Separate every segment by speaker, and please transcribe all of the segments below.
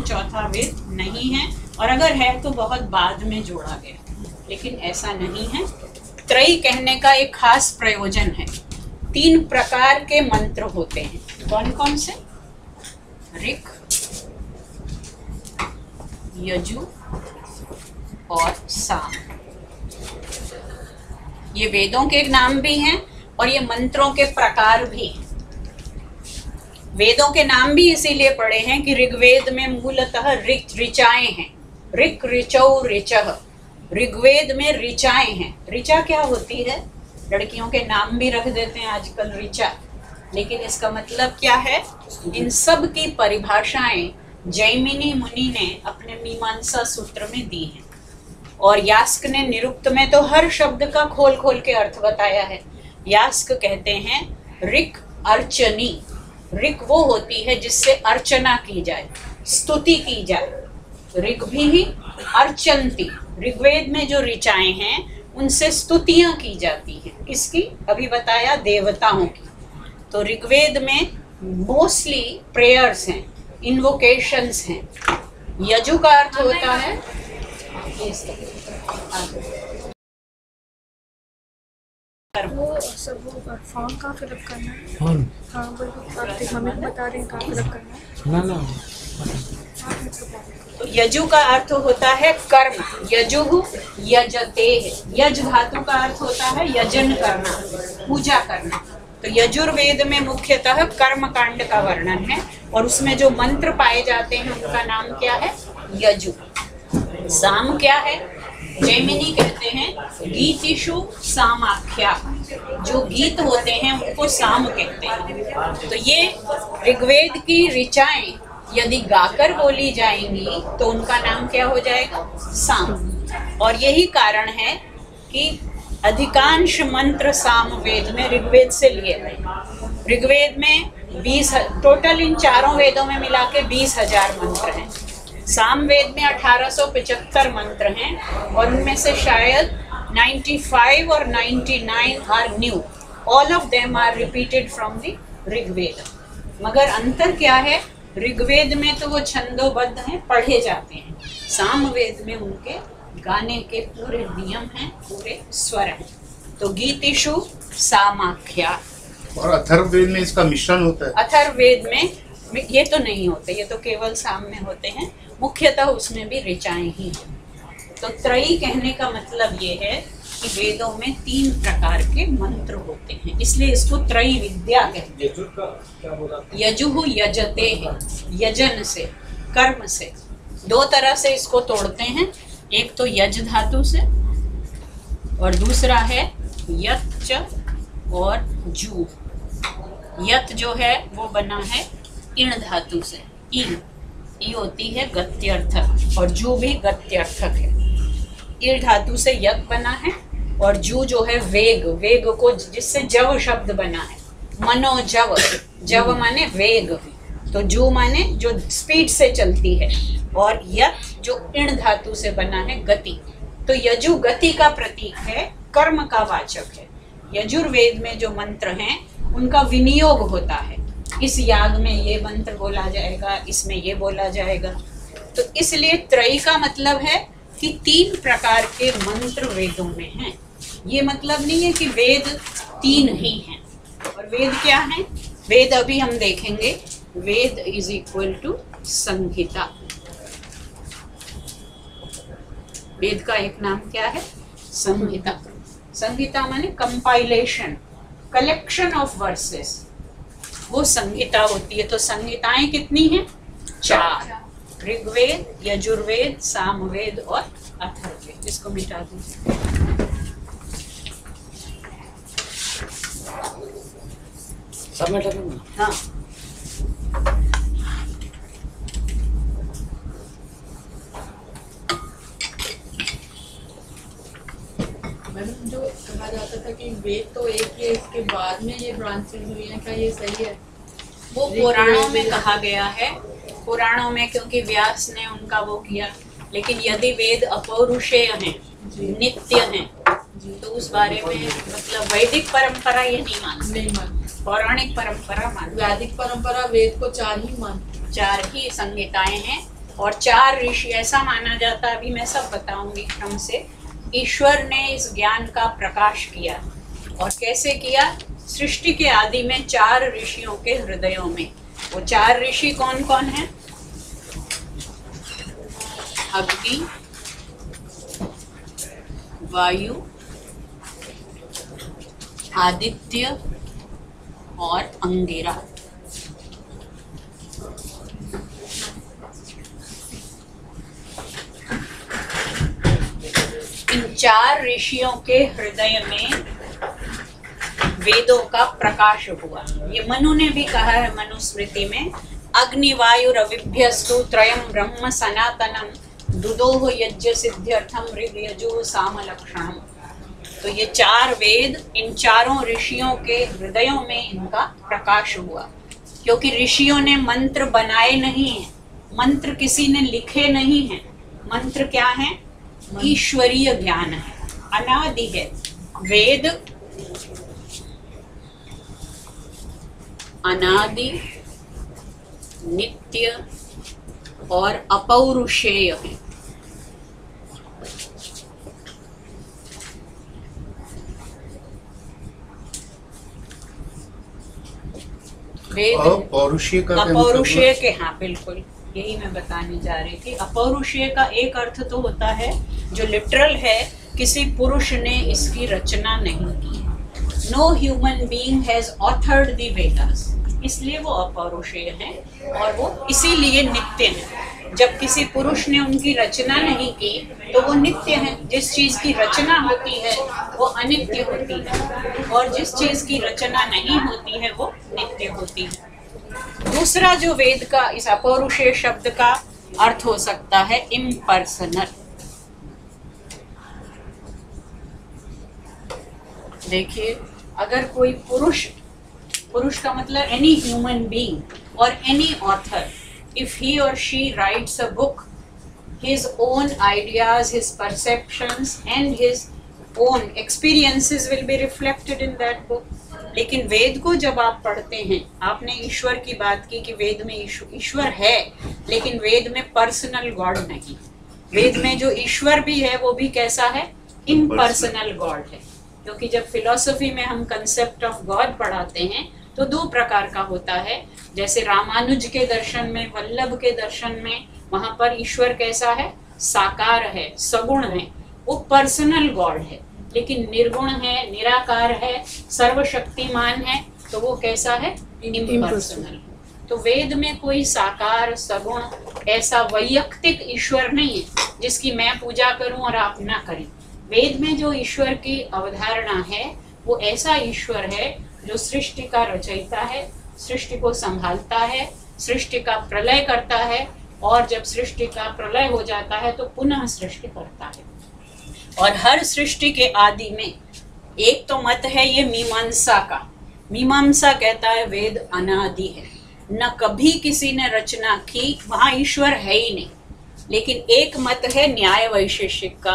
Speaker 1: चौथा वेद नहीं है, और अगर है तो बहुत बाद में जोड़ा गया, लेकिन ऐसा नहीं है। त्रयी कहने का एक खास प्रयोजन है। 3 प्रकार के मंत्र होते हैं। कौन कौन से? ऋक्, यजु और साम। ये वेदों के नाम भी हैं और ये मंत्रों के प्रकार भी हैं। वेदों के नाम भी इसीलिए पड़े हैं कि ऋग्वेद में मूलतः ऋचाएं हैं। ऋक्, ऋचौ, ऋचः। ऋग्वेद में ऋचाएं हैं। ऋचा क्या होती है? लड़कियों के नाम भी रख देते हैं आजकल ऋचा, लेकिन इसका मतलब क्या है? इन सब की परिभाषाएं जैमिनी मुनि ने अपने मीमांसा सूत्र में दी हैं, और यास्क ने निरुक्त में तो हर शब्द का खोल खोल के अर्थ बताया है। यास्क कहते हैं ऋक् अर्चनी। ऋक् वो होती है जिससे अर्चना की जाए, स्तुति की जाए। ऋग् भी अर्चन्ति। ऋग्वेद में जो ऋचाएं हैं उनसे स्तुतियां की जाती हैं। किसकी? अभी बताया, देवताओं की। तो ऋग्वेद में मोस्टली प्रेयर्स हैं, इन्वोकेशंस हैं। यजु का अर्थ होता है
Speaker 2: वो सब वो फॉर्म का फिलअप करना है। हाँ बिल्कुल, मम्मी को बता रहे हैं कहाँ फिलअप करना है।
Speaker 3: ना
Speaker 1: तो यजु का अर्थ होता है कर्म। यजुः यजते। यज धातु का अर्थ होता है यजन करना, पूजा करना। तो यजुर्वेद में मुख्यतः कर्म कांड का वर्णन है, और उसमें जो मंत्र पाए जाते हैं उनका नाम क्या है? यजु। साम क्या है? जैमिनी कहते हैं गीतिषु सामाख्या। जो गीत होते हैं उनको साम कहते हैं। तो ये ऋग्वेद की ऋचाएं यदि गाकर बोली जाएंगी तो उनका नाम क्या हो जाएगा? साम। और यही कारण है कि अधिकांश मंत्र साम वेद में ऋग्वेद से लिए गए। ऋग्वेद में 20 टोटल, इन चारों वेदों में मिला के 20,000 मंत्र हैं। साम वेद में 1875 मंत्र हैं, और उनमें से शायद 95 और 99 are new. All of them are repeated from the Rigveda. मगर अंतर क्या है? ऋग्वेद में तो वो छंदोबद्ध हैं, पढ़े जाते हैं। सामवेद में उनके गाने के पूरे नियम हैं, पूरे स्वर हैं। तो गीतिषु सामाख्या।
Speaker 4: और अथर्ववेद में इसका मिश्रण होता है?
Speaker 1: अथर्ववेद में ये तो नहीं होते, ये तो केवल साम में होते हैं। मुख्यतः उसमें भी ऋचाएं ही हैं। तो त्रयी कहने का मतलब ये है कि वेदों में 3 प्रकार के मंत्र होते हैं, इसलिए इसको त्रयी विद्या कहते हैं। यजुः यजते है, यजन से, कर्म से। 2 तरह से इसको तोड़ते हैं, एक तो यज धातु से और दूसरा है यच और जू। यत जो है वो बना है इण धातु से। ई होती है गत्यर्थक, और जू भी गत्यर्थक है। इण धातु से यत बना है, और जू जो है वेग, वेग को जिससे जव शब्द बना है। मनोजव, जव माने वेग, तो जू माने जो स्पीड से चलती है, और यत जो इण धातु से बना है गति। तो यजु गति का प्रतीक है, कर्म का वाचक है। यजुर्वेद में जो मंत्र हैं उनका विनियोग होता है। इस याग में ये मंत्र बोला जाएगा, इसमें ये बोला जाएगा। तो इसलिए त्रयी का मतलब है कि 3 प्रकार के मंत्र वेदों में हैं। ये मतलब नहीं है कि वेद 3 ही हैं। और वेद क्या है? वेद अभी हम देखेंगे। Veda is equal to Samhita. Veda का एक नाम क्या है? संहिता। संहिता माने कंपाइलेशन, कलेक्शन ऑफ वर्सेस, वो संहिता होती है। तो संहिताएं कितनी हैं? 4। ऋग्वेद, यजुर्वेद, सामवेद और अथर्ववेद। इसको मिटा दीजिए।
Speaker 3: सब मिटा दूंगा।
Speaker 1: हाँ,
Speaker 5: मैडम जो कहा जाता था कि वेद तो एक ही है, इसके बाद में ये ब्रांचेस हुई हैं, क्या ये सही है?
Speaker 1: वो पुराणों में कहा गया है। पुराणों में क्योंकि व्यास ने उनका वो किया, लेकिन यदि वेद अपौरुषेय हैं, नित्य हैं, तो उस बारे में मतलब वैदिक परंपरा ये नहीं मानती, पौराणिक परंपरा मानती।
Speaker 5: वैदिक परंपरा वेद को 4 ही मानती।
Speaker 1: 4 ही संहिताएं हैं, और 4 ऋषि, ऐसा माना जाता है, अभी मैं सब बताऊंगी क्रम से, ईश्वर ने इस ज्ञान का प्रकाश किया। और कैसे किया? सृष्टि के आदि में 4 ऋषियों के हृदयों में। वो 4 ऋषि कौन कौन हैं? अग्नि, वायु, आदित्य और अंगिरा। इन 4 ऋषियों के हृदय में वेदों का प्रकाश हुआ। ये मनु ने भी कहा है मनुस्मृति में, अग्निवायुरविभ्यस्तु त्रयं ब्रह्म सनातनम दुदोह यज्ञ सिद्ध्यर्थम ऋग यजु सामलक्षणम। तो ये 4 वेद इन 4 ऋषियों के हृदयों में इनका प्रकाश हुआ, क्योंकि ऋषियों ने मंत्र बनाए नहीं हैं, मंत्र किसी ने लिखे नहीं हैं। मंत्र क्या है? ईश्वरीय ज्ञान है, अनादि है। वेद अनादि, नित्य और अपौरुषेय है।
Speaker 4: अपौरुषेय का
Speaker 1: अपौरुषेय के, हाँ बिल्कुल यही मैं बताने जा रही थी। अपौरुषेय का एक अर्थ तो होता है जो लिटरल है, किसी पुरुष ने इसकी रचना नहीं की। No human being has authored the Vedas, इसलिए वो अपौरुषेय है और वो इसीलिए नित्य है। जब किसी पुरुष ने उनकी रचना नहीं की तो वो नित्य है। जिस चीज की रचना होती है वो अनित्य होती है, और जिस चीज की रचना नहीं होती है वो नित्य होती है। दूसरा जो वेद का इस अपौरुषेय शब्द का अर्थ हो सकता है इम्पर्सनल। देखिए, अगर कोई पुरुष, पुरुष का मतलब एनी ह्यूमन बीइंग और any author, if he or she writes a book, his own ideas, his perceptions and his own experiences will be reflected in that book. लेकिन वेद को जब आप पढ़ते हैं, आपने ईश्वर की बात की कि वेद में ईश्वर है, लेकिन वेद में पर्सनल गॉड नहीं। वेद में जो ईश्वर भी है वो भी कैसा है? इम्पर्सनल गॉड है। क्योंकि जब फिलॉसफी में हम कंसेप्ट ऑफ गॉड पढ़ाते हैं तो 2 प्रकार का होता है। जैसे रामानुज के दर्शन में, वल्लभ के दर्शन में, वहां पर ईश्वर कैसा है? साकार है, सगुण है, वो पर्सनल गॉड है। लेकिन निर्गुण है, निराकार है, सर्वशक्तिमान है, तो वो कैसा है? इम्पर्सनल। तो वेद में कोई साकार, सगुण, ऐसा वैयक्तिक ईश्वर नहीं है जिसकी मैं पूजा करूं और आप ना करें। वेद में जो ईश्वर की अवधारणा है वो ऐसा ईश्वर है जो सृष्टि का रचयिता है, सृष्टि को संभालता है, सृष्टि का प्रलय करता है, और जब सृष्टि का प्रलय हो जाता है तो पुनः सृष्टि करता है। और हर सृष्टि के आदि में एक तो मत है ये मीमांसा का। मीमांसा कहता है वेद अनादि है, न कभी किसी ने रचना की, वहां ईश्वर है ही नहीं। लेकिन एक मत है न्याय वैशेषिक का,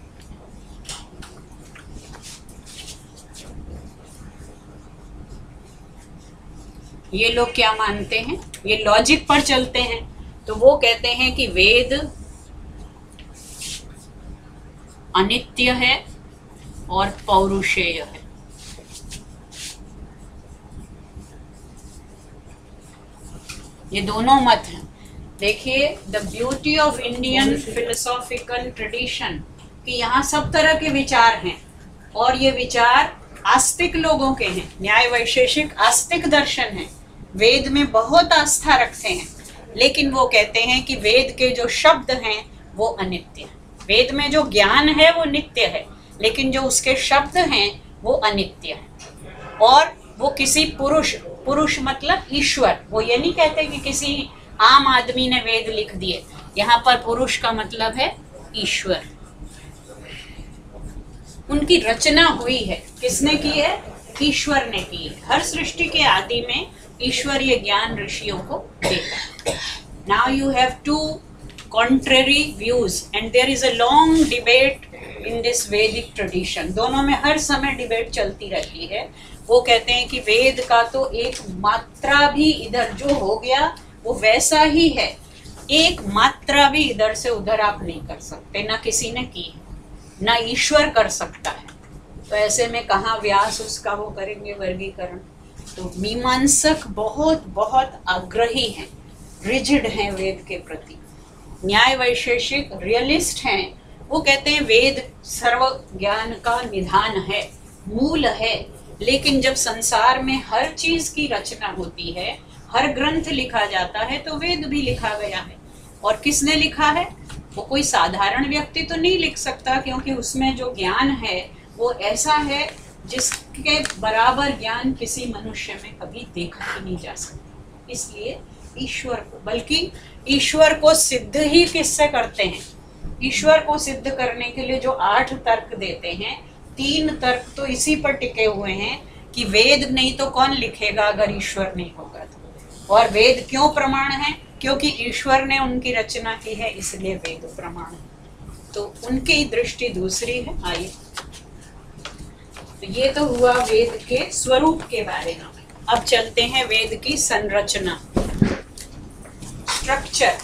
Speaker 1: ये लोग क्या मानते हैं? ये लॉजिक पर चलते हैं, तो वो कहते हैं कि वेद अनित्य है और पौरुषेय है। ये दोनों मत हैं। देखिए, the beauty of Indian philosophical tradition कि यहाँ सब तरह के विचार हैं, और ये विचार आस्तिक लोगों के हैं। न्याय वैशेषिक आस्तिक दर्शन है, वेद में बहुत आस्था रखते हैं, लेकिन वो कहते हैं कि वेद के जो शब्द हैं वो अनित्य हैं। वेद में जो ज्ञान है वो नित्य है, लेकिन जो उसके शब्द हैं वो अनित्य है। और वो किसी पुरुष, पुरुष मतलब ईश्वर, वो ये नहीं कहते कि किसी आम आदमी ने वेद लिख दिए। यहाँ पर पुरुष का मतलब है ईश्वर। उनकी रचना हुई है, किसने की है? ईश्वर ने की है। हर सृष्टि के आदि में ईश्वरीय ज्ञान ऋषियों को देता है। Now you have 2 contrary views and there is a long debate in this Vedic tradition. दोनों में हर समय डिबेट चलती रहती है। वो कहते हैं कि वेद का तो एक मात्रा भी इधर जो हो गया वो वैसा ही है, एक मात्रा भी इधर से उधर आप नहीं कर सकते, ना किसी ने की, ना ईश्वर कर सकता है। तो ऐसे में कहाँ व्यास उसका वो करेंगे वर्गीकरण। तो मीमांसक बहुत बहुत आग्रही हैं, रिजिड हैं वेद के प्रति। न्याय वैशेषिक रियलिस्ट हैं, वो कहते हैं वेद सर्व ज्ञान का निधान है, मूल है। लेकिन जब संसार में हर चीज की रचना होती है, हर ग्रंथ लिखा जाता है, तो वेद भी लिखा गया है। और किसने लिखा है? वो कोई साधारण व्यक्ति तो नहीं लिख सकता, क्योंकि उसमें जो ज्ञान है वो ऐसा है जिसके बराबर ज्ञान किसी मनुष्य में कभी देखा ही नहीं जा सकता। इसलिए ईश्वर को, बल्कि ईश्वर को सिद्ध ही किससे करते हैं? ईश्वर को सिद्ध करने के लिए जो 8 तर्क देते हैं, 3 तर्क तो इसी पर टिके हुए हैं कि वेद नहीं तो कौन लिखेगा अगर ईश्वर नहीं होगा तो। और वेद क्यों प्रमाण है? क्योंकि ईश्वर ने उनकी रचना की है, इसलिए वेद प्रमाण है। तो उनकी दृष्टि दूसरी है। आइए, तो ये तो हुआ वेद के स्वरूप के बारे में। अब चलते हैं वेद की संरचना, स्ट्रक्चर।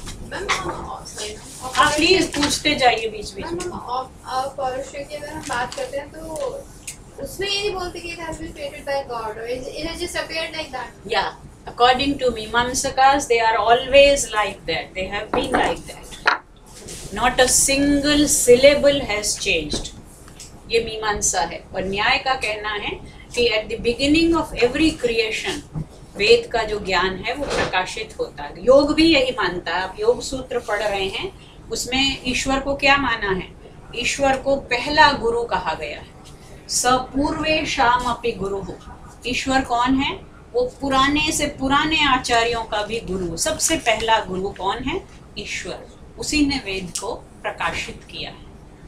Speaker 1: आप प्लीज पूछते जाइए बीच बीच में।
Speaker 5: पौरुषे की अगर हम बात करते हैं तो उसमें ये नहीं बोलते कि it has been created by God, or it has just appeared like that.
Speaker 1: Yeah, according to Mimamsakas, they are always like that. They have been like that. Not a single syllable has changed. ये मीमांसा है। और न्याय का कहना है कि at the beginning of every creation, वेद का जो ज्ञान है वो प्रकाशित होता है। योग भी यही मानता है। आप योग सूत्र पढ़ रहे हैं, उसमें ईश्वर को क्या माना है? ईश्वर को पहला गुरु कहा गया है। सपूर्वेशाम अपि गुरु। ईश्वर कौन है? वो पुराने से पुराने आचार्यों का भी गुरु। सबसे पहला गुरु कौन है? ईश्वर। उसी ने वेद को प्रकाशित किया है।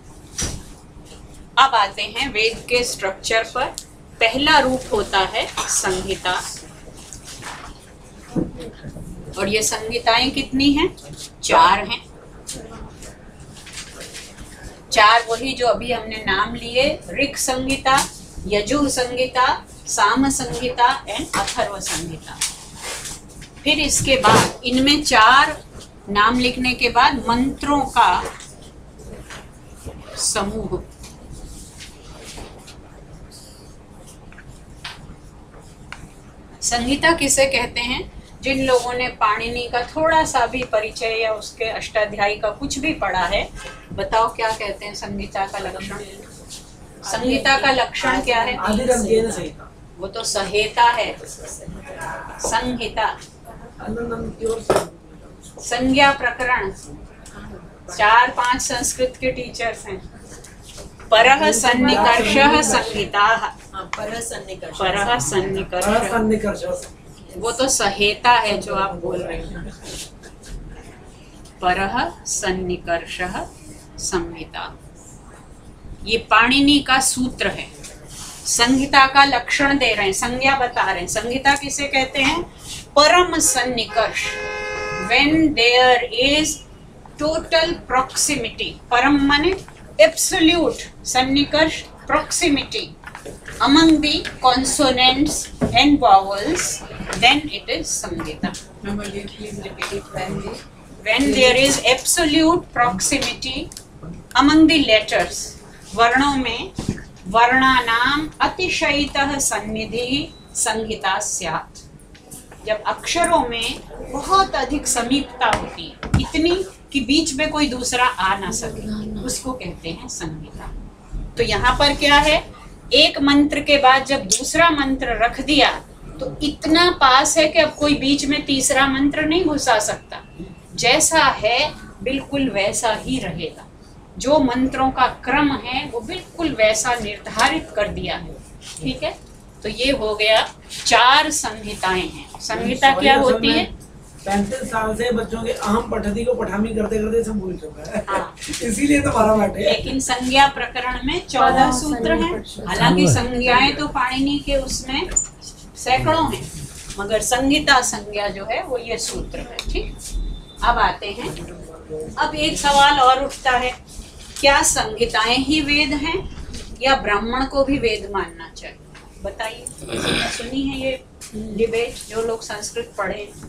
Speaker 1: अब आते हैं वेद के स्ट्रक्चर पर। पहला रूप होता है संहिता। और ये संहिताएं कितनी हैं? 4 हैं। 4 वही जो अभी हमने नाम लिए, ऋक् संहिता, यजुः संहिता, साम संहिता एंड अथर्व संहिता। फिर इसके बाद इनमें 4 नाम लिखने के बाद मंत्रों का समूह। संहिता किसे कहते हैं? जिन लोगों ने पाणिनि का थोड़ा सा भी परिचय या उसके अष्टाध्यायी का कुछ भी पढ़ा है, बताओ क्या कहते हैं संहिता का लक्षण? संहिता का लक्षण क्या है? वो तो सहेता है। संहिता संज्ञा प्रकरण। 4-5 संस्कृत के टीचर्स हैं। परः सन्निकर्षः संहिताः। परः सन्निकर्षः वो तो सहेता है जो आप बोल रहे हैं। परः सन्निकर्षः संहिता, ये पाणिनि का सूत्र है। संहिता का लक्षण दे रहे हैं, संज्ञा बता रहे हैं। संहिता किसे कहते हैं? परम सन्निकर्ष। When there is total proximity, परम माने absolute, सन्निकर्ष proximity among the consonants and vowels, then it is Samhita. When there is absolute proximity among the letters, वर्णों में वर्णानाम अतिशयितः सन्निधि संहिता स्यात्। जब अक्षरों में बहुत अधिक समीपता होती है, इतनी कि बीच में कोई दूसरा आ ना सके, उसको कहते हैं संहिता। तो यहाँ पर क्या है? एक मंत्र के बाद जब दूसरा मंत्र रख दिया तो इतना पास है कि अब कोई बीच में तीसरा मंत्र नहीं घुसा सकता। जैसा है बिल्कुल वैसा ही रहेगा। जो मंत्रों का क्रम है वो बिल्कुल वैसा निर्धारित कर दिया है। ठीक है, तो ये हो गया 4 संहिताएं हैं। संहिता क्या होती है?
Speaker 3: 35 साल से बच्चों के अहम पठती को पठामी करते करते सब भूल चुका है। हाँ। इसीलिए तो 12 बैठे।
Speaker 1: लेकिन संज्ञा प्रकरण में 14 सूत्र हैं। हालांकि संज्ञाएं तो पाणिनि के उसमें सैकड़ों हैं, मगर संहिता संज्ञा जो है वो ये सूत्र है। ठीक, अब आते हैं। अब एक सवाल और उठता है, क्या संहिताएं ही वेद हैं या ब्राह्मण को भी वेद मानना चाहिए? बताइए। सुनी है ये डिबेट? जो लोग संस्कृत पढ़े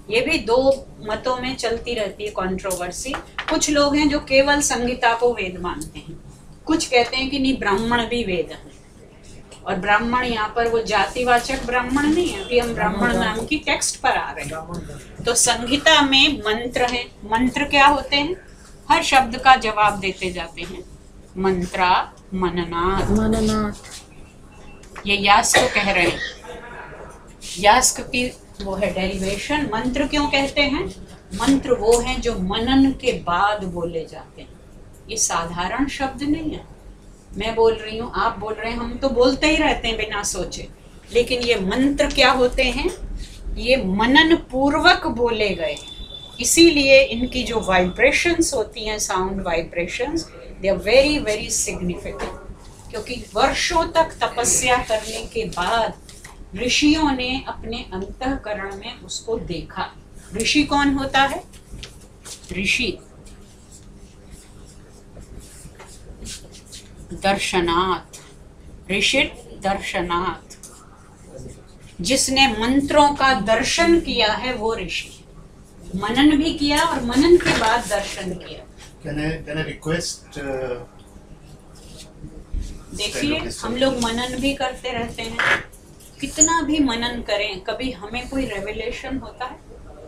Speaker 1: ये भी दो मतों में चलती रहती है कंट्रोवर्सी। कुछ लोग हैं जो केवल संहिता को वेद मानते हैं, कुछ कहते हैं कि नहीं ब्राह्मण भी वेद है। और ब्राह्मण यहाँ पर वो जातिवाचक ब्राह्मण नहीं है, अभी हम ब्राह्मण नाम की टेक्स्ट पर आ रहे हैं। तो संहिता में मंत्र है। मंत्र क्या होते हैं? हर शब्द का जवाब देते जाते हैं। मंत्रा मननाथ, ये यास्क कह रहे हैं। यास्क की वो है डेरिवेशन। मंत्र क्यों कहते हैं? मंत्र वो हैं जो मनन के बाद बोले जाते हैं। ये साधारण शब्द नहीं है। मैं बोल रही हूँ, आप बोल रहे हैं, हम तो बोलते ही रहते हैं बिना सोचे, लेकिन ये मंत्र क्या होते हैं? ये मनन पूर्वक बोले गए। इसीलिए इनकी जो वाइब्रेशंस होती हैं, sound vibrations, they are very very significant. क्योंकि वर्षों तक तपस्या करने के बाद ऋषियों ने अपने अंतःकरण में उसको देखा। ऋषि कौन होता है? ऋषि दर्शनाथ, ऋषि दर्शनाथ, जिसने मंत्रों का दर्शन किया है वो ऋषि। मनन भी किया और मनन के बाद दर्शन किया।
Speaker 4: Can I request?
Speaker 1: देखिए, हम लोग मनन भी करते रहते हैं, कितना भी मनन करें, कभी हमें कोई रेवलेशन होता है?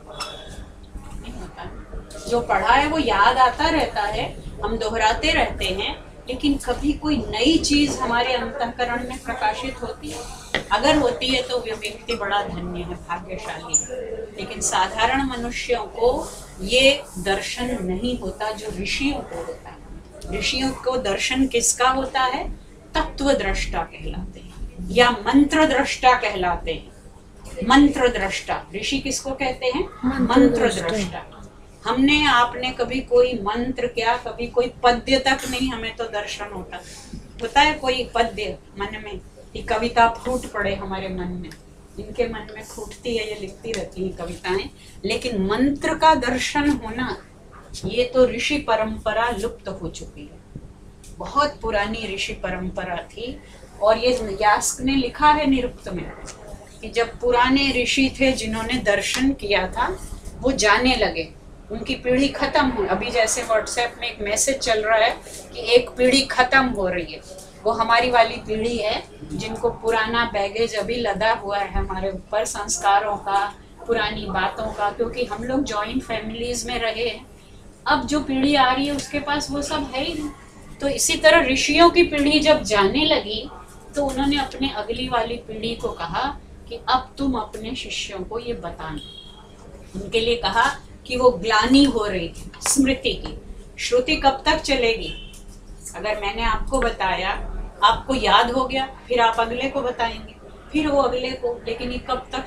Speaker 1: नहीं होता है। जो पढ़ा है वो याद आता रहता है, हम दोहराते रहते हैं, लेकिन कभी कोई नई चीज हमारे अंतःकरण में प्रकाशित होती है? अगर होती है तो वो व्यक्ति बड़ा धन्य है, भाग्यशाली है। लेकिन साधारण मनुष्यों को ये दर्शन नहीं होता जो ऋषियों को होता है। ऋषियों को दर्शन किसका होता है? तत्व दृष्टा कहलाते हैं या मंत्र दृष्टा कहलाते हैं। मंत्र दृष्टा ऋषि किसको कहते हैं? मंत्र दृष्टा। हमने आपने कभी कोई मंत्र क्या, कभी कोई पद्य तक नहीं, हमें तो दर्शन होता है कोई पद्य मन में, ये कविता फूट पड़े हमारे मन में, इनके मन में फूटती है, ये लिखती रहती है कविताएं। लेकिन मंत्र का दर्शन होना, ये तो ऋषि परंपरा लुप्त हो चुकी है। बहुत पुरानी ऋषि परंपरा थी। और ये यास्क ने लिखा है निरुक्त में कि जब पुराने ऋषि थे जिन्होंने दर्शन किया था, वो जाने लगे, उनकी पीढ़ी खत्म हुई। अभी जैसे व्हाट्सएप में एक मैसेज चल रहा है कि एक पीढ़ी खत्म हो रही है, वो हमारी वाली पीढ़ी है जिनको पुराना बैगेज अभी लदा हुआ है हमारे ऊपर, संस्कारों का, पुरानी बातों का, क्योंकि हम लोग जॉइंट फैमिलीज में रहे हैं। अब जो पीढ़ी आ रही है उसके पास वो सब है ही नहीं। तो इसी तरह ऋषियों की पीढ़ी जब जाने लगी तो उन्होंने अपने अगली वाली पीढ़ी को कहा कि अब तुम अपने शिष्यों को ये बताना। उनके लिए कहा कि वो ग्लानि हो रही थी स्मृति की। श्रुति कब तक चलेगी? अगर मैंने आपको बताया, आपको याद हो गया, फिर आप अगले को बताएंगे, फिर वो अगले को, लेकिन ये कब तक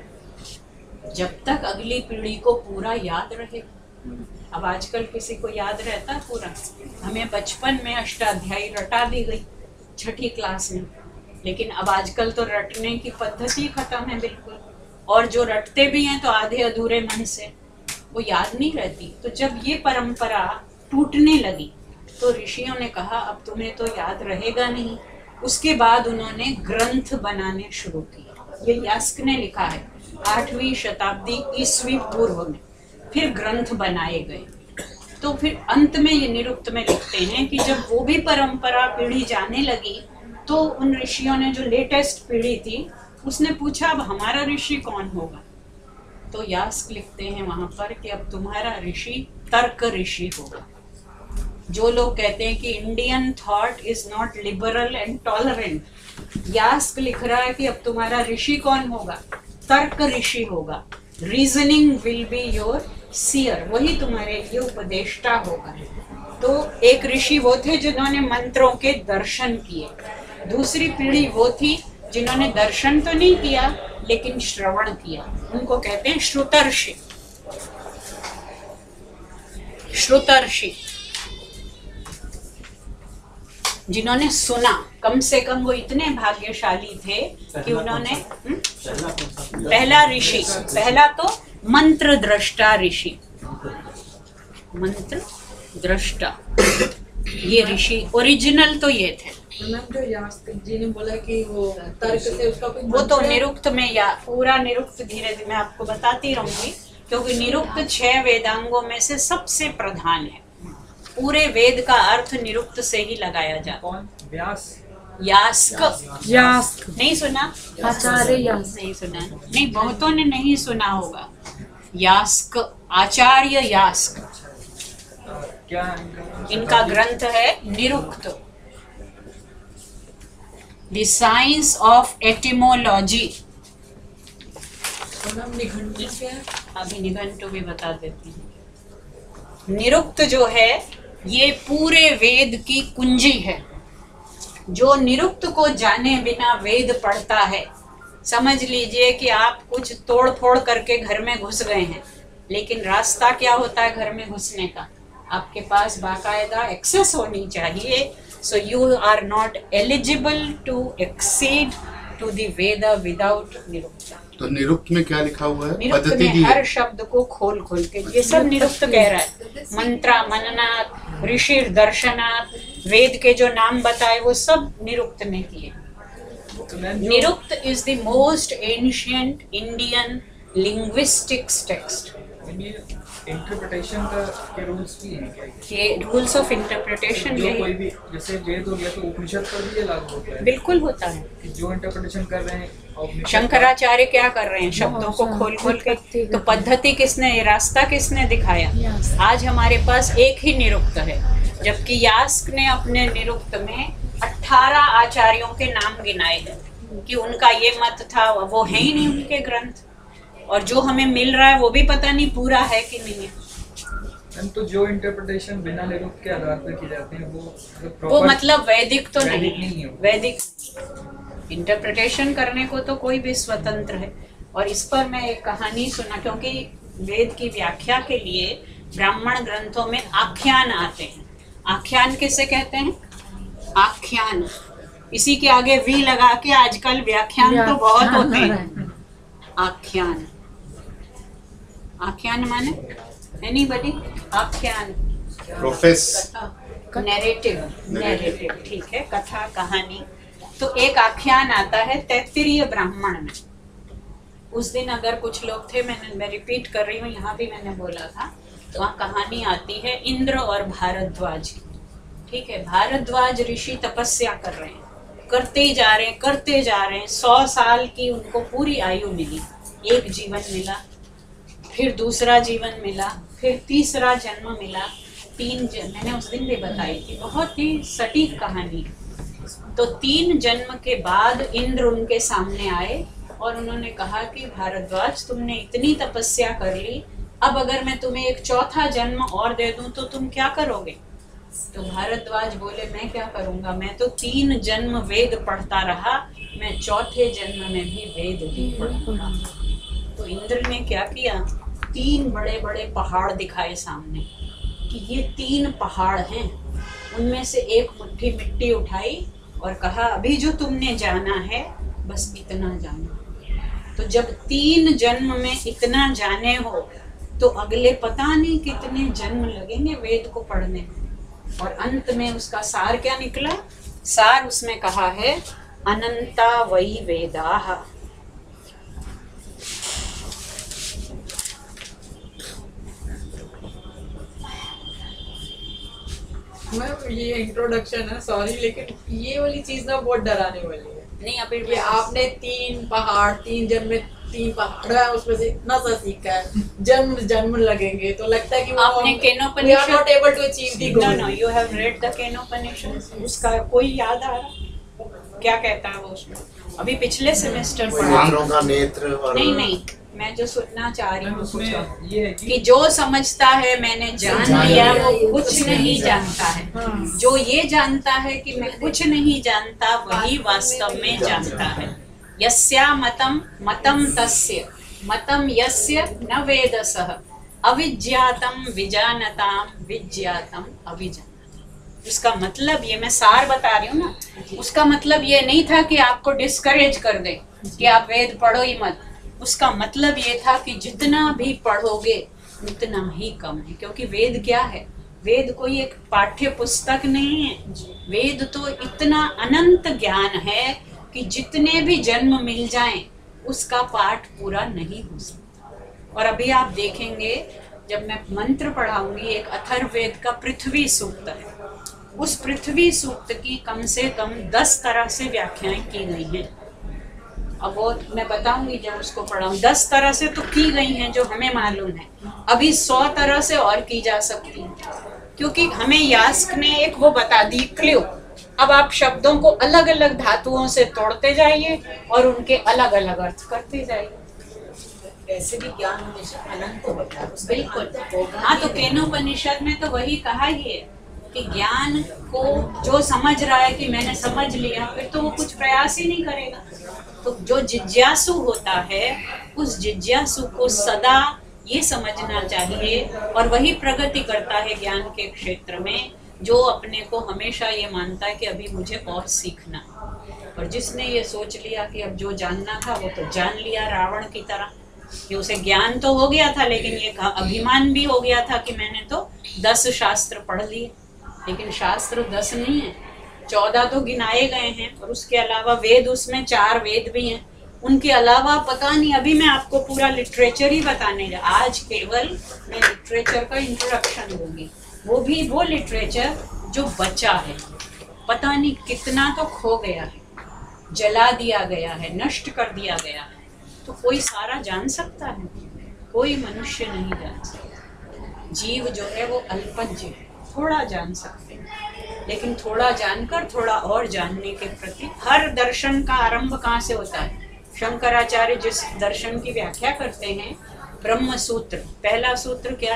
Speaker 1: चलेगा? जब तक अगली पीढ़ी को पूरा याद रहे। अब आजकल किसी को याद रहता पूरा? हमें बचपन में अष्टाध्यायी रटा दी गई 6ठी क्लास में, लेकिन अब आजकल तो रटने की पद्धति खत्म है बिल्कुल। और जो रटते भी हैं तो आधे अधूरे मन से, वो याद नहीं रहती। तो जब ये परंपरा टूटने लगी तो ऋषियों ने कहा अब तुम्हें तो याद रहेगा नहीं। उसके बाद उन्होंने ग्रंथ बनाने शुरू किए। ये यास्क ने लिखा है 8वीं शताब्दी ईस्वी पूर्व में, फिर ग्रंथ बनाए गए। तो फिर अंत में ये निरुक्त में लिखते हैं कि जब वो भी परंपरा पीढ़ी जाने लगी तो उन ऋषियों ने, जो लेटेस्ट पीढ़ी थी, उसने पूछा अब हमारा ऋषि कौन होगा? तो यास्क लिखते हैं वहां पर कि अब तुम्हारा ऋषि तर्क ऋषि होगा। जो लोग कहते हैं कि Indian thought is not liberal and tolerant, Yaska लिख रहा है कि अब तुम्हारा ऋषि कौन होगा? तर्क ऋषि होगा। Reasoning will be your seer, वही तुम्हारे लिए उपदेष्टा होगा। तो एक ऋषि वो थे जिन्होंने मंत्रों के दर्शन किए। दूसरी पीढ़ी वो थी जिन्होंने दर्शन तो नहीं किया लेकिन श्रवण किया, उनको कहते हैं श्रुतर्षि। श्रुतर्षि जिन्होंने सुना, कम से कम वो इतने भाग्यशाली थे कि उन्होंने पहला ऋषि, पहला तो मंत्र दृष्टा ऋषि, मंत्र दृष्टा, ये ऋषि ओरिजिनल तो ये थे।
Speaker 6: जो यास्क जी ने बोला कि वो तर्क से उसका कोई
Speaker 1: वो तो निरुक्त में, या पूरा निरुक्त धीरे धीरे मैं आपको बताती रहूंगी। क्योंकि निरुक्त 6 वेदांगों में से सबसे प्रधान है। पूरे वेद का अर्थ निरुक्त से ही लगाया जाता।
Speaker 7: कौन? व्यास?
Speaker 1: यास्क।
Speaker 2: यास्क।
Speaker 1: नहीं सुना?
Speaker 2: आचार्य यास्क।
Speaker 1: नहीं सुना? नहीं, बहुतों ने नहीं सुना होगा। यास्क, आचार्य यास्क।
Speaker 7: क्या
Speaker 1: इनका ग्रंथ है Nirukta, the science of etymology.
Speaker 6: Nighantu क्या है?
Speaker 1: अभी निघंटु भी बता देती हूँ। निरुक्त जो है ये पूरे वेद की कुंजी है। जो निरुक्त को जाने बिना वेद पढ़ता है, समझ लीजिए कि आप कुछ तोड़ फोड़ करके घर में घुस गए हैं, लेकिन रास्ता क्या होता है घर में घुसने का? आपके पास बाकायदा एक्सेस होनी चाहिए। So you are not eligible to exceed to the Veda without Nirukta.
Speaker 4: तो निरुक्त में क्या लिखा हुआ है?
Speaker 1: निरुक्त
Speaker 4: पद्धति
Speaker 1: में
Speaker 4: दी है।
Speaker 1: हर शब्द को खोल खोल के, ये सब निरुक्त कह रहा है। मंत्रा मननात्, ऋषि दर्शनात्, वेद के जो नाम बताए वो सब निरुक्त ने किए। Nirukta is the most ancient Indian linguistics text.
Speaker 7: Interpretation का के रूल्स भी हैं क्या?
Speaker 1: ये रूल्स ऑफ इंटरप्रिटेशन
Speaker 7: जो कोई भी, जैसे वेद हो गया तो उपनिषद पर भी ये लागू होता है?
Speaker 1: बिल्कुल होता है।
Speaker 7: कि जो इंटरप्रिटेशन कर रहे हैं
Speaker 1: शंकराचार्य क्या कर रहे हैं? शब्दों को खोल खोल के। तो पद्धति किसने, रास्ता किसने दिखाया? आज हमारे पास एक ही निरुक्त है, जबकि यास्क ने अपने निरुक्त में 18 आचार्यों के नाम गिनाए हैं कि उनका ये मत था। वो है ही नहीं उनके ग्रंथ, और जो हमें मिल रहा है वो भी पता नहीं पूरा है कि नहीं है।
Speaker 7: तो जो इंटरप्रिटेशन बिना निरुक्त के आधार पर की जाती है
Speaker 1: वो मतलब वैदिक तो
Speaker 7: वैदिक
Speaker 1: नहीं
Speaker 7: नहीं है।
Speaker 1: वैदिक इंटरप्रिटेशन करने को तो कोई भी स्वतंत्र है। और इस पर मैं एक कहानी सुना, क्योंकि वेद की व्याख्या के लिए ब्राह्मण ग्रंथों में आख्यान आते हैं। आख्यान किसे कहते हैं? आख्यान। इसी के आगे वी लगा के आजकल व्याख्यान तो बहुत होते हैं। आख्यान, आख्यान माने एनीबॉडी? आख्यान
Speaker 4: प्रोफेस,
Speaker 1: नैरेटिव, नैरेटिव, ठीक है, कथा कहानी। तो एक आख्यान आता है तैत्तिरीय ब्राह्मण में। उस दिन अगर कुछ लोग थे, मैं रिपीट कर रही हूँ, यहाँ भी मैंने बोला था, तो वहाँ कहानी आती है इंद्र और भारद्वाज की। ठीक है, भारद्वाज ऋषि तपस्या कर रहे हैं, करते ही जा रहे हैं, करते जा रहे हैं। 100 साल की उनको पूरी आयु मिली। एक जीवन मिला, फिर दूसरा जीवन मिला, फिर तीसरा जन्म मिला, 3 जन्म। मैंने उस दिन भी बताई थी, बहुत ही सटीक कहानी। तो 3 जन्म के बाद इंद्र उनके सामने आए और उन्होंने कहा कि भारद्वाज, तुमने इतनी तपस्या कर ली, अब अगर मैं तुम्हें एक 4था जन्म और दे दूं तो तुम क्या करोगे? तो भारद्वाज बोले, मैं क्या करूंगा, मैं तो 3 जन्म वेद पढ़ता रहा, मैं 4थे जन्म में भी वेद ही पढ़ूंगा। तो इंद्र ने क्या किया? 3 बड़े बड़े पहाड़ दिखाए सामने कि ये 3 पहाड़ हैं। उनमें से एक मुट्ठी मिट्टी उठाई और कहा, अभी जो तुमने जाना है बस इतना जानो। तो जब 3 जन्म में इतना जाने हो तो अगले पता नहीं कितने जन्म लगेंगे वेद को पढ़ने में। और अंत में उसका सार क्या निकला? सार उसमें कहा है, अनंता वै वेदाः।
Speaker 6: मैम ये इंट्रोडक्शन है, सॉरी, लेकिन ये वाली चीज ना बहुत डराने वाली है।
Speaker 1: नहीं, अभी
Speaker 6: कि आपने 3 पहाड़, 3 जन्म में 3 पहाड़ है, उसमें से इतना सा सीखा है, जन्म लगेंगे, तो लगता है कि वो
Speaker 1: आपने
Speaker 6: we
Speaker 1: Kenopanishad
Speaker 6: are not able to achieve the goal.
Speaker 1: No, you have read the Kenopanishad. उसका कोई याद आ रहा? क्या कहता है वो उसमें? अभी पिछले सेमेस्टर पढ़ा।
Speaker 4: इंद्रों का नेत्र और
Speaker 1: नहीं, मैं जो सुनना चाह रही हूँ
Speaker 7: उसमें ये है
Speaker 1: कि जो समझता है मैंने जान लिया वो कुछ नहीं जानता है। जो ये जानता है कि मैं कुछ नहीं जानता, वही वास्तव में जानता है। यस्या मतम मतम तस्य मतम यस्य न वेदसः अविज्ञातम विजानताम विज्ञातम अविजानताम। उसका मतलब ये, मैं सार बता रही हूँ ना, उसका मतलब ये नहीं था कि आपको डिस्करेज कर दे कि आप वेद पढ़ो ही मत। उसका मतलब ये था कि जितना भी पढ़ोगे उतना ही कम है, क्योंकि वेद क्या है? वेद कोई एक पाठ्य पुस्तक नहीं है। वेद तो इतना अनंत ज्ञान है कि जितने भी जन्म मिल जाएं उसका पाठ पूरा नहीं हो सकता। और अभी आप देखेंगे जब मैं मंत्र पढ़ाऊंगी, एक अथर्ववेद का पृथ्वी सूक्त है, उस पृथ्वी सूक्त की कम से कम 10 तरह से व्याख्याएं की गई हैं। अब वो मैं बताऊंगी जब उसको पढ़ाऊं। 10 तरह से तो की गई हैं जो हमें मालूम है, अभी 100 तरह से और की जा सकती हैं, क्योंकि हमें यास्क ने एक वो बता दी क्ल्यू। अब आप शब्दों को अलग अलग धातुओं से तोड़ते जाइए और उनके अलग अलग अर्थ करते जाइए।
Speaker 6: वैसे भी ज्ञान हमेशा अनंत होता है,
Speaker 1: बिल्कुल। हाँ, तो केनोपनिषद में तो वही कहा ही है कि ज्ञान को जो समझ रहा है कि मैंने समझ लिया, फिर तो वो कुछ प्रयास ही नहीं करेगा। तो जो जिज्ञासु होता है, उस जिज्ञासु को सदा ये समझना चाहिए, और वही प्रगति करता है ज्ञान के क्षेत्र में, जो अपने को हमेशा ये मानता है कि अभी मुझे और सीखना। और जिसने ये सोच लिया कि अब जो जानना था वो तो जान लिया, रावण की तरह, कि उसे ज्ञान तो हो गया था, लेकिन ये अभिमान भी हो गया था कि मैंने तो 10 शास्त्र पढ़ लिए। लेकिन शास्त्र 10 नहीं है, 14 तो गिनाए गए हैं, और उसके अलावा वेद, उसमें 4 वेद भी हैं। उनके अलावा पता नहीं, अभी मैं आपको पूरा लिटरेचर ही बताने जा, आज केवल मैं लिटरेचर का इंट्रोडक्शन दूंगी, वो भी वो लिटरेचर जो बचा है। पता नहीं कितना तो खो गया है, जला दिया गया है, नष्ट कर दिया गया है। तो कोई सारा जान सकता है? कोई मनुष्य नहीं जान सकता। जीव जो है वो अल्पज्ञ है, थोड़ा जान सकते हैं, लेकिन थोड़ा जानकर थोड़ा और जानने के प्रति। हर दर्शन का आरंभ कहाँ से होता है? शंकराचार्य जिस दर्शन की व्याख्या करते हैं, ब्रह्म सूत्र, पहला सूत्र क्या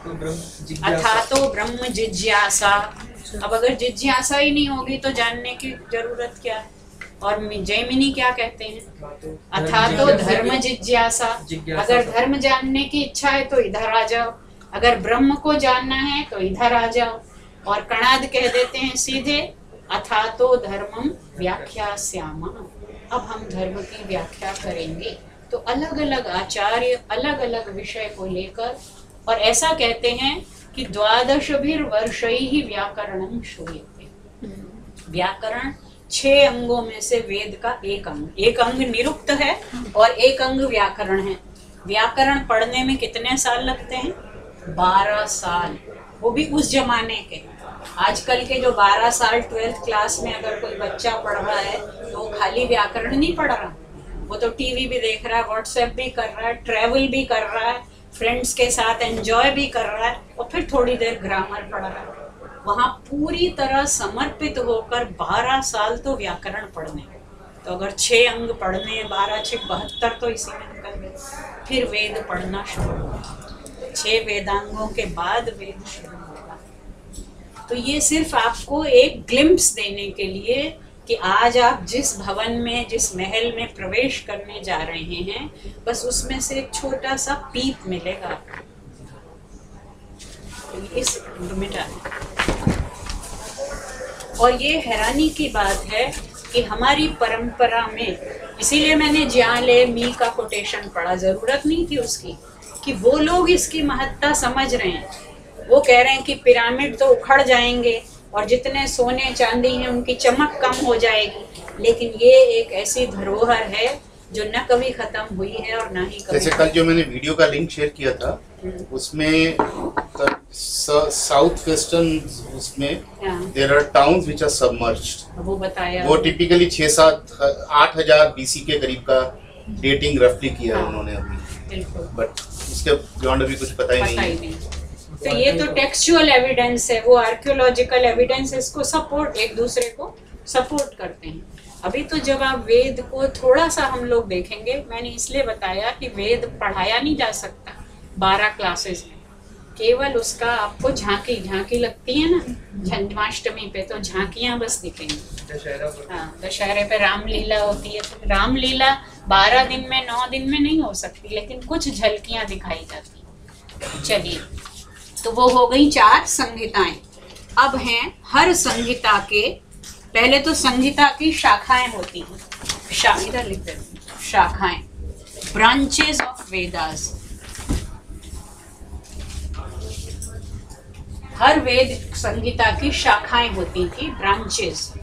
Speaker 1: है? अथातो ब्रह्म जिज्ञासा। अब अगर जिज्ञासा ही नहीं होगी तो जानने की जरूरत क्या है? और जैमिनी क्या कहते हैं? अथातो धर्म जिज्ञासा। अगर धर्म जानने की इच्छा है तो इधर आ जाओ, अगर ब्रह्म को जानना है तो इधर आ जाओ। और कणाद कह देते हैं सीधे, अथातो धर्मम व्याख्यास्यामः। अब हम धर्म की व्याख्या करेंगे। तो अलग अलग आचार्य अलग अलग विषय को लेकर, और ऐसा कहते हैं कि 12 वर्षैः व्याकरणं श्रूयते। व्याकरण 6 अंगों में से वेद का एक अंग निरुक्त है और एक अंग व्याकरण है। व्याकरण पढ़ने में कितने साल लगते हैं? 12 साल, वो भी उस जमाने के। आजकल के जो 12 साल 12th क्लास में अगर कोई बच्चा पढ़ रहा है तो वो खाली व्याकरण नहीं पढ़ रहा, वो तो टीवी भी देख रहा है, व्हाट्सएप भी कर रहा है, ट्रैवल भी कर रहा है, फ्रेंड्स के साथ एंजॉय भी कर रहा है, और फिर थोड़ी देर ग्रामर पढ़ रहा है। वहाँ पूरी तरह समर्पित होकर 12 साल तो व्याकरण पढ़ने। तो अगर 6 अंग पढ़ने, 12 6 72 तो इसी में निकल गए। फिर वेद पढ़ना शुरू होगा, 6 वेदांगों के बाद वेद शुरू होगा। तो ये सिर्फ आपको एक ग्लिम्प्स देने के लिए कि आज आप जिस भवन में, जिस महल में प्रवेश करने जा रहे हैं, बस उसमें से एक छोटा सा पीप मिलेगा। इस मिटा। और ये हैरानी की बात है कि हमारी परंपरा में, इसीलिए मैंने ज्यां ले मी का कोटेशन पढ़ा, जरूरत नहीं थी उसकी, कि वो लोग इसकी महत्ता समझ रहे हैं। वो कह रहे हैं कि पिरामिड तो उखड़ जाएंगे और जितने सोने चांदी हैं उनकी चमक कम हो जाएगी, लेकिन ये एक ऐसी धरोहर है जो न कभी खत्म हुई है और ना ही कभी।
Speaker 4: जैसे कल जो मैंने वीडियो का लिंक शेयर किया था, उसमें साउथ वेस्टर्न उसमें there are towns which are submerged.
Speaker 1: वो बताया,
Speaker 4: वो टिपिकली 6-7-8,000 BC के करीब का डेटिंग रफली किया है उन्होंने अभी,
Speaker 1: बिल्कुल,
Speaker 4: बट उसके बियॉन्ड अभी कुछ पता ही नहीं।
Speaker 1: तो ये तो टेक्सचुअल एविडेंस है, वो आर्कियोलॉजिकल एविडेंस इसको सपोर्ट, एक दूसरे को सपोर्ट करते हैं। अभी तो जब आप वेद को थोड़ा सा हम लोग देखेंगे, मैंने इसलिए बताया कि वेद पढ़ाया नहीं जा सकता 12 क्लासेस में, केवल उसका आपको झांकी लगती है ना जन्माष्टमी पे, तो झांकियां बस दिखेंगी। हाँ, दशहरे पे रामलीला होती है, तो रामलीला 12 दिन में 9 दिन में नहीं हो सकती, लेकिन कुछ झलकियां दिखाई जाती। चलिए, तो वो हो गई 4 संहिताएं। अब हैं हर संहिता के, पहले तो संहिता की शाखाएं होती हैं, इधर लिख देते हैं, शाखाएं, ब्रांचेस ऑफ वेदास। हर वेद संहिता की शाखाएं होती थी, ब्रांचेस।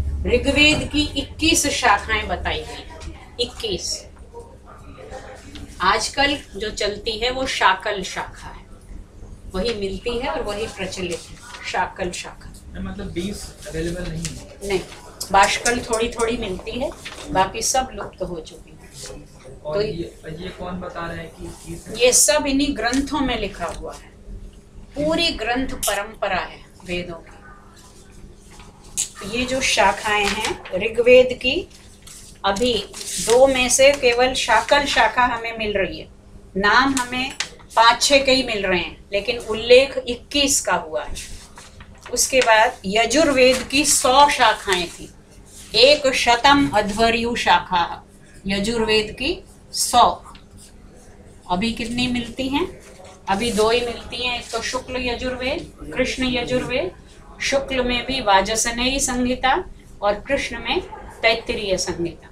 Speaker 1: ऋग्वेद की 21 शाखाएं बताई गई, 21। आजकल जो चलती है वो शाकल शाखा है, वही मिलती है और वही प्रचलित है, शाकल शाखा।
Speaker 7: मतलब 20 अवेलेबल नहीं है?
Speaker 1: नहीं, बाष्कल थोड़ी थोड़ी मिलती है, बाकी सब लुप्त हो चुकी है।
Speaker 7: और
Speaker 1: तो
Speaker 7: ये कौन बता रहा है कि 20 है?
Speaker 1: ये सब इन्हीं ग्रंथों में लिखा हुआ है, पूरी ग्रंथ परंपरा है वेदों की। ये जो शाखाएं हैं ऋग्वेद की, अभी 2 में से केवल शाकल शाखा हमें मिल रही है, नाम हमें 5-6 के ही मिल रहे हैं, लेकिन उल्लेख 21 का हुआ है। उसके बाद यजुर्वेद की 100 शाखाएं थी, 100 अध्वर्यु शाखा, यजुर्वेद की 100। अभी कितनी मिलती हैं? अभी 2 ही मिलती हैं, एक तो शुक्ल यजुर्वेद, कृष्ण यजुर्वेद। शुक्ल में भी वाजसनेयी संहिता और कृष्ण में तैत्तिरीय संहिता।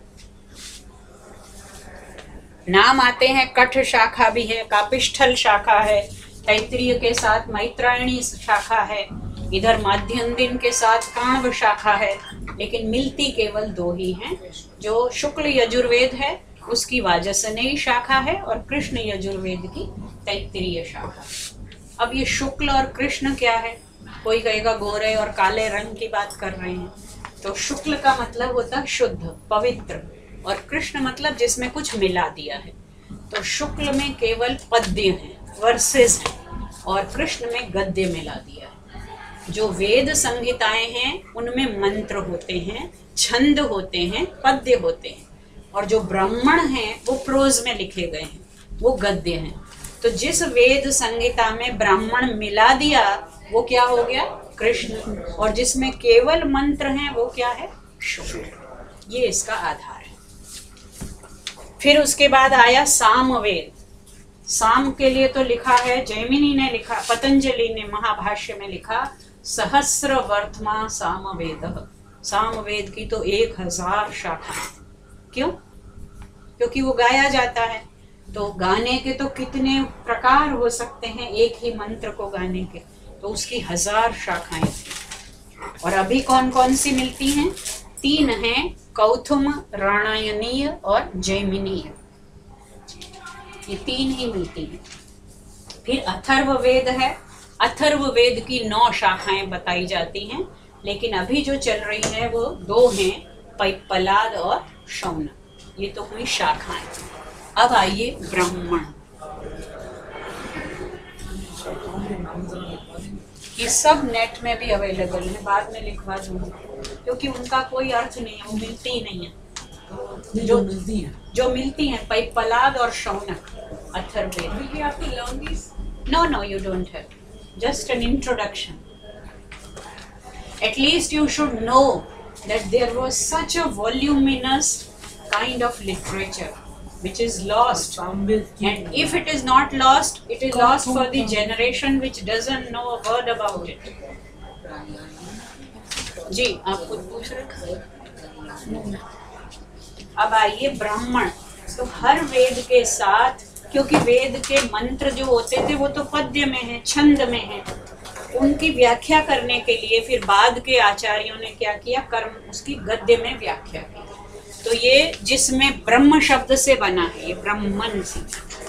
Speaker 1: नाम आते हैं, कठ शाखा भी है, कापिष्ठल शाखा है, तैत्तिरीय के साथ मैत्रायणी शाखा है, इधर माध्यन्दिन के साथ काण्व शाखा है, लेकिन मिलती केवल 2 ही हैं। जो शुक्ल यजुर्वेद है उसकी वाजसनेयी शाखा है और कृष्ण यजुर्वेद की तैत्तिरीय शाखा। अब ये शुक्ल और कृष्ण क्या है? कोई कहेगा गोरे और काले रंग की बात कर रहे हैं, तो शुक्ल का मतलब होता है शुद्ध, पवित्र, और कृष्ण मतलब जिसमें कुछ मिला दिया है। तो शुक्ल में केवल पद्य हैं, वर्सेस हैं, और कृष्ण में गद्य मिला दिया है। जो वेद संहिताएं हैं उनमें मंत्र होते हैं, छंद होते हैं, पद्य होते हैं, और जो ब्राह्मण हैं वो प्रोज में लिखे गए हैं, वो गद्य हैं। तो जिस वेद संहिता में ब्राह्मण मिला दिया वो क्या हो गया? कृष्ण। और जिसमें केवल मंत्र हैं वो क्या है? शुक्ल। ये इसका आधार है। फिर उसके बाद आया सामवेद। साम के लिए तो लिखा है, जैमिनी ने लिखा, पतंजलि ने महाभाष्य में लिखा, सहस्र वर्तमा सामवेद। सामवेद की तो 1000 शाखाएं। क्यों? क्योंकि वो गाया जाता है। तो गाने के तो कितने प्रकार हो सकते हैं एक ही मंत्र को गाने के, तो उसकी 1000 शाखाएं थी। और अभी कौन कौन सी मिलती हैं? 3 हैं, कौथुम, राणायनीय और जैमिनीय। ये 3 ही मिलती हैं। फिर अथर्ववेद है। अथर्ववेद की 9 शाखाएं बताई जाती हैं, लेकिन अभी जो चल रही है वो 2 हैं, पैप्पलाद और शौनक। ये तो हुई शाखाएं। अब आइए ब्राह्मण। ये सब नेट में भी अवेलेबल है, बाद में लिखवा दूंगी, क्योंकि उनका कोई अर्थ नहीं है, वो मिलती ही नहीं है। जो मिलती हैं पैप्पलाद और Shaunak, Atharvaveda. No, you don't have. Just an introduction. At least you should know that there was such a voluminous kind of literature which is lost. And if it is not lost, it is lost for the generation which doesn't know a word about it. जी, आप कुछ पूछ रहे? अब आइए ब्राह्मण। तो हर वेद के साथ, क्योंकि वेद के मंत्र जो होते थे वो तो पद्य में है, छंद में है, उनकी व्याख्या करने के लिए फिर बाद के आचार्यों ने क्या किया? कर्म उसकी गद्य में व्याख्या की। तो ये जिसमें ब्रह्म शब्द से बना है, ये ब्रह्मन से,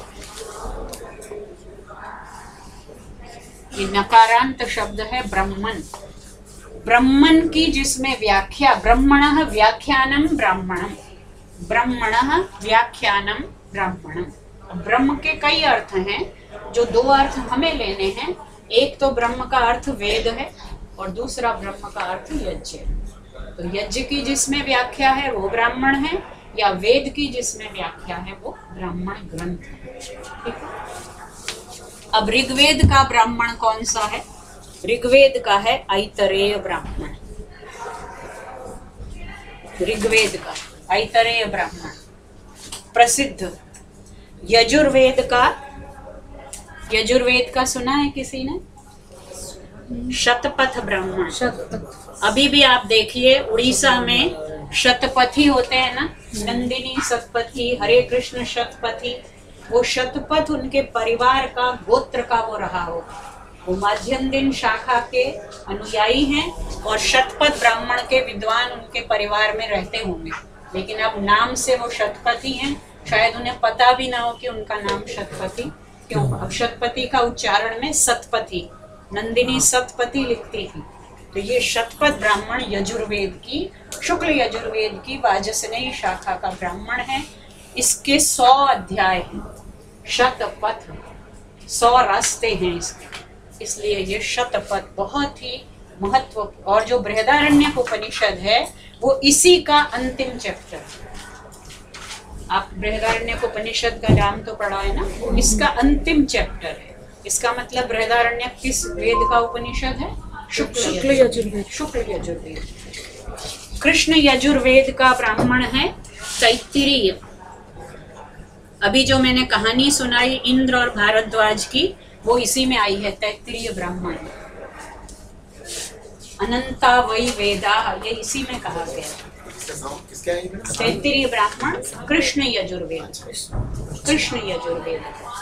Speaker 1: ये नकारांत शब्द है ब्रह्मन। ब्रह्मन की जिसमें व्याख्या, ब्रह्मणः व्याख्यानम ब्राह्मणम, ब्रह्मणः व्याख्यानम ब्राह्मणम। ब्रह्म के कई अर्थ हैं, जो 2 अर्थ हमें लेने हैं। एक तो ब्रह्म का अर्थ वेद है और दूसरा ब्रह्म का अर्थ यज्ञ। तो यज्ञ की जिसमें व्याख्या है वो ब्राह्मण है, या वेद की जिसमें व्याख्या है वो ब्राह्मण ग्रंथ है। ठीक है। अब ऋग्वेद का ब्राह्मण कौन सा है? ऋग्वेद का है ऐतरेय ब्राह्मण। ऋग्वेद का ऐतरेय ब्राह्मण प्रसिद्ध। यजुर्वेद का सुना है किसी ने? शतपथ ब्राह्मण। अभी भी आप देखिए उड़ीसा में शतपथी होते हैं ना, नंदिनी शतपथी, हरे कृष्ण शतपथी। वो शतपथ उनके परिवार का, गोत्र का वो रहा हो, वो माध्यन्दिन शाखा के अनुयायी हैं और शतपथ ब्राह्मण के विद्वान उनके परिवार में रहते होंगे, लेकिन अब नाम से वो शतपथी हैं। शायद उन्हें पता भी ना हो कि उनका नाम शतपति क्यों। अब शतपति का उच्चारण में सतपथी, नंदिनी सतपथी लिखती थी। तो ये शतपथ ब्राह्मण यजुर्वेद की, शुक्ल यजुर्वेद की वाजसनेयी शाखा का ब्राह्मण है। इसके 100 अध्याय हैं। शतपथ 100 रास्ते हैं इसके, इसलिए ये शतपथ बहुत ही महत्व। और जो बृहदारण्यक उपनिषद है वो इसी का अंतिम चैप्टर है। आप बृहदारण्यक उपनिषद का नाम तो पढ़ा है ना, इसका अंतिम चैप्टर है। इसका मतलब बृहदारण्यक किस वेद का उपनिषद है? शुक्ल यजुर्वेद। शुक्ल यजुर्वेद। कृष्ण यजुर्वेद का ब्राह्मण है तैत्तिरीय। अभी जो मैंने कहानी सुनाई इंद्र और भारद्वाज की, वो इसी में आई है, तैत्तिरीय ब्राह्मण। अनंता वै वेदा, ये इसी में कहा गया। तैत्तिरीय ब्राह्मण कृष्ण यजुर्वेद। कृष्ण यजुर्वेद।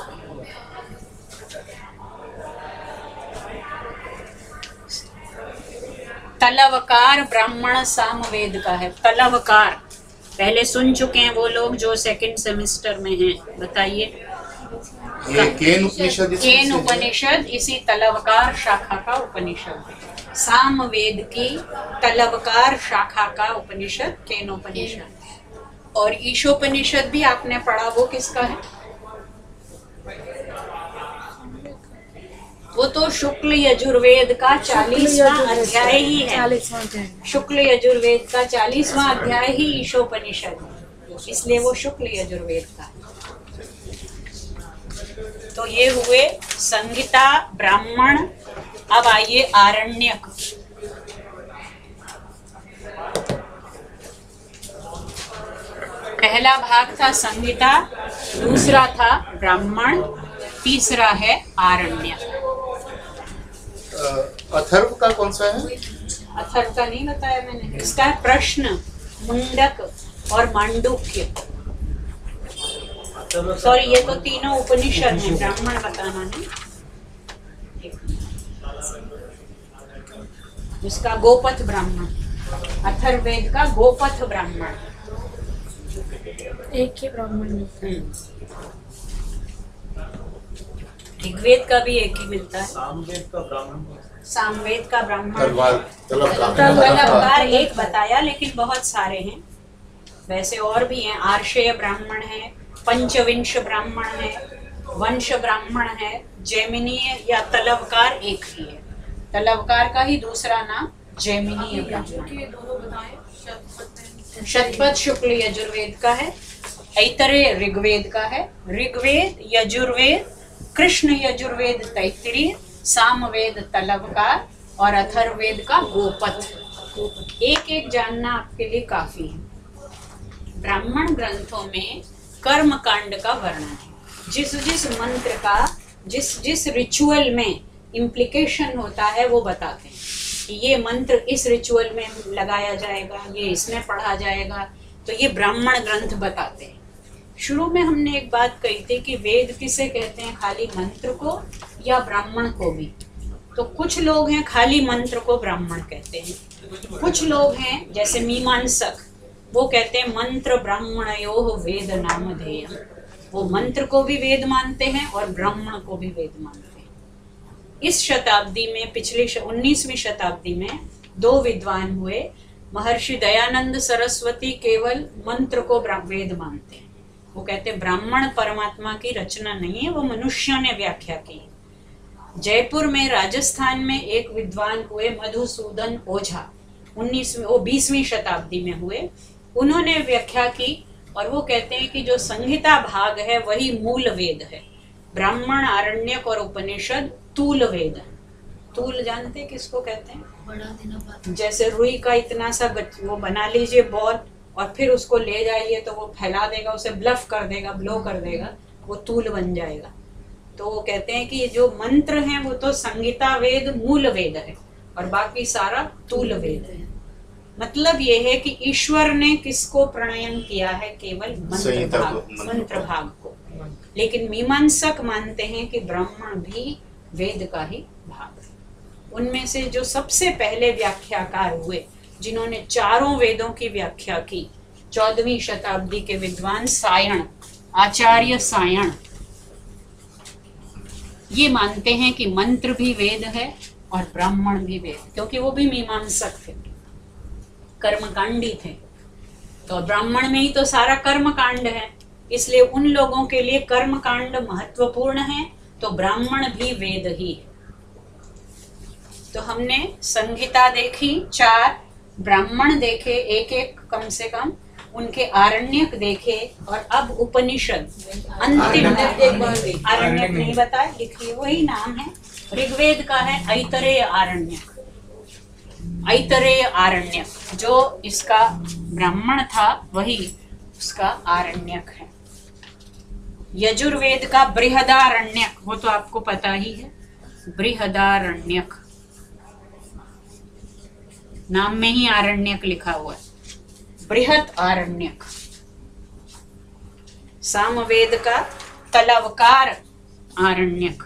Speaker 1: तलवकार ब्राह्मण सामवेद का है। तलवकार पहले सुन चुके हैं वो लोग जो सेकंड सेमेस्टर में हैं, बताइए।
Speaker 4: केन उपनिषद,
Speaker 1: केन उपनिषद इसी तलवकार शाखा का उपनिषद है। सामवेद की तलवकार शाखा का उपनिषद केन उपनिषद। और ईशोपनिषद भी आपने पढ़ा, वो किसका है? वो तो शुक्ल यजुर्वेद का 40वां अध्याय ही है। शुक्ल यजुर्वेद का 40वां अध्याय ही ईशोपनिषद है, इसलिए वो शुक्ल यजुर्वेद का। तो ये हुए संहिता, ब्राह्मण। अब आइए आरण्यक। पहला भाग था संहिता, दूसरा था ब्राह्मण, तीसरा है आरण्यक।
Speaker 4: अथर्व का कौन सा है?
Speaker 1: अथर्व का नहीं बताया मैंने। इसका है प्रश्न, मुंडक और मांडुक्य। सॉरी, ये तो तीनों उपनिषद हैं, ब्राह्मण बताना है। इसका गोपथ ब्राह्मण, अथर्ववेद का गोपथ ब्राह्मण।
Speaker 2: एक ही ब्राह्मण।
Speaker 1: ऋग्वेद का भी एक ही मिलता है।
Speaker 7: सामवेद का ब्राह्मण।
Speaker 1: सामवेद का ब्राह्मण
Speaker 4: तलवकार
Speaker 1: एक बताया, लेकिन बहुत सारे हैं। वैसे और भी हैं। आर्षेय ब्राह्मण है, पंचविंश ब्राह्मण है, वंश ब्राह्मण है, जैमिनीय या तलवकार एक ही है। तलवकार का ही दूसरा नाम जैमिनीय ब्राह्मण। शतपथ शुक्ल यजुर्वेद का है। ऐतरेय ऋग्वेद का है। ऋग्वेद, यजुर्वेद, कृष्ण यजुर्वेद तैत्तिरीय, सामवेद तलवकार और अथर्ववेद का गोपथ। एक एक जानना आपके लिए काफी है। ब्राह्मण ग्रंथों में कर्म कांड का वर्णन है। जिस जिस मंत्र का जिस जिस रिचुअल में इम्प्लीकेशन होता है वो बताते हैं कि ये मंत्र इस रिचुअल में लगाया जाएगा, ये इसमें पढ़ा जाएगा। तो ये ब्राह्मण ग्रंथ बताते हैं। शुरू में हमने एक बात कही थी कि वेद किसे कहते हैं, खाली मंत्र को या ब्राह्मण को भी। तो कुछ लोग हैं खाली मंत्र को ब्राह्मण कहते हैं, कुछ लोग हैं जैसे मीमांसक, वो कहते हैं मंत्र ब्राह्मणयोः वेद नामधेयम्। वो मंत्र को भी वेद मानते हैं और ब्राह्मण को भी वेद मानते हैं। इस शताब्दी में, पिछली 19वीं शताब्दी में 2 विद्वान हुए। महर्षि दयानंद सरस्वती केवल मंत्र को वेद मानते हैं। वो कहते हैं ब्राह्मण परमात्मा की रचना नहीं है, वो मनुष्यों ने व्याख्या की। जयपुर में, राजस्थान में एक विद्वान हुए मधुसूदन ओझा, 20वीं शताब्दी में हुए। उन्होंने व्याख्या की और वो कहते हैं कि जो संहिता भाग है वही मूल वेद है। ब्राह्मण, आरण्यक और उपनिषद तूल वेद है। तूल जानते किसको कहते हैं?
Speaker 6: बड़ा देना।
Speaker 1: जैसे रुई का इतना सा वो बना लीजिए बॉल और फिर उसको ले जाइए तो वो फैला देगा, उसे ब्लफ कर देगा, ब्लो कर देगा, वो तूल बन जाएगा। तो वो कहते हैं कि जो मंत्र हैं वो तो संहिता वेद मूल वेद है और बाकी सारा तूल वेद है। मतलब ये है कि ईश्वर ने किसको प्रणयन किया है? केवल मंत्र भाग को। लेकिन मीमांसक मानते हैं कि ब्राह्मण भी वेद का ही भाग है। उनमें से जो सबसे पहले व्याख्याकार हुए, जिन्होंने चारों वेदों की व्याख्या की, 14वीं शताब्दी के विद्वान सायण, आचार्य सायण ये मानते हैं कि मंत्र भी वेद है और ब्राह्मण भी वेद, क्योंकि वो भी मीमांसक थे, कर्मकांडी थे। तो ब्राह्मण में ही तो सारा कर्म कांड है, इसलिए उन लोगों के लिए कर्म कांड महत्वपूर्ण है, तो ब्राह्मण भी वेद ही है। तो हमने संहिता देखी, 4 ब्राह्मण देखे, एक कम से कम, उनके आरण्यक देखे, और अब उपनिषद अंतिम आरण्यक नहीं बताए, लिखिए वही नाम है, ऋग्वेद का है ऐतरेय आरण्यक। ऐतरेय आरण्यक जो इसका ब्राह्मण था वही उसका आरण्यक है। यजुर्वेद का बृहदारण्यक, वो तो आपको पता ही है, बृहदारण्यक, नाम में ही आरण्यक लिखा हुआ है, बृहद आरण्यक। सामवेद का तलवकार आरण्यक।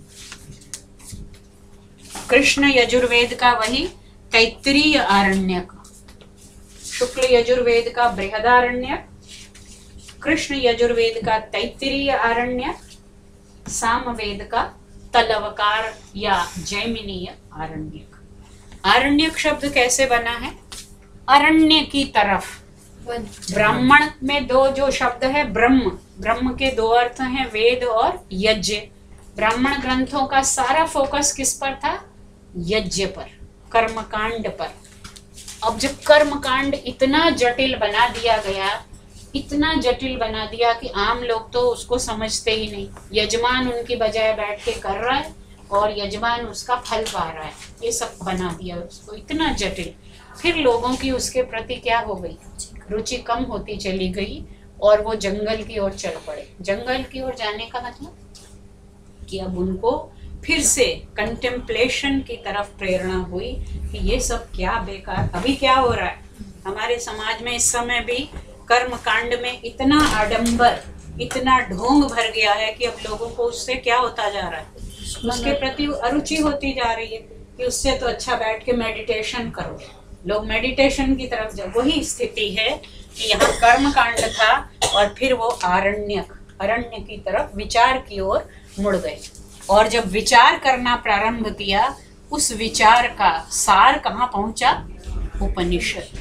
Speaker 1: कृष्ण यजुर्वेद का वही तैत्तिरीय आरण्यक। शुक्ल यजुर्वेद का बृहदारण्यक, कृष्ण यजुर्वेद का तैत्तिरीय आरण्यक, सामवेद का तलवकार या जैमिनीय आरण्यक। आरण्यक शब्द कैसे बना है? अरण्य की तरफ। ब्राह्मण में 2 जो शब्द है, ब्रह्म, ब्रह्म के 2 अर्थ हैं, वेद और यज्ञ। ब्राह्मण ग्रंथों का सारा फोकस किस पर था? यज्ञ पर, कर्मकांड पर। अब जब कर्मकांड इतना जटिल बना दिया गया, इतना जटिल बना दिया कि आम लोग तो उसको समझते ही नहीं। यजमान उनकी बजाय बैठ के कर रहा है और यजमान उसका फल पा रहा है, ये सब बना दिया उसको इतना जटिल। फिर लोगों की उसके प्रति क्या हो गई? रुचि कम होती चली गई और वो जंगल की ओर चल पड़े। जंगल की ओर जाने का मतलब कि अब उनको फिर से कंटेम्पलेशन की तरफ प्रेरणा हुई कि ये सब क्या बेकार। अभी क्या हो रहा है हमारे समाज में इस समय भी, कर्म कांड में इतना आडंबर, इतना ढोंग भर गया है कि अब लोगों को उससे क्या होता जा रहा है, उसके प्रति अरुचि होती जा रही है कि उससे तो अच्छा बैठ के मेडिटेशन करो। लोग मेडिटेशन की तरफ जाओ। वही स्थिति है कि यहाँ कर्म कांड था और फिर वो अरण्य की तरफ, विचार की ओर मुड़ गए। और जब विचार करना प्रारंभ किया, उस विचार का सार कहाँ पहुंचा? उपनिषद।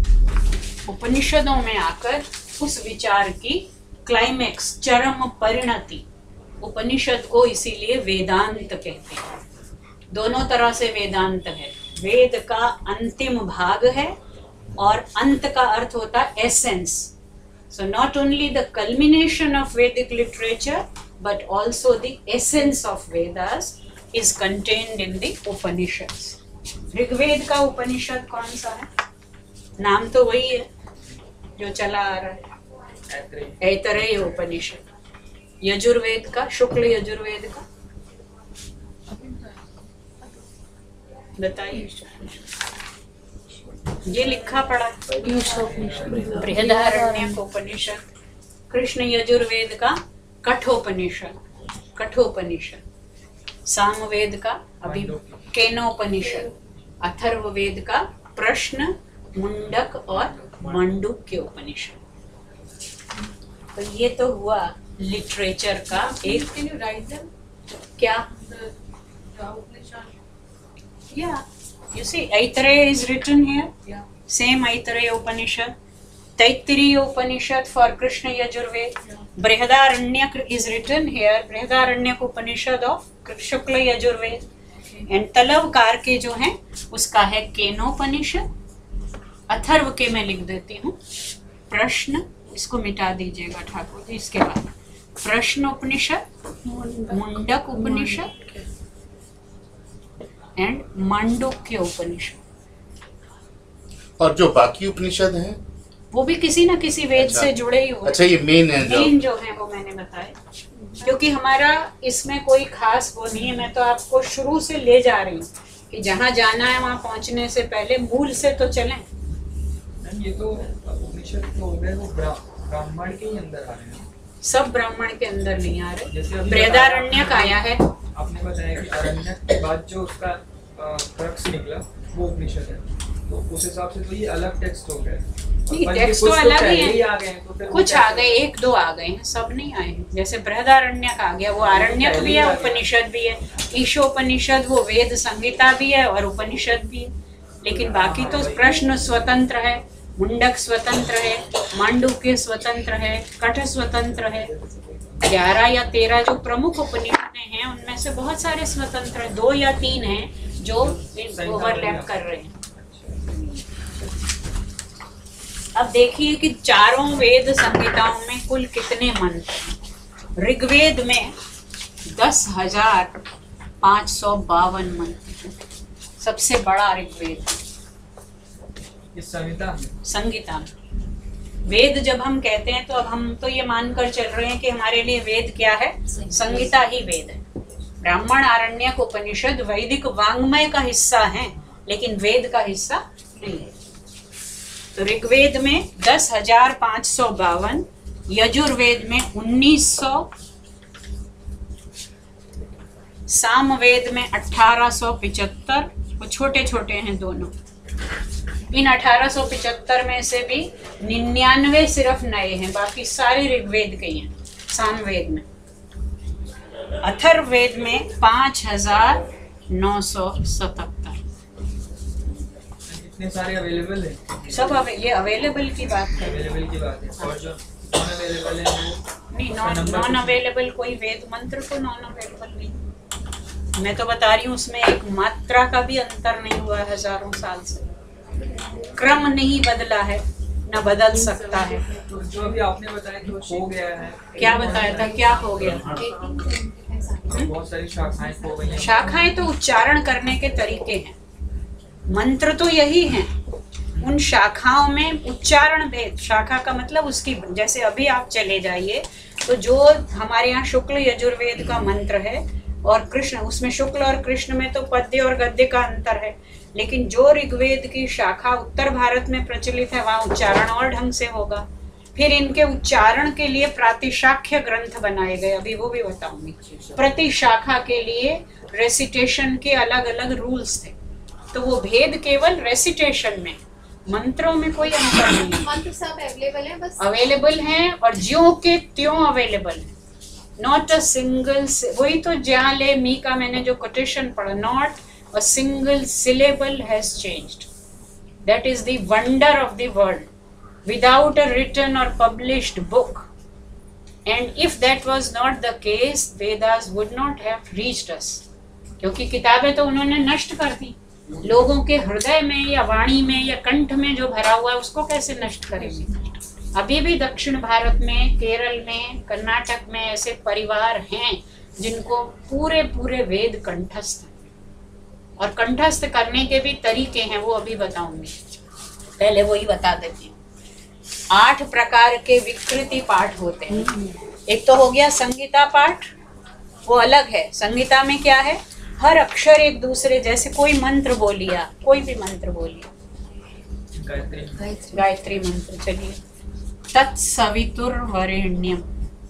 Speaker 1: उपनिषदों में आकर उस विचार की क्लाइमेक्स, चरम परिणति, उपनिषद को इसीलिए वेदांत कहते हैं। दोनों तरह से वेदांत है। वेद का अंतिम भाग है और अंत का अर्थ होता है essence. So not only the culmination of Vedic literature but also the essence of Vedas is contained in the Upanishads. Rigveda का उपनिषद कौन सा है? नाम तो वही है जो चला आ रहा है, ऐतरेय उपनिषद। यजुर्वेद का, शुक्ल यजुर्वेद का बताइए। ये लिखा पड़ा बृहदारण्यक उपनिषद। कृष्ण यजुर्वेद का कठोपनिषद, सामवेद का अभी केनोपनिषद, अथर्ववेद का प्रश्न, मुंडक और मांडुक्य उपनिषद। तो ये तो हुआ लिटरेचर का एक। क्या? You see, Aitareya is written here. Same Aitareya Upanishad. Taittiriya Upanishad for Krishna Yajurved. Brihadaranyaka is written here. Brihadaranyaka Upanishad of Shukla Yajurved. And तलवकार के जो हैं उसका है केनोपनिषद। अथर्व के मैं लिख देती हूँ प्रश्न, इसको मिटा दीजिएगा ठाकुर जी। इसके बाद प्रश्न उपनिषद, मुंडक उपनिषद एंड मांडुक्य उपनिषद।
Speaker 4: और जो बाकी उपनिषद हैं
Speaker 1: वो भी किसी ना किसी वेद से जुड़े ही हुए।
Speaker 4: अच्छा, ये मेन है
Speaker 1: जो है वो मैंने बताया, क्योंकि हमारा इसमें कोई खास वो नहीं है। मैं तो आपको शुरू से ले जा रही हूँ कि जहाँ जाना है वहाँ पहुँचने से पहले मूल से तो चलें।
Speaker 7: ये तो उपनिषद तो हो गए, वो ब्राह्मण के ही अंदर आ रहे हैं।
Speaker 1: सब ब्राह्मण के अंदर नहीं आ रहे। बृहदारण्यक आया है,
Speaker 7: आपने बताया कि अरण्यक के बाद जो उसका क्रक्स निकला वो उपनिषद है। तो उस हिसाब से तो ये अलग टेक्स्ट हो गए।
Speaker 1: नहीं,
Speaker 7: बल्कि
Speaker 1: टेक्स्ट
Speaker 7: कुछ
Speaker 1: तो अलग ही
Speaker 7: पहले
Speaker 1: है।
Speaker 7: ही आ गए हैं, तो फिर वो
Speaker 1: कुछ
Speaker 7: कैसे-
Speaker 1: आ गए, एक दो आ गए हैं, सब नहीं आए हैं। जैसे बृहदारण्यक आ गया, वो आरण्यक भी है, उपनिषद भी है। ईशोपनिषद वो वेद संहिता भी है और उपनिषद भी है। लेकिन बाकी तो प्रश्न स्वतंत्र है, मुंडक स्वतंत्र है, मांडुक्य स्वतंत्र है, कठ स्वतंत्र है। 11 या 13 जो प्रमुख उपनिषदें हैं उनमें से बहुत सारे स्वतंत्र हैं, 2 या 3 हैं जो ओवरलैप कर रहे हैं। अब देखिए कि चारों वेद संहिताओं में कुल कितने मंत्र हैं। ऋग्वेद में 10,552 मंत्र हैं, सबसे बड़ा ऋग्वेद
Speaker 7: इस संहिता में
Speaker 1: संहिता में। वेद जब हम कहते हैं तो अब हम तो ये मानकर चल रहे हैं कि हमारे लिए वेद क्या है, संहिता ही वेद है। ब्राह्मण, आरण्यक, उपनिषद वैदिक वांग्मय का हिस्सा है, लेकिन वेद का हिस्सा नहीं है। तो ऋग्वेद में 10,552, यजुर्वेद में 1900, सामवेद में 1875, वो छोटे छोटे हैं दोनों। इन 1875 में से भी 99 सिर्फ नए हैं, बाकी सारे ऋग्वेद के ही हैं। सामवेद में, अथर्ववेद में 5,977।
Speaker 7: इतने सारे अवेलेबल है,
Speaker 1: सब ये अवेलेबल की बात है।
Speaker 7: अवेलेबल की बात है। और जो नॉन अवेलेबल है वो
Speaker 1: नहीं, नॉन अवेलेबल कोई वेद मंत्र तो नॉन अवेलेबल नहीं। मैं तो बता रही हूँ उसमें एक मात्रा का भी अंतर नहीं हुआ है हजारों साल से। क्रम नहीं बदला है, न बदल सकता है।
Speaker 7: तो जो अभी आपने बताया कि वो हो गया है,
Speaker 1: क्या बताया था, क्या हो गया?
Speaker 7: बहुत सारी शाखाएं खो गई हैं।
Speaker 1: शाखाएं तो उच्चारण करने के तरीके हैं, मंत्र तो यही हैं। उन शाखाओं में उच्चारण भेद, शाखा का मतलब उसकी, जैसे अभी आप चले जाइए तो जो हमारे यहाँ शुक्ल यजुर्वेद का मंत्र है और कृष्ण, उसमें शुक्ल और कृष्ण में तो पद्य और गद्य का अंतर है। लेकिन जो ऋग्वेद की शाखा उत्तर भारत में प्रचलित है वहाँ उच्चारण और ढंग से होगा। फिर इनके उच्चारण के लिए प्रातिशाख्य ग्रंथ बनाए गए, अभी वो भी बताऊंगी। प्रति शाखा के लिए रेसिटेशन के अलग अलग रूल्स थे। तो वो भेद केवल रेसिटेशन में, मंत्रों में कोई अंतर नहीं है।
Speaker 5: मंत्र सब अवेलेबल है, बस
Speaker 1: अवेलेबल हैं और ज्यों के त्यों अवेलेबल है। नॉट अ सिंगल, वही तो ज्या ले मी का मैंने जो कोटेशन पढ़ा, not a single syllable has changed. That is the wonder of the world. Without a written or published book, and if that was not the case, Vedas would not have reached us. क्योंकि किताबें तो उन्होंने नष्ट कर दी। लोगों के हृदय में या वाणी में या कंठ में जो भरा हुआ है उसको कैसे नष्ट करेंगे? अभी भी दक्षिण भारत में, केरल में, कर्नाटक में ऐसे परिवार हैं जिनको पूरे पूरे वेद कंठस्थ, और कंठस्थ करने के भी तरीके हैं, वो अभी बताऊंगी। पहले वही बता देती हूँ। 8 प्रकार के विकृति पाठ होते हैं। एक तो हो गया संहिता पाठ, वो अलग है। संहिता में क्या है, हर अक्षर एक दूसरे, जैसे कोई मंत्र बोलिया, कोई भी मंत्र बोलिए, गायत्री मंत्र, चलिए, तत्सवितुर्वरेण्यम,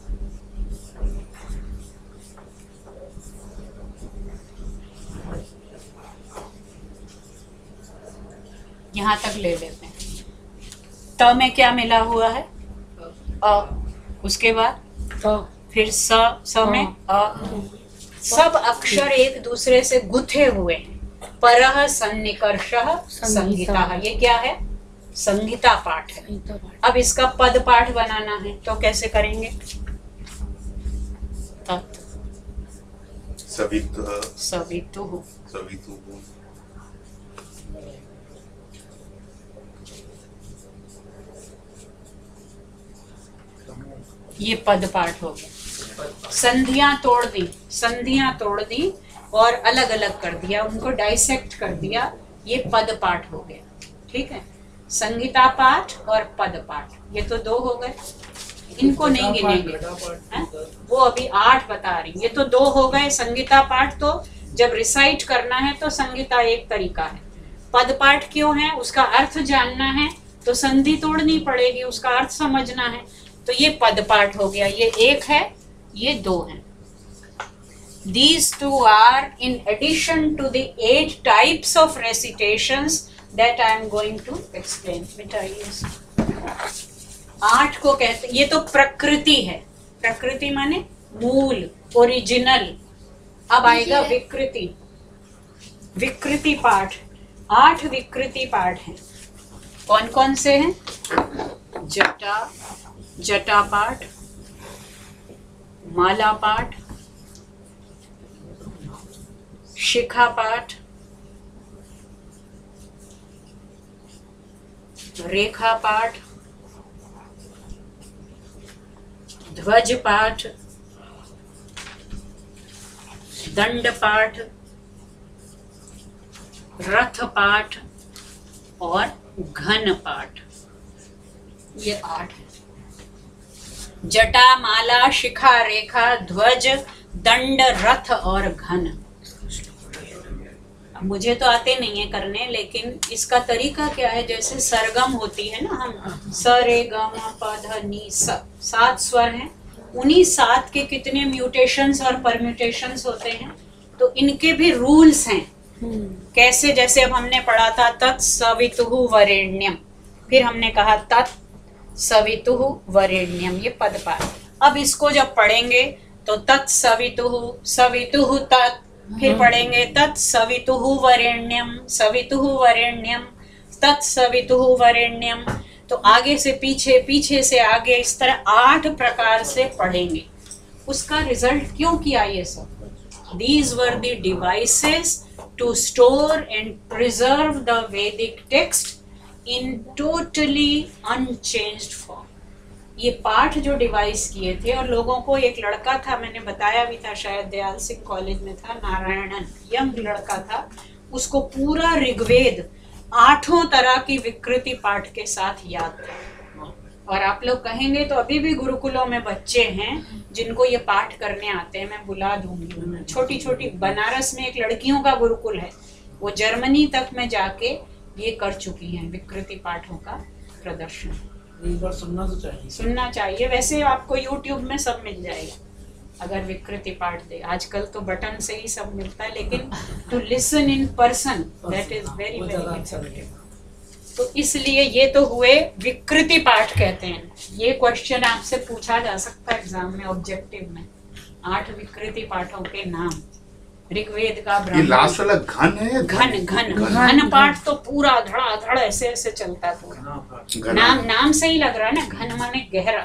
Speaker 1: यहाँ तक ले लेते हैं। त में क्या मिला हुआ है, अ, उसके बाद फिर स में अ, सब अक्षर एक दूसरे से गुथे हुए हैं। परः सन्निकर्षः संहिता, ये क्या है, संहिता पाठ है। अब इसका पद पाठ बनाना है तो कैसे करेंगे, तत्
Speaker 4: सवितुः
Speaker 1: सवितुः,
Speaker 4: सवितुः,
Speaker 1: ये पद पाठ हो गया। संधियां तोड़ दी, संधियां तोड़ दी और अलग अलग कर दिया, उनको डाइसेक्ट कर दिया, ये पद पाठ हो गया। ठीक है, संहिता पाठ और पद पाठ, ये तो 2 हो गए, इनको नहीं गिनेंगे, वो अभी 8 बता रही। ये तो 2 हो गए। संहिता पाठ तो जब रिसाइट करना है तो संहिता एक तरीका है। पद पाठ क्यों है, उसका अर्थ जानना है तो संधि तोड़नी पड़ेगी, उसका अर्थ समझना है, तो ये पद पाठ हो गया। ये 1 है, ये 2 है। These 2 are in addition to the 8 types of recitations that I am going to explain. मिटाइए इसको। 8 को कहते, ये तो प्रकृति है, प्रकृति माने मूल, ओरिजिनल। अब आएगा विकृति, विकृति पाठ। 8 विकृति पाठ हैं। कौन कौन से हैं? जटा, जटा पाठ, माला पाठ, शिखा पाठ, रेखा पाठ, ध्वज पाठ, दंड पाठ, रथ पाठ और घन पाठ। ये 8 है। जटा, माला, शिखा, रेखा, ध्वज, दंड, रथ और घन। मुझे तो आते नहीं है करने, लेकिन इसका तरीका क्या है, जैसे सरगम होती है ना, हम स रे ग म प ध नि स, 7 स्वर हैं, उन्हीं 7 के कितने म्यूटेशंस और परम्यूटेशंस होते हैं, तो इनके भी रूल्स हैं। कैसे, जैसे अब हमने पढ़ा था तत्सवितुः वरेण्यम, फिर हमने कहा तत्सवितुः वरेण्यम, ये पदपाठ। अब इसको जब पढ़ेंगे तो तत्सवितुः, सवितुः तत्, फिर पढ़ेंगे तत्सवितुः वरेण्यम, सवितुः वरेण्यम, तत्सवितुः वरेण्यम। तो आगे से पीछे, पीछे से आगे, इस तरह 8 प्रकार से पढ़ेंगे। उसका रिजल्ट क्यों किया ये सब? These were the devices to store and preserve the Vedic text in totally unchanged form. ये पाठ जो डिवाइस किए थे, और लोगों को, एक लड़का था, मैंने बताया भी था, शायद दयाल सिंह कॉलेज में था, नारायणन, यंग लड़का था, उसको पूरा ऋग्वेद 8 तरह की विकृति पाठ के साथ याद था। और आप लोग कहेंगे तो अभी भी गुरुकुलों में बच्चे हैं जिनको ये पाठ करने आते हैं, मैं बुला दूंगी। छोटी छोटी, बनारस में एक लड़कियों का गुरुकुल है, वो जर्मनी तक में जाके ये कर चुकी हैं, विकृति पाठों का प्रदर्शन।
Speaker 3: एक बार सुनना तो चाहिए,
Speaker 1: सुनना चाहिए। वैसे आपको YouTube में सब मिल जाएगा अगर विकृति पाठ दे। आजकल तो बटन से ही सब मिलता है, लेकिन to listen in person, that is very very. तो इसलिए ये तो हुए विकृति पाठ कहते हैं। ये क्वेश्चन आपसे पूछा जा सकता है एग्जाम में, ऑब्जेक्टिव में। 8 विकृति पाठों के नाम ऋग्वेद का।
Speaker 4: ये लास्ट वाला घन है?
Speaker 1: घन घन घन पाठ तो पूरा धड़ाधड़ ऐसे ऐसे चलता है पूरा। नाम से ही लग रहा है ना, घन माने गहरा।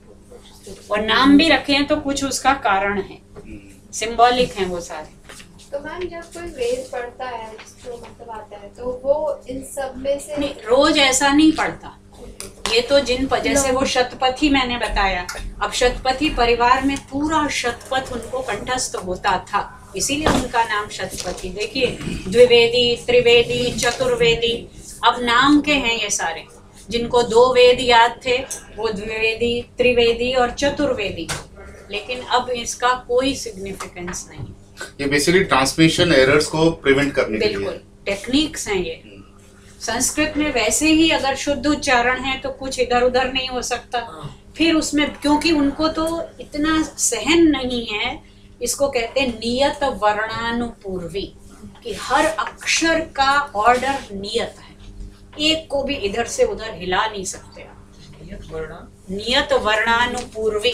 Speaker 1: और नाम भी रखे हैं तो कुछ उसका कारण है, सिंबॉलिक हैं वो सारे।
Speaker 5: तो मैम जब कोई वेद पढ़ता है, जिसको मतलब आता है, तो वो इन सब में से
Speaker 1: नहीं, रोज ऐसा नहीं पढ़ता। ये तो जैसे वो शतपथी मैंने बताया, अब शतपथी परिवार में पूरा शतपथ उनको कंठस्थ होता था, इसीलिए उनका नाम शतपथी। देखिए, द्विवेदी, त्रिवेदी, चतुर्वेदी, अब नाम के हैं ये सारे। जिनको 2 वेद याद थे वो द्विवेदी, त्रिवेदी और चतुर्वेदी, लेकिन अब इसका कोई सिग्निफिकेंस नहीं।
Speaker 4: ये बेसिकली ट्रांसमिशन एरर्स को प्रिवेंट करने के लिए
Speaker 1: बिल्कुल टेक्निक्स हैं ये। संस्कृत में वैसे ही अगर शुद्ध उच्चारण है तो कुछ इधर उधर नहीं हो सकता। फिर उसमें क्योंकि उनको तो इतना सहन नहीं है, इसको कहते हैं नियत वर्णानुपूर्वी, कि हर अक्षर का ऑर्डर नियत है, एक को भी इधर से उधर हिला नहीं सकते आप। नियत वर्णानुपूर्वी।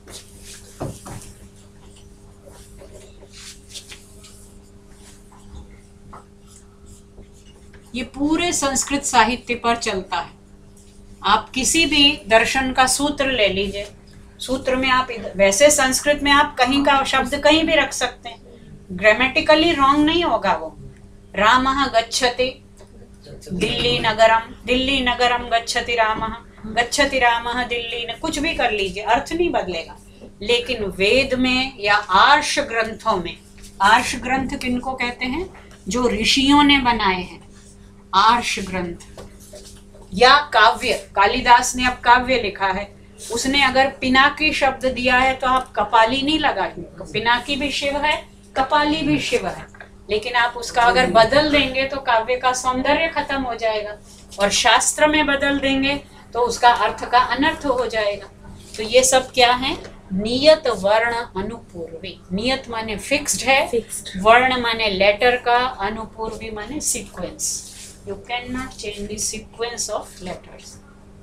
Speaker 1: ये पूरे संस्कृत साहित्य पर चलता है। आप किसी भी दर्शन का सूत्र ले लीजिए, सूत्र में आप वैसे संस्कृत में आप कहीं का शब्द कहीं भी रख सकते हैं, ग्रामेटिकली रॉन्ग नहीं होगा वो। रामः गच्छति दिल्ली नगरम, दिल्ली नगरम गच्छति रामः, गच्छति रामः दिल्ली, कुछ भी कर लीजिए, अर्थ नहीं बदलेगा। लेकिन वेद में या आर्ष ग्रंथों में, आर्ष ग्रंथ किनको कहते हैं? जो ऋषियों ने बनाए हैं, आर्ष ग्रंथ। या काव्य, कालिदास ने अब काव्य लिखा है, उसने अगर पिनाकी शब्द दिया है तो आप कपाली नहीं लगाएंगे। पिनाकी भी शिव है, कपाली भी शिव है, लेकिन आप उसका अगर बदल देंगे तो काव्य का सौंदर्य खत्म हो जाएगा, और शास्त्र में बदल देंगे तो उसका अर्थ का अनर्थ हो जाएगा। तो ये सब क्या है? नियत वर्ण अनुपूर्वी। नियत माने फिक्स्ड है, वर्ण माने लेटर का, अनुपूर्वी माने sequence. You cannot change the sequence of letters.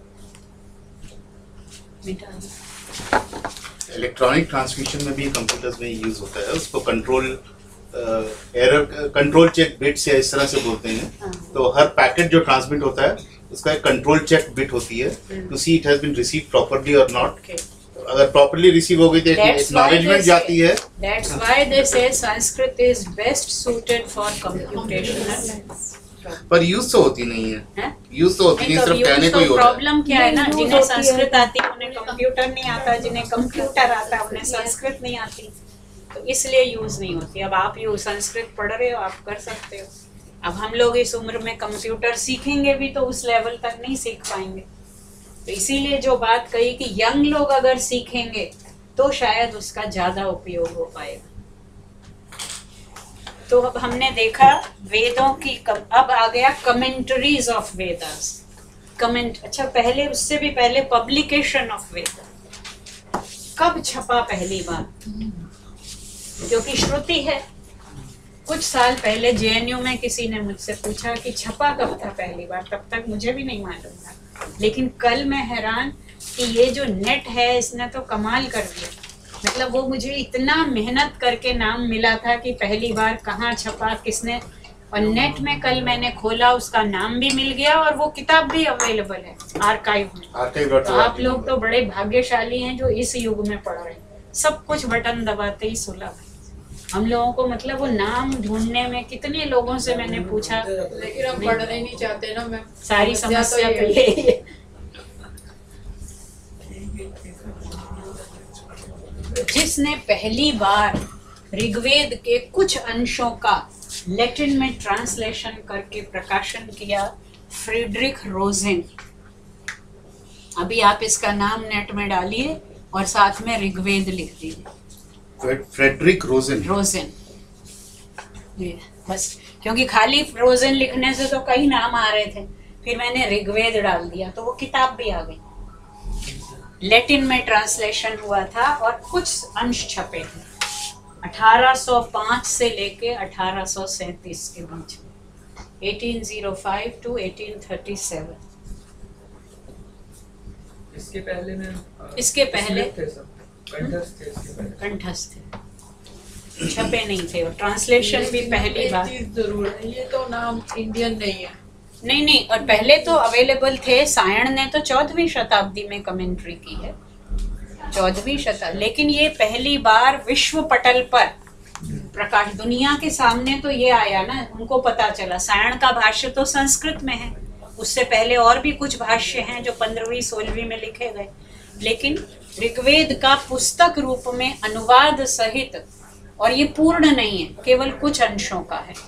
Speaker 4: Electronic transmission में भी कंप्यूटर्स में यूज होता है, उसको control error control check bits या इस तरह से बोलते हैं। तो हर पैकेट जो ट्रांसमिट होता है उसका एक कंट्रोल चेक बिट होती है to see it has been receive properly और नॉट। अगर प्रॉपर्ली रिसीव हो गई तो एक्नॉलेजमेंट जाती है।
Speaker 1: That's why they say Sanskrit is best suited for computational।
Speaker 4: पर यूज तो होती नहीं है, यूज तो होती नहीं, सिर्फ कहने को ही होता है।
Speaker 1: प्रॉब्लम क्या है ना, जिन्हें संस्कृत आती है उन्हें कंप्यूटर नहीं आता, जिन्हें कंप्यूटर आता है उन्हें संस्कृत नहीं आती, तो इसलिए यूज नहीं होती। अब आप यू संस्कृत पढ़ रहे हो, आप कर सकते हो। अब हम लोग इस उम्र में कंप्यूटर सीखेंगे भी तो उस लेवल तक नहीं सीख पाएंगे। तो इसीलिए जो बात कही कि यंग लोग अगर सीखेंगे तो शायद उसका ज्यादा उपयोग हो पाएगा। तो अब हमने देखा वेदों की अब आ गया कमेंटरीज ऑफ वेदास। कमेंट, अच्छा पहले उससे भी पहले पब्लिकेशन ऑफ वेद कब छपा पहली बार, क्योंकि श्रुति है। कुछ साल पहले जेएनयू में किसी ने मुझसे पूछा कि छपा कब था पहली बार, तब तक मुझे भी नहीं मालूम था। लेकिन कल मैं हैरान कि ये जो नेट है इसने तो कमाल कर दिया। मतलब वो मुझे इतना मेहनत करके नाम मिला था कि पहली बार कहाँ छपा, किसने, और नेट में कल मैंने खोला उसका नाम भी मिल गया और वो किताब भी अवेलेबल है आर्काइव में। तो आप लोग तो बड़े भाग्यशाली हैं जो इस युग में पढ़ रहे हैं। सब कुछ बटन दबाते ही सुलभ है। हम लोगों को मतलब वो नाम ढूंढने में कितने लोगों से मैंने पूछा,
Speaker 6: लेकिन हम पढ़ना ही नहीं चाहते ना मैम।
Speaker 1: सारी समस्या तो यही है। जिसने पहली बार ऋग्वेद के कुछ अंशों का लैटिन में ट्रांसलेशन करके प्रकाशन किया, फ्रेडरिक रोजेन। अभी आप इसका नाम नेट में डालिए और साथ में ऋग्वेद लिख दीजिए,
Speaker 4: फ्रेडरिक रोजेन।
Speaker 1: रोजेन बस, क्योंकि खाली रोजेन लिखने से तो कई नाम आ रहे थे, फिर मैंने ऋग्वेद डाल दिया तो वो किताब भी आ गई। लैटिन में ट्रांसलेशन हुआ था और कुछ अंश छपे थे 1805 से लेके 1837 के बीच में, 1805 to 1837।
Speaker 7: इसके पहले में
Speaker 1: इसके पहले
Speaker 7: कंठस्थ थे,
Speaker 1: छपे नहीं थे और ट्रांसलेशन भी पहली बार।
Speaker 6: जरूर है, ये तो नाम इंडियन नहीं है।
Speaker 1: नहीं, और पहले तो अवेलेबल थे। सायण ने तो 14वीं शताब्दी में कमेंट्री की है, 14वीं शताब्दी। लेकिन ये पहली बार विश्व पटल पर प्रकाश, दुनिया के सामने तो ये आया ना, उनको पता चला। सायण का भाष्य तो संस्कृत में है, उससे पहले और भी कुछ भाष्य हैं जो 15वीं 16वीं में लिखे गए, लेकिन ऋग्वेद का पुस्तक रूप में अनुवाद सहित, और ये पूर्ण नहीं है, केवल कुछ अंशों का है।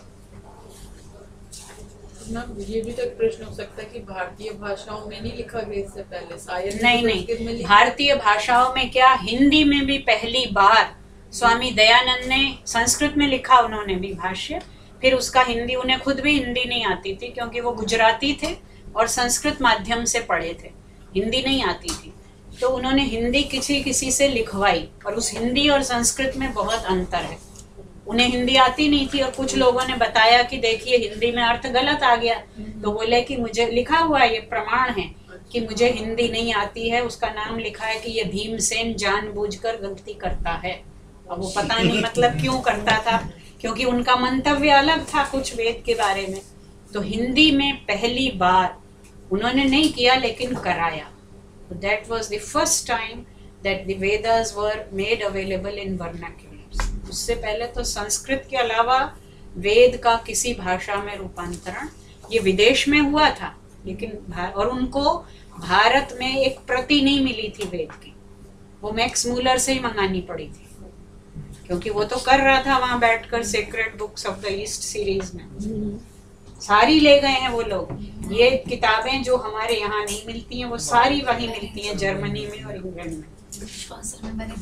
Speaker 6: ये भी तो एक प्रश्न हो सकता है कि भारतीय भाषाओं में नहीं लिखा गया इससे पहले, शायद
Speaker 1: नहीं, भारतीय भाषाओं में क्या, हिंदी में भी पहली बार स्वामी दयानंद ने संस्कृत में लिखा, उन्होंने भी भाष्य। फिर उसका हिंदी, उन्हें खुद भी हिंदी नहीं आती थी क्योंकि वो गुजराती थे और संस्कृत माध्यम से पढ़े थे, हिंदी नहीं आती थी, तो उन्होंने हिंदी किसी से लिखवाई। और उस हिंदी और संस्कृत में बहुत अंतर है। उन्हें हिंदी आती नहीं थी और कुछ लोगों ने बताया कि देखिए हिंदी में अर्थ गलत आ गया, तो बोले कि मुझे लिखा हुआ ये प्रमाण है कि मुझे हिंदी नहीं आती है, उसका नाम लिखा है कि ये भीमसेन जानबूझकर गलती करता है। अब वो पता नहीं मतलब क्यों करता था, क्योंकि उनका मंतव्य अलग था कुछ वेद के बारे में। तो हिंदी में पहली बार उन्होंने नहीं किया लेकिन कराया। That was the first time that the Vedas were made available in vernacular. उससे पहले तो संस्कृत के अलावा वेद का किसी भाषा में रूपांतरण ये विदेश में हुआ था, लेकिन और उनको भारत में एक प्रति नहीं मिली थी वेद की, वो मैक्स मूलर से ही मंगानी पड़ी थी, क्योंकि वो तो कर रहा था वहां बैठकर sacred books of the East series में। सारी ले गए हैं वो लोग। ये किताबें जो हमारे यहाँ नहीं मिलती हैं वो सारी वहीं मिलती हैं, जर्मनी में और इंग्लैंड में।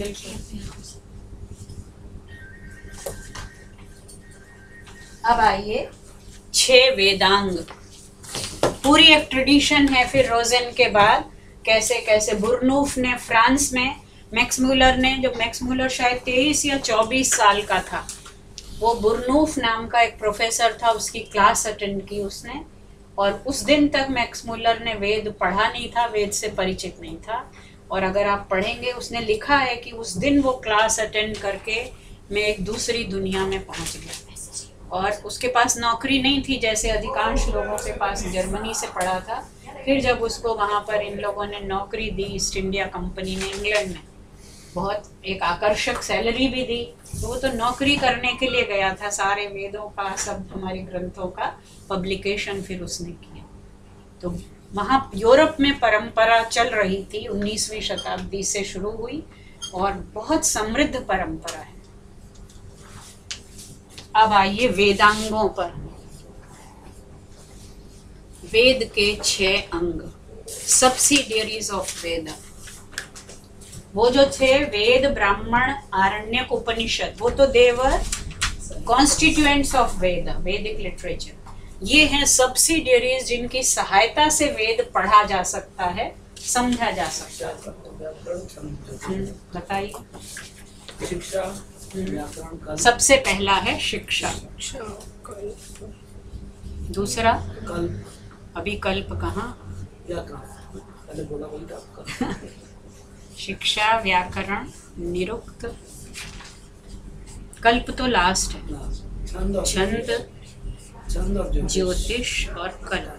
Speaker 1: अब आइए 6 वेदांग, पूरी एक ट्रेडिशन है। फिर रोजेन के बाद कैसे कैसे बुरनूफ ने फ्रांस में, मैक्स मूलर ने, जब मैक्स मूलर शायद 23 या 24 साल का था, वो बुरनूफ नाम का एक प्रोफेसर था, उसकी क्लास अटेंड की उसने, और उस दिन तक मैक्स मुलर ने वेद पढ़ा नहीं था, वेद से परिचित नहीं था। और अगर आप पढ़ेंगे, उसने लिखा है कि उस दिन वो क्लास अटेंड करके मैं एक दूसरी दुनिया में पहुंच गया। और उसके पास नौकरी नहीं थी जैसे अधिकांश लोगों के पास, जर्मनी से पढ़ा था। फिर जब उसको वहाँ पर इन लोगों ने नौकरी दी, ईस्ट इंडिया कंपनी ने इंग्लैंड में, बहुत एक आकर्षक सैलरी भी दी, तो वो तो नौकरी करने के लिए गया था। सारे वेदों का, सब हमारे ग्रंथों का पब्लिकेशन फिर उसने किया। तो वहाँ यूरोप में परंपरा चल रही थी, 19वीं शताब्दी से शुरू हुई और बहुत समृद्ध परंपरा है। अब आइए वेदांगों पर। वेद के 6 अंग, सब्सिडियरीज ऑफ वेद। वो जो थे वेद, ब्राह्मण, आरण्यक, उपनिषद, वो तो देवर कॉन्स्टिट्यूएंट्स ऑफ वेद, वैदिक लिटरेचर। ये हैं सब्सिडियरीज जिनकी सहायता से वेद पढ़ा जा सकता है, समझा जा सकता है। बताइए।
Speaker 3: शिक्षा,
Speaker 1: सबसे पहला है शिक्षा, दूसरा
Speaker 3: कल्प,
Speaker 1: अभी कल्प कहाँ,
Speaker 3: पहले बोला वही था।
Speaker 1: शिक्षा, व्याकरण, निरुक्त, कल्प तो लास्ट है, छंद, ज्योतिष और कल्प।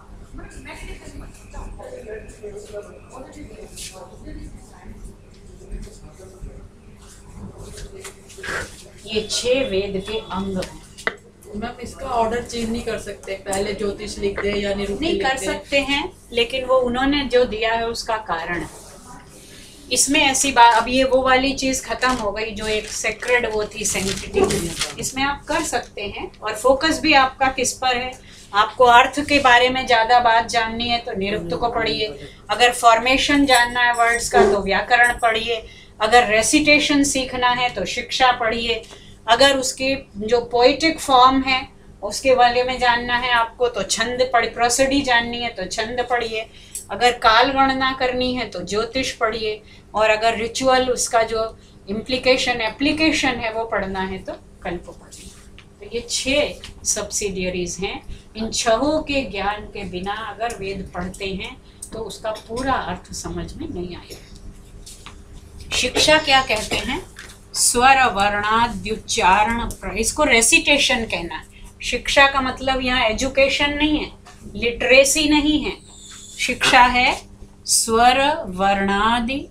Speaker 1: ये 6 वेद के अंग हैं।
Speaker 6: मैम इसका ऑर्डर चेंज नहीं कर सकते, पहले ज्योतिष लिख दे या निरुक्त
Speaker 1: नहीं कर सकते हैं, लेकिन वो उन्होंने जो दिया है उसका कारण है। इसमें ऐसी बात, अब ये वो वाली चीज खत्म हो गई जो एक सेक्रेड वो थी, सेंसिटिव। इसमें आप कर सकते हैं और फोकस भी आपका किस पर है। आपको अर्थ के बारे में ज्यादा बात जाननी है तो निरुक्त को पढ़िए, अगर फॉर्मेशन जानना है वर्ड्स का तो व्याकरण पढ़िए, अगर रेसिटेशन सीखना है तो शिक्षा पढ़िए, अगर उसकी जो पोइटिक फॉर्म है उसके बारे में जानना है आपको तो छंद पढ़, प्रोसिडी जाननी है तो छंद पढ़िए, अगर काल गणना करनी है तो ज्योतिष पढ़िए, और अगर रिचुअल उसका जो इम्प्लीकेशन एप्लीकेशन है वो पढ़ना है तो कल्प पढ़िए। तो ये 6 सब्सिडियरीज हैं। इन 6 के ज्ञान के बिना अगर वेद पढ़ते हैं तो उसका पूरा अर्थ समझ में नहीं आएगा। शिक्षा क्या कहते हैं? स्वर वर्णाद्युच्चारण, इसको रेसिटेशन कहना है। शिक्षा का मतलब यहाँ एजुकेशन नहीं है, लिटरेसी नहीं है। शिक्षा है स्वर वर्णादि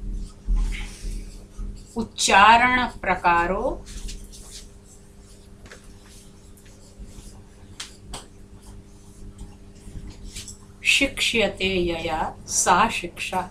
Speaker 1: उच्चारण प्रकारों शिक्ष्यते यया सा शिक्षा।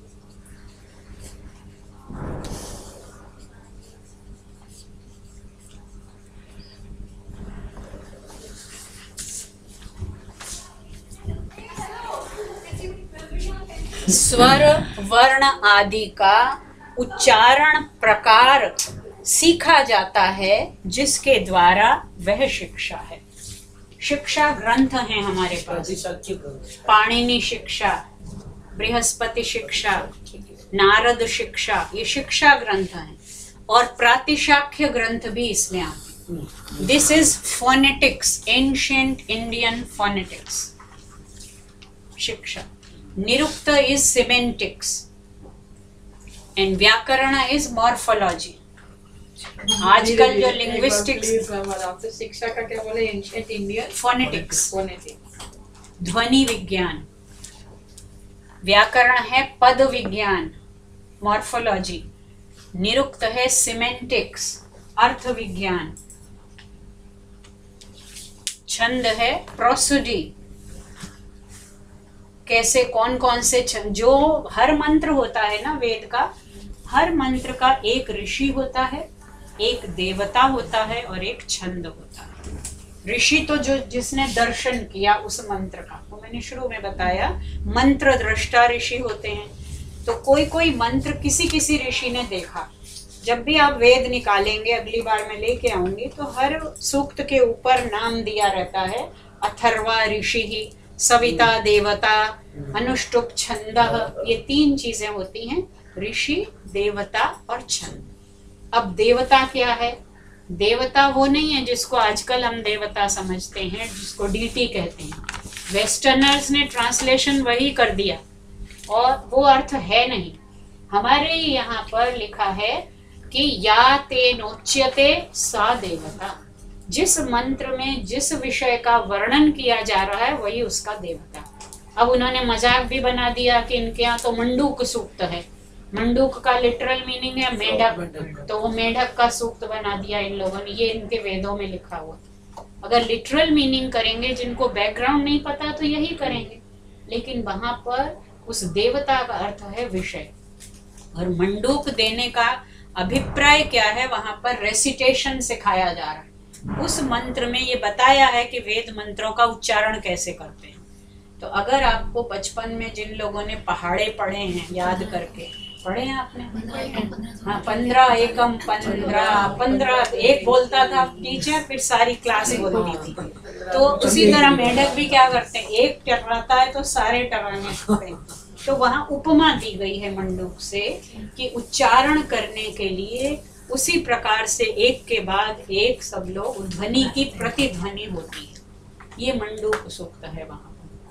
Speaker 1: स्वर वर्ण आदि का उच्चारण प्रकार सीखा जाता है जिसके द्वारा वह शिक्षा है। शिक्षा ग्रंथ हैं हमारे पास, पाणिनि शिक्षा, बृहस्पति शिक्षा, नारद शिक्षा, ये शिक्षा ग्रंथ हैं। और प्रातिशाख्य ग्रंथ भी इसमें आते हैं। This is phonetics, ancient Indian phonetics. Shiksha. Nirukta is semantics and Vyakarana is morphology. आजकल जो लिंग्विस्टिक्स,
Speaker 6: शिक्षा का क्या बोले? एंशिएंट इंडियन
Speaker 1: फोनेटिक्स, ध्वनि विज्ञान। व्याकरण है पद विज्ञान, मॉर्फोलॉजी। निरुक्त है सिमेंटिक्स, अर्थ विज्ञान। छंद है प्रोसोडी, कैसे कौन कौन से छंद, जो हर मंत्र होता है ना वेद का, हर मंत्र का एक ऋषि होता है, एक देवता होता है और एक छंद होता है। ऋषि तो जो जिसने दर्शन किया उस मंत्र का, वो मैंने शुरू में बताया, मंत्र दृष्टा ऋषि होते हैं। तो कोई कोई मंत्र किसी किसी ऋषि ने देखा। जब भी आप वेद निकालेंगे, अगली बार मैं लेके आऊंगी, तो हर सूक्त के ऊपर नाम दिया रहता है। अथर्वा ऋषि, सविता देवता, अनुष्टुप छंदः, ये 3 चीजें होती हैं, ऋषि, देवता और छंद। अब देवता क्या है? देवता वो नहीं है जिसको आजकल हम देवता समझते हैं, जिसको डीटी कहते हैं। वेस्टर्नर्स ने ट्रांसलेशन वही कर दिया और वो अर्थ है नहीं। हमारे यहाँ पर लिखा है कि या ते नोच्यते सा देवता। जिस मंत्र में जिस विषय का वर्णन किया जा रहा है वही उसका देवता। अब उन्होंने मजाक भी बना दिया कि इनके यहाँ तो मंडूक सूक्त है, मंडूक का लिटरल मीनिंग है मेढक, तो वो मेढक का सूक्त बना दिया इन लोगों ने, ये इनके वेदों में लिखा हुआ। अगर लिटरल मीनिंग करेंगे, जिनको बैकग्राउंड नहीं पता तो यही करेंगे, लेकिन वहां पर उस देवता का अर्थ है विषय। और मंडूक देने का अभिप्राय क्या है, वहां पर रेसिटेशन सिखाया जा रहा है। उस मंत्र में ये बताया है कि वेद मंत्रों का उच्चारण कैसे करते हैं। तो अगर आपको बचपन में जिन लोगों ने पहाड़े पढ़े हैं, याद करके पढ़े हैं आपने? हाँ, 15 एकम 15 एक बोलता था टीचर, फिर सारी क्लास बोलती थी। तो उसी तरह मेढक भी क्या करते हैं, एक टर्राता है तो सारे टर्राने पड़ते हैं। तो वहाँ उपमा दी गई है मंडूक से कि उच्चारण करने के लिए उसी प्रकार से एक के बाद एक सब लोग ध्वनि की प्रतिध्वनि होती है, ये मंडूक सूक्त है वहां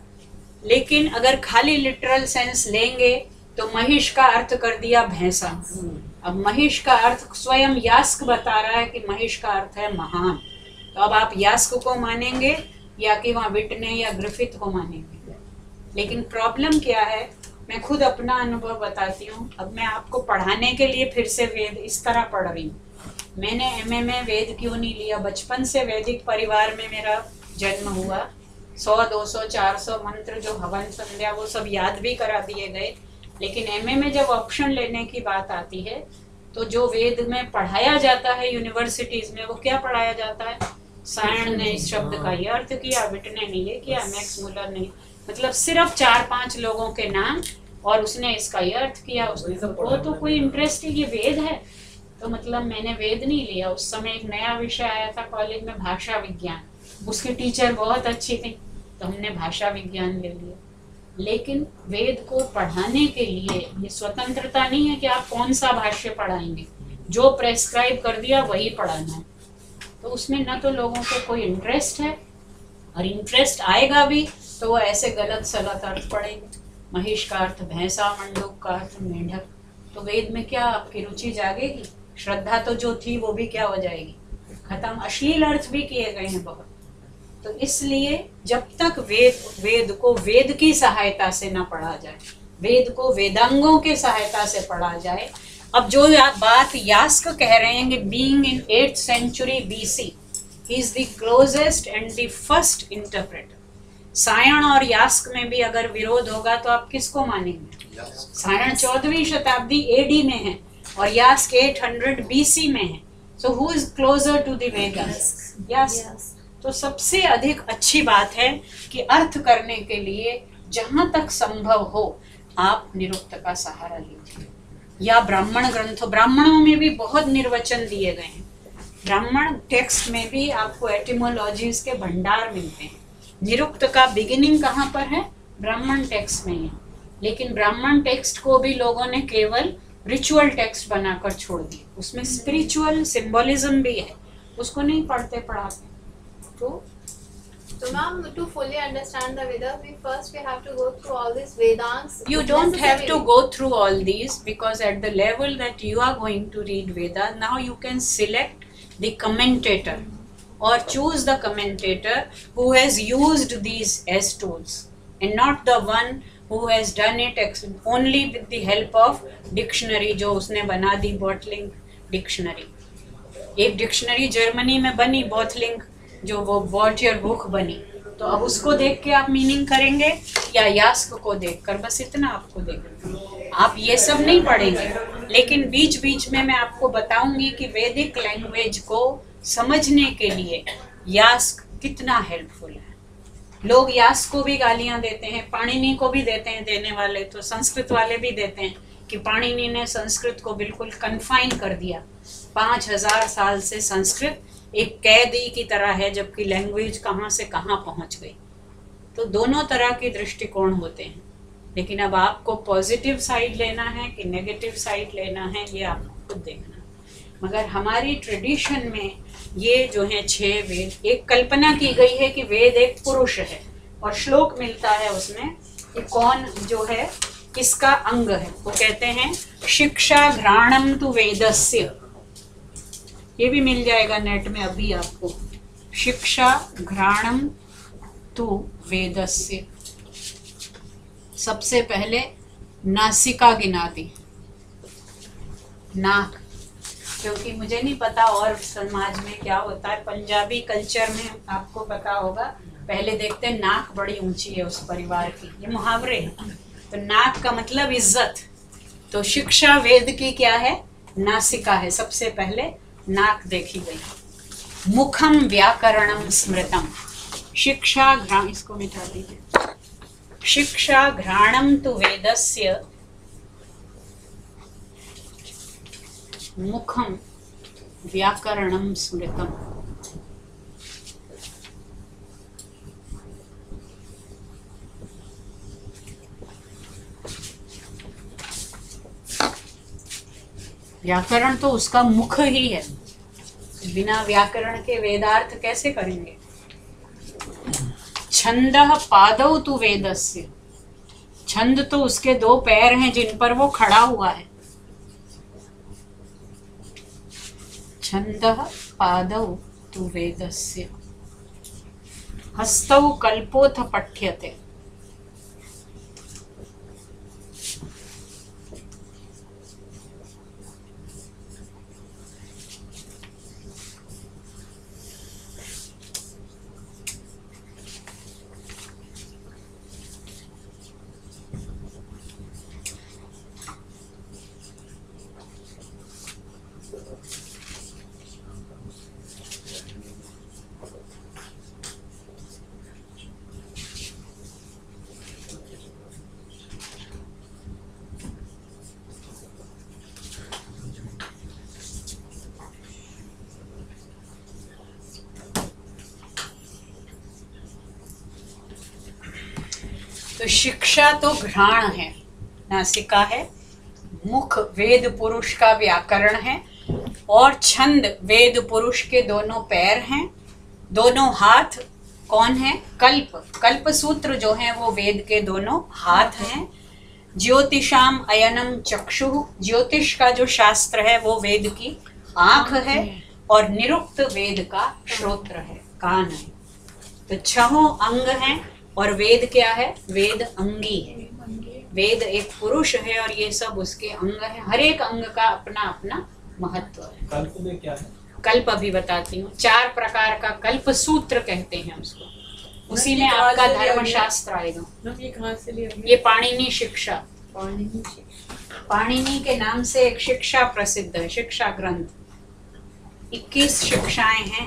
Speaker 1: पर। लेकिन अगर खाली लिटरल सेंस लेंगे तो महिष का अर्थ कर दिया भैंसा। अब महिष का अर्थ स्वयं यास्क बता रहा है कि महिष का अर्थ है महान। तो अब आप यास्क को मानेंगे या कि वहां विटने या ग्रिफिथ को मानेंगे? लेकिन प्रॉब्लम क्या है, मैं खुद अपना अनुभव बताती हूँ। अब मैं आपको पढ़ाने के लिए फिर से वेद इस तरह पढ़ रही हूँ। मैंने एमए में वेद क्यों नहीं लिया, बचपन से वैदिक परिवार में मेरा जन्म हुआ। 100, 200, 400 मंत्र जो हवन संध्या वो सब याद भी करा दिए गए। लेकिन एमए में जब ऑप्शन लेने की बात आती है तो जो वेद में पढ़ाया जाता है यूनिवर्सिटीज में, वो क्या पढ़ाया जाता है? सायण ने इस शब्द का ये अर्थ किया, विटने ने ये किया, मैक्स मुलर ने, मतलब सिर्फ 4-5 लोगों के नाम, और उसने इसका ये अर्थ किया। वो तो कोई इंटरेस्ट, ये वेद है। तो मतलब मैंने वेद नहीं लिया। उस समय एक नया विषय आया था कॉलेज में, भाषा विज्ञान। उसकी टीचर बहुत अच्छी थी तो हमने भाषा विज्ञान ले लिया। लेकिन वेद को पढ़ाने के लिए ये स्वतंत्रता नहीं है कि आप कौन सा भाष्य पढ़ाएंगे, जो प्रेस्क्राइब कर दिया वही पढ़ाना है। तो उसमें न तो लोगों को कोई इंटरेस्ट है, और इंटरेस्ट आएगा भी तो वो ऐसे गलत सलत अर्थ पढ़ेंगे। महिष का अर्थ भैंसा, मंडूक का अर्थ मेढक। तो वेद में क्या आपकी रुचि जागेगी? श्रद्धा तो जो थी वो भी क्या हो जाएगी, खत्म। अश्लील अर्थ भी किए गए हैं बहुत। तो इसलिए जब तक वेद को वेद की सहायता से ना पढ़ा जाए, वेद को वेदांगों के सहायता से पढ़ा जाए। अब जो बात यास्क कह रहे हैं कि being in 8th century BC he is the closest and the first interpreter। Sayana और यास्क में भी अगर विरोध होगा तो आप किसको मानेंगे? सायण 14वीं शताब्दी AD में है और यास्क 800 BC में है। So who is closer to the Vedas? Yaska. तो सबसे अधिक अच्छी बात है कि अर्थ करने के लिए जहां तक संभव हो आप निरुक्त का सहारा लीजिए, या ब्राह्मण ग्रंथों, ब्राह्मणों में भी बहुत निर्वचन दिए गए हैं। ब्राह्मण टेक्स्ट में भी आपको एटिमोलॉजीज के भंडार मिलते हैं। निरुक्त का बिगिनिंग कहाँ पर है? ब्राह्मण टेक्स्ट में है। लेकिन ब्राह्मण टेक्स्ट को भी लोगों ने केवल रिचुअल टेक्स्ट बनाकर छोड़ दिया। उसमें स्पिरिचुअल सिंबोलिज्म भी है, उसको नहीं पढ़ते पढ़ाते।
Speaker 5: So ma'am, to fully understand the Vedas, we have to go through all these Vedants.
Speaker 1: You don't have to go through all these, because at the level that you are going to read Veda, now you can select the commentator or choose the commentator who has used these as tools, and not the one who has done it only with the help of dictionary जो उसने बना दी, Bohtlingk dictionary. एक dictionary Germany में बनी, bottling, जो वो what your book बनी। तो अब उसको देख के आप मीनिंग करेंगे या यास्क को देखकर? बस इतना आपको देखना, आप ये सब नहीं पढ़ेंगे। लेकिन बीच बीच में मैं आपको बताऊंगी कि वैदिक लैंग्वेज को समझने के लिए यास्क कितना हेल्पफुल है। लोग यास्क को भी गालियां देते हैं, पाणिनि को भी देते हैं, देने वाले तो संस्कृत वाले भी देते हैं कि पाणिनि ने संस्कृत को बिल्कुल कन्फाइन कर दिया। 5000 साल से संस्कृत एक कैदी की तरह है, जबकि लैंग्वेज कहाँ से कहाँ पहुँच गई। तो दोनों तरह के दृष्टिकोण होते हैं। लेकिन अब आपको पॉजिटिव साइड लेना है कि नेगेटिव साइड लेना है, ये आपको खुद देखना। मगर हमारी ट्रेडिशन में ये जो है 6 वेद, एक कल्पना की गई है कि वेद एक पुरुष है और श्लोक मिलता है उसमें कि कौन जो है किसका अंग है। वो कहते हैं शिक्षा घ्राणम तु वेदस्य, ये भी मिल जाएगा नेट में अभी आपको, शिक्षा घ्राणम तु वेदस्य। सबसे पहले नासिका गिनाती, नाक, क्योंकि मुझे नहीं पता और समाज में क्या होता है, पंजाबी कल्चर में आपको पता होगा, पहले देखते हैं नाक बड़ी ऊंची है उस परिवार की, ये मुहावरे हैं। तो नाक का मतलब इज्जत, तो शिक्षा वेद की क्या है, नासिका है, सबसे पहले नाक देखी गई। मुखम व्याकरणम स्मृतम, शिक्षा घ्राण, इसको मिटा दीजिए, शिक्षा घ्राणम तु वेदस्य मुखम व्याकरणम स्मृतम। व्याकरण तो उसका मुख ही है, बिना व्याकरण के वेदार्थ कैसे करेंगे। छंदः पादौ तु वेदस्य, छंद तो उसके दो पैर हैं जिन पर वो खड़ा हुआ है। छंदः पादौ तु वेदस्य, हस्तौ कल्पोऽथ पठ्यते। तो शिक्षा तो घ्राण है, नासिका है, मुख वेद पुरुष का व्याकरण है, और छंद वेद पुरुष के दोनों पैर हैं, दोनों हाथ कौन है, कल्प, कल्प सूत्र जो है वो वेद के दोनों हाथ हैं। ज्योतिषाम अयनम चक्षु, ज्योतिष का जो शास्त्र है वो वेद की आंख है, और निरुक्त वेद का श्रोत्र है, कान है। तो छहों अंग हैं, और वेद क्या है, वेद अंगी है। वेद एक पुरुष है और ये सब उसके अंग है, हर एक अंग का अपना अपना महत्व है।
Speaker 3: कल्प में क्या है,
Speaker 1: कल्प अभी बताती हूँ। 4 प्रकार का कल्प सूत्र कहते हैं उसको, उसी में आपका धर्मशास्त्र आएगा।
Speaker 6: ये कहाँ से लिया?
Speaker 1: ये पाणिनि शिक्षा, पाणिनि के नाम से एक शिक्षा प्रसिद्ध है, शिक्षा ग्रंथ। 21 शिक्षाएं हैं।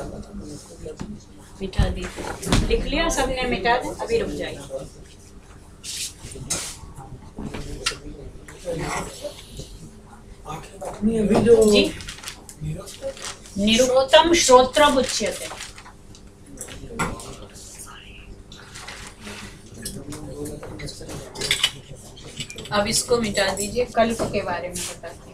Speaker 1: मिटा दी, लिख लिया सबने, मिटा दे, अभी रुक जाइए।
Speaker 3: अभी जो
Speaker 1: जी, निरुक्तम श्रोत्रम उच्यते। अब इसको मिटा दीजिए, कल्प के बारे में बताते हैं।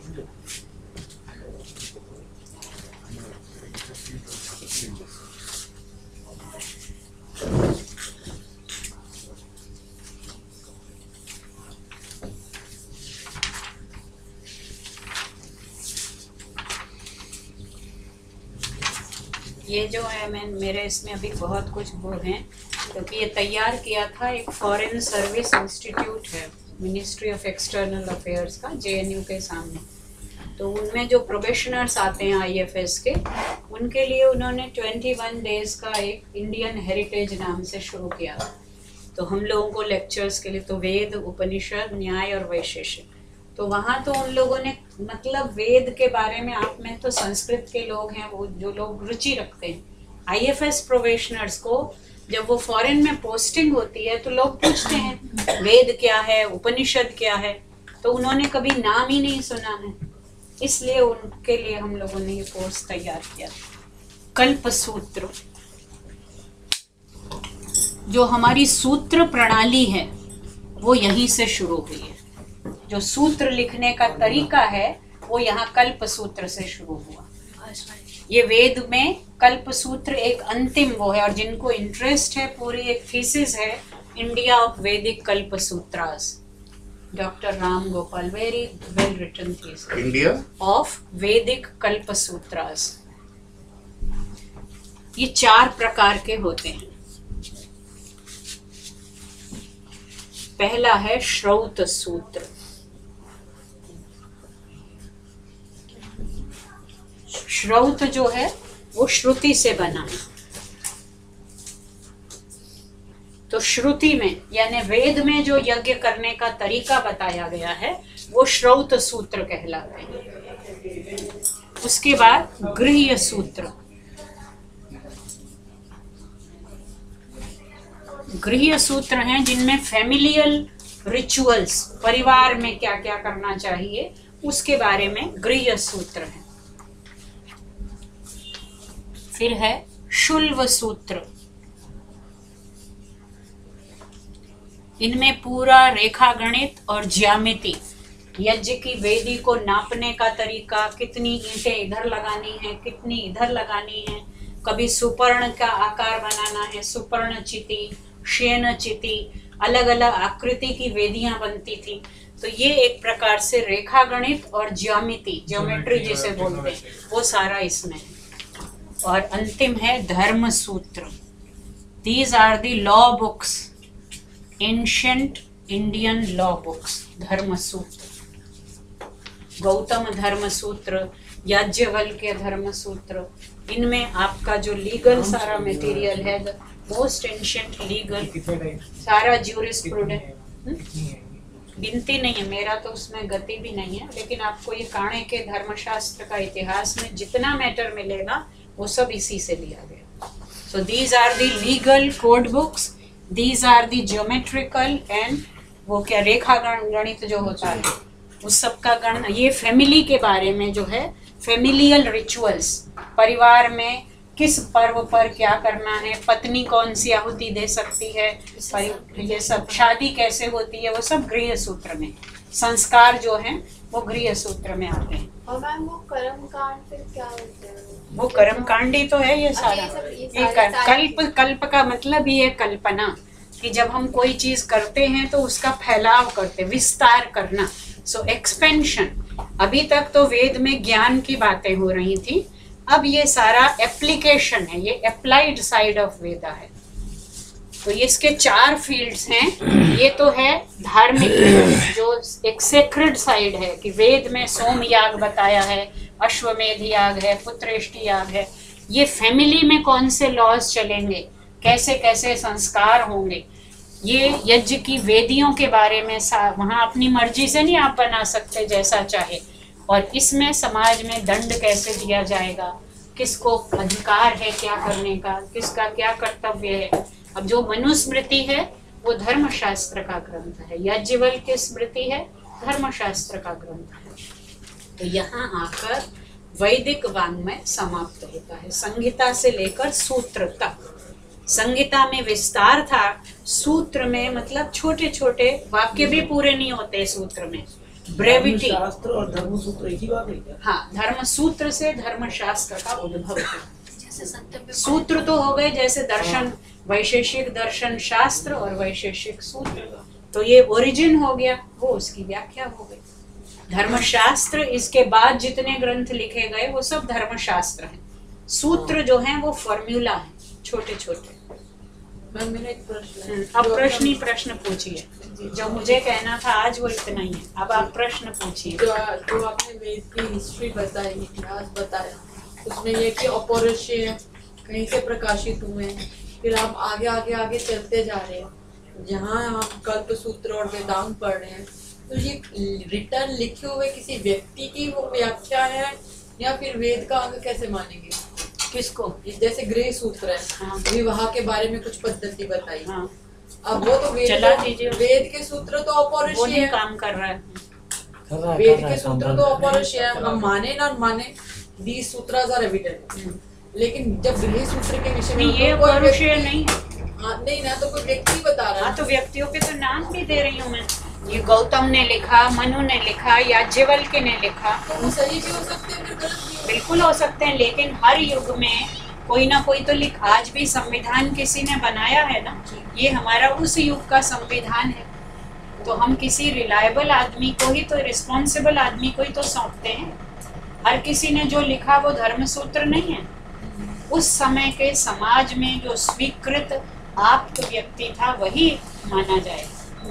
Speaker 1: ये जो है, मैं मेरे इसमें अभी बहुत कुछ वो हैं, क्योंकि ये तैयार किया था एक फॉरेन सर्विस इंस्टीट्यूट है, मिनिस्ट्री ऑफ एक्सटर्नल अफेयर्स का, JNU के सामने। तो उनमें जो प्रोबेशनर्स आते हैं IFS के, उनके लिए उन्होंने 21 डेज का एक इंडियन हेरिटेज नाम से शुरू किया। तो हम लोगों को लेक्चर्स के लिए तो वेद, उपनिषद, न्याय और वैशेषिक, तो वहाँ तो उन लोगों ने मतलब वेद के बारे में, आप में तो संस्कृत के लोग हैं, वो जो लोग रुचि रखते हैं, IFS प्रोबेशनर्स को जब वो फॉरेन में पोस्टिंग होती है तो लोग पूछते हैं वेद क्या है, उपनिषद क्या है, तो उन्होंने कभी नाम ही नहीं सुना है, इसलिए उनके लिए हम लोगों ने ये कोर्स तैयार किया। कल्प सूत्र, जो हमारी सूत्र प्रणाली है वो यहीं से शुरू हुई है। जो सूत्र लिखने का तरीका है वो यहाँ कल्प सूत्र से शुरू हुआ। ये वेद में कल्प सूत्र एक अंतिम वो है, और जिनको इंटरेस्ट है पूरी एक थीसिस है India of Vedic Kalpa Sutras, doctor Ram Gopal, very well written thesis,
Speaker 4: India
Speaker 1: of Vedic Kalpa सूत्रास। ये 4 प्रकार के होते हैं। पहला है श्रौत सूत्र। श्रौत जो है वो श्रुति से बना है। तो श्रुति में यानी वेद में जो यज्ञ करने का तरीका बताया गया है वो श्रौत सूत्र कहलाते हैं। उसके बाद गृह्य सूत्र। गृह्य सूत्र हैं जिनमें फैमिलियल रिचुअल्स, परिवार में क्या क्या करना चाहिए उसके बारे में गृह्य सूत्र है। फिर है शुल्व सूत्र। इनमें पूरा रेखा गणित और ज्यामिति, यज्ञ की वेदी को नापने का तरीका, कितनी ईंटें इधर लगानी है, कितनी इधर लगानी है, कभी सुपर्ण का आकार बनाना है, सुपर्ण चिति, शेन चिति, अलग अलग आकृति की वेदियां बनती थी। तो ये एक प्रकार से रेखा गणित और ज्यामिति, ज्योमेट्री जिसे बोलते हैं, वो सारा इसमें है। और अंतिम है Dharma Sutra. These are the law books, ancient Indian law books. Dharma Sutra, Gautam धर्म सूत्र, याज्ञवल्क्य धर्म सूत्र, इनमें आपका जो लीगल सारा मटेरियल है, मोस्ट एंशिएंट लीगल, सारा ज्यूरिस्प्रूडेंस, गिनती नहीं है, मेरा तो उसमें गति भी नहीं है, लेकिन आपको ये काणे के धर्मशास्त्र का इतिहास में जितना मैटर मिलेगा वो सब इसी से लिया गया। So these are the legal code books, these are the geometrical and वो क्या रेखा गणित जो होता है उस सब का गण। ये फैमिली के बारे में जो है, फैमिलियल रिचुअल्स, परिवार में किस पर्व पर क्या करना है, पत्नी कौन सी आहुति दे सकती है, ये सब, शादी कैसे होती है, वो सब गृह सूत्र में, संस्कार जो हैं वो गृह सूत्र में आते हैं।
Speaker 5: और मैम वो कर्म कांड फिर क्या होते हैं?
Speaker 1: वो कर्म कांडी तो है ये सारा। ये कल्प का मतलब ये कल्पना कि जब हम कोई चीज करते हैं तो उसका फैलाव करते, विस्तार करना, सो एक्सपेंशन। अभी तक तो वेद में ज्ञान की बातें हो रही थी, अब ये सारा एप्लीकेशन है, ये अप्लाइड साइड ऑफ वेदा है। तो ये इसके 4 फील्ड्स हैं। ये तो है धार्मिक, जो एक सेक्रेड साइड है कि वेद में सोम याग बताया है, अश्वमेध याग है, पुत्रेष्टि याग है। ये फैमिली में कौन से लॉज चलेंगे, कैसे कैसे संस्कार होंगे, ये यज्ञ की वेदियों के बारे में वहाँ अपनी मर्जी से नहीं आप बना सकते जैसा चाहे। और इसमें समाज में दंड कैसे दिया जाएगा, किसको अधिकार है क्या करने का, किसका क्या कर्तव्य है। अब जो मनुस्मृति है वो धर्मशास्त्र का ग्रंथ है, याज्ञवल्क्य स्मृति है धर्मशास्त्र का ग्रंथ है। तो यहाँ आकर वैदिक वाङ्मय समाप्त होता है, संहिता से लेकर सूत्र तक। संहिता में विस्तार था, सूत्र में मतलब छोटे छोटे वाक्य भी पूरे नहीं होते सूत्र में, ब्रेविटी।
Speaker 3: शास्त्र और धर्म सूत्र एक ही बात है क्या?
Speaker 1: हाँ, धर्म सूत्र से धर्मशास्त्र का उद्भव है। सूत्र तो हो गए जैसे दर्शन, वैशेषिक दर्शन शास्त्र और वैशेषिक सूत्र, तो ये ओरिजिन हो गया, वो उसकी व्याख्या हो गई। धर्मशास्त्र, इसके बाद जितने ग्रंथ लिखे गए वो सब धर्मशास्त्र हैं। सूत्र जो हैं वो फॉर्मूला है, छोटे छोटे।
Speaker 6: मेरा एक प्रश्न है।
Speaker 1: अब प्रश्न पूछिए, जो मुझे कहना था आज वो इतना ही है। अब आप प्रश्न पूछिए।
Speaker 6: जो आपने वेद की हिस्ट्री बताई, इतिहास बताया, उसमें ये कि अपौरुषेय कहीं से प्रकाशित हुए हैं, फिर आप आगे आगे आगे चलते जा रहे हैं, जहाँ आप कल्प सूत्र और वेदांत पढ़ रहे हैं, तो ये रिटर्न लिखे हुए किसी व्यक्ति की वो व्याख्या है या फिर वेद का अंग कैसे मानेंगे?
Speaker 1: किसको?
Speaker 6: जैसे गृह सूत्र है,
Speaker 1: हाँ।
Speaker 6: विवाह के बारे में कुछ पद्धति बताई,
Speaker 1: हाँ।
Speaker 6: अब वो तो वेद के सूत्र तो अपौरुषेय है,
Speaker 1: काम कर रहा है।
Speaker 6: वेद के सूत्र तो अपौरुषेय है, हम माने ना माने, these sutras are evident, लेकिन जब गृह सूत्र के विषय में
Speaker 1: ये अपौरुषेय नहीं है।
Speaker 6: हाँ, नहीं ना, तो कोई व्यक्ति बता रहा है।
Speaker 1: हाँ, तो व्यक्तियों के तो नाम भी दे रही हूँ मैं। ये गौतम ने लिखा, मनु ने लिखा, याज्ञवल्क्य ने लिखा,
Speaker 6: वो सही भी हो सकते हैं, फिर गलत भी हो।
Speaker 1: बिल्कुल हो सकते हैं, लेकिन हर युग में कोई ना कोई तो लिख, आज भी संविधान किसी ने बनाया है ना, ये हमारा उस युग का संविधान है, तो हम किसी रिलायबल आदमी को ही तो, रिस्पॉन्सिबल आदमी को ही तो सौंपते हैं। हर किसी ने जो लिखा वो धर्म सूत्र नहीं है। उस समय के समाज में जो स्वीकृत आप्त व्यक्ति था वही माना जाए।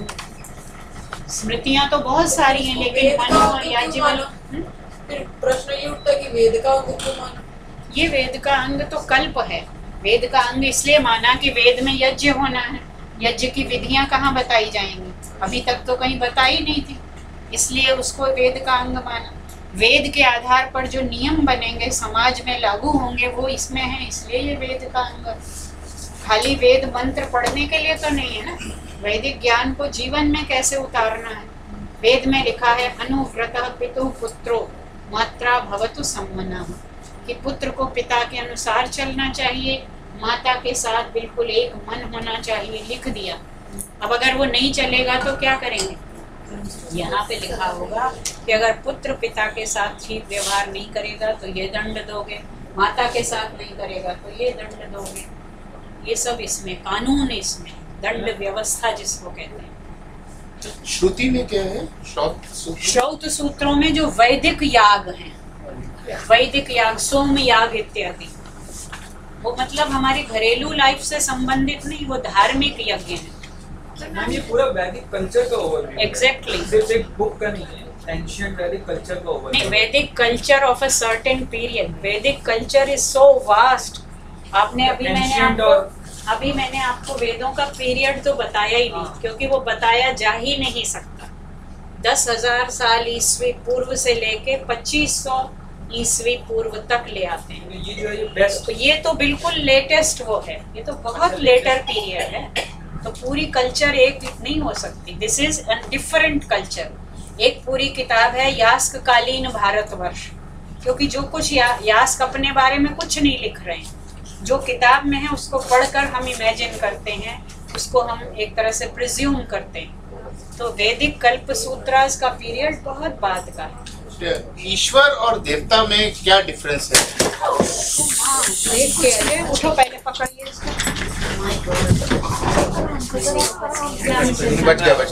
Speaker 1: स्मृतियां तो बहुत सारी हैं, लेकिन मनु और याज्ञवल्क्य,
Speaker 6: फिर प्रश्न ये उठता है कि वेद का अंग क्यों माना?
Speaker 1: ये वेद का अंग तो कल्प है। वेद का अंग इसलिए माना कि वेद में यज्ञ होना है, यज्ञ की विधियां कहाँ बताई जाएंगी, अभी तक तो कहीं बताई नहीं थी, इसलिए उसको वेद का अंग माना। वेद के आधार पर जो नियम बनेंगे, समाज में लागू होंगे, वो इसमें है, इसलिए ये वेद का अंग। खाली वेद मंत्र पढ़ने के लिए तो नहीं है ना, वैदिक ज्ञान को जीवन में कैसे उतारना है। वेद में लिखा है अनुव्रतः पितुः पुत्रो मात्रा भवतु सम्मनः, कि पुत्र को पिता के अनुसार चलना चाहिए, माता के साथ बिल्कुल एक मन होना चाहिए, लिख दिया। अब अगर वो नहीं चलेगा तो क्या करेंगे? यहाँ पे लिखा होगा कि अगर पुत्र पिता के साथ ठीक व्यवहार नहीं करेगा तो ये दंड दोगे, माता के साथ नहीं करेगा तो ये दंड दोगे। ये सब इसमें कानून, इसमें दंड व्यवस्था जिसको कहते हैं।
Speaker 4: श्रुति में क्या है?
Speaker 1: श्रौत सूत्रों में जो वैदिक याग हैं, वैदिक याग, सोम याग इत्यादि, वो मतलब हमारी घरेलू लाइफ से संबंधित नहीं, वो धार्मिक यज्ञ हैं।
Speaker 7: मैम ये पूरा वैदिक कल्चर का ओवरव्यू है।
Speaker 1: Exactly.
Speaker 7: सिर्फ एक बुक का नहीं है, एंशिएंट वैदिक कल्चर का ओवरव्यू।
Speaker 1: नहीं, Vedic culture of a certain period, Vedic culture is so vast. आपने अभी मैंने आपको वेदों का पीरियड तो बताया ही नहीं, क्योंकि वो बताया जा ही नहीं सकता। 10,000 साल ईस्वी पूर्व से लेके 2500 ईस्वी पूर्व तक ले आते हैं।
Speaker 7: ये जो है ये बेस्ट,
Speaker 1: तो ये तो बिल्कुल लेटेस्ट वो है, ये तो बहुत लेटर पीरियड है, तो पूरी कल्चर एक नहीं हो सकती। This is a different culture. एक पूरी किताब है यास्क कालीन भारतवर्ष, क्योंकि जो कुछ यास्क अपने बारे में कुछ नहीं लिख रहे हैं, जो किताब में है उसको पढ़कर हम इमेजिन करते हैं, उसको हम एक तरह से प्रिज्यूम करते हैं। तो वैदिक कल्प सूत्रास का पीरियड बहुत बाद का है।
Speaker 4: ईश्वर और देवता में क्या डिफरेंस है?
Speaker 1: देख के अरे उठो, पहले पकड़िए इसको।
Speaker 4: बच गया।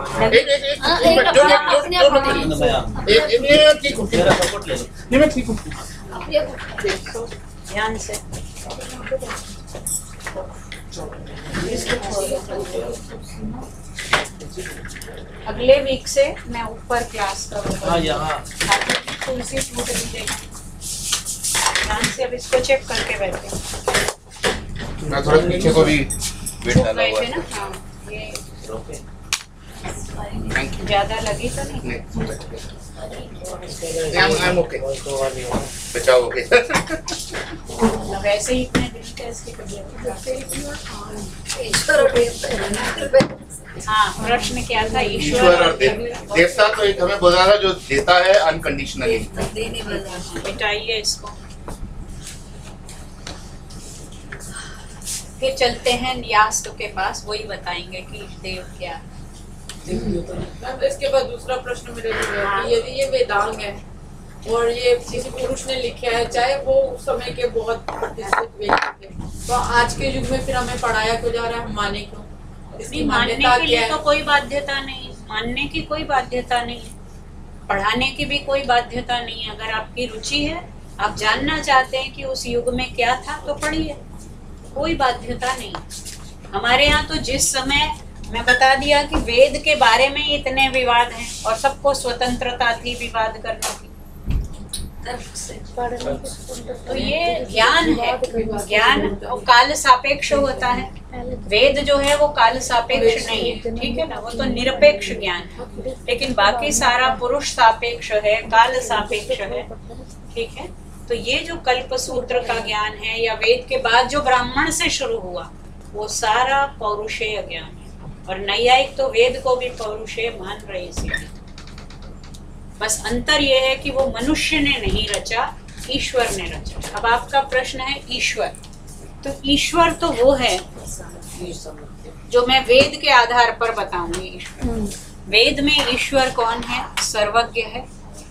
Speaker 1: ध्यान से अगले वीक से मैं ऊपर क्लास करूँगा, तुलसी टूट नहीं देगी। ध्यान से अब इसको चेक करके बैठे।
Speaker 4: मैं थोड़ा पीछे को भी वेट डाला हुआ है
Speaker 1: ना। हाँ, ये
Speaker 4: थैंक यू।
Speaker 1: ज्यादा लगी तो नहीं?
Speaker 4: I'm okay. बचाओ ओके।
Speaker 1: वैसे ही इतने दिन कैसे हाँ, प्रश्न क्या था?
Speaker 4: ईश्वर और देवता तो एक हमें बोला था जो देता है अनकंडीशनली।
Speaker 1: मिटाइए इसको। फिर चलते हैं यास्क के पास, वही बताएंगे कि देव क्या है।
Speaker 6: इसके बाद दूसरा प्रश्न मेरे लिए है कि यदि ये वेदांग है और ये किसी पुरुष ने लिखा है, चाहे वो उस समय के बहुत प्रतिष्ठित व्यक्ति थे, तो आज के युग में फिर हमें पढ़ाया क्यों जा रहा है? हम माने क्यों? इसकी
Speaker 1: मानने
Speaker 6: मान्यता
Speaker 1: के
Speaker 6: क्या
Speaker 1: लिए
Speaker 6: है?
Speaker 1: तो कोई बाध्यता नहीं, मानने की कोई बाध्यता नहीं है, पढ़ाने की भी कोई बाध्यता नहीं है। अगर आपकी रुचि है, आप जानना चाहते हैं कि उस युग में क्या था, तो पढ़िए, कोई बाध्यता नहीं। हमारे यहाँ तो जिस समय मैं बता दिया कि वेद के बारे में इतने विवाद हैं और सबको स्वतंत्रता थी विवाद करने की, तो ये ज्ञान है। ज्ञान काल सापेक्ष होता है, वेद जो है वो काल सापेक्ष नहीं है, ठीक है ना, वो तो निरपेक्ष ज्ञान है। लेकिन बाकी सारा पुरुष सापेक्ष है, काल सापेक्ष है, ठीक है। तो ये जो कल्प सूत्र का ज्ञान है या वेद के बाद जो ब्राह्मण से शुरू हुआ, वो सारा पौरुषेय ज्ञान है। और नैयायिक तो वेद को भी पौरुषेय मान रहे इसीलिए। बस अंतर ये है कि वो मनुष्य ने नहीं रचा, ईश्वर ने रचा। अब आपका प्रश्न है ईश्वर, तो ईश्वर तो वो है जो मैं वेद के आधार पर बताऊंगी। ईश्वर वेद में ईश्वर कौन है? सर्वज्ञ है।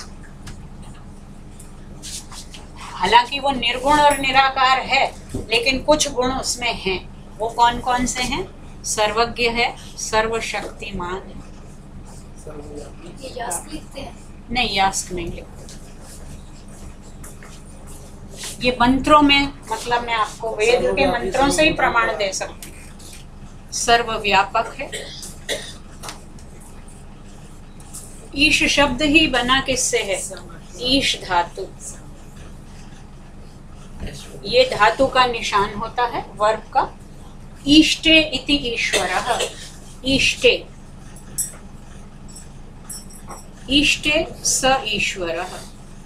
Speaker 1: हालांकि वो निर्गुण और निराकार है, लेकिन कुछ गुण उसमें हैं। वो कौन कौन से हैं? सर्वज्ञ है, सर्वशक्तिमान है।
Speaker 5: ये यास्क लिखते हैं?
Speaker 1: नहीं, यास्क नहीं लिखते। ये मंत्रों में, मतलब मैं आपको वेद के मंत्रों से ही प्रमाण दे सकती हूँ। सर्वव्यापक है। ईश शब्द ही बना किससे है? ईश धातु। ये धातु का निशान होता है वर्ब का। ईष्टे इति ईश्वरः। ईष्टे, ईष्टे स ईश्वरः।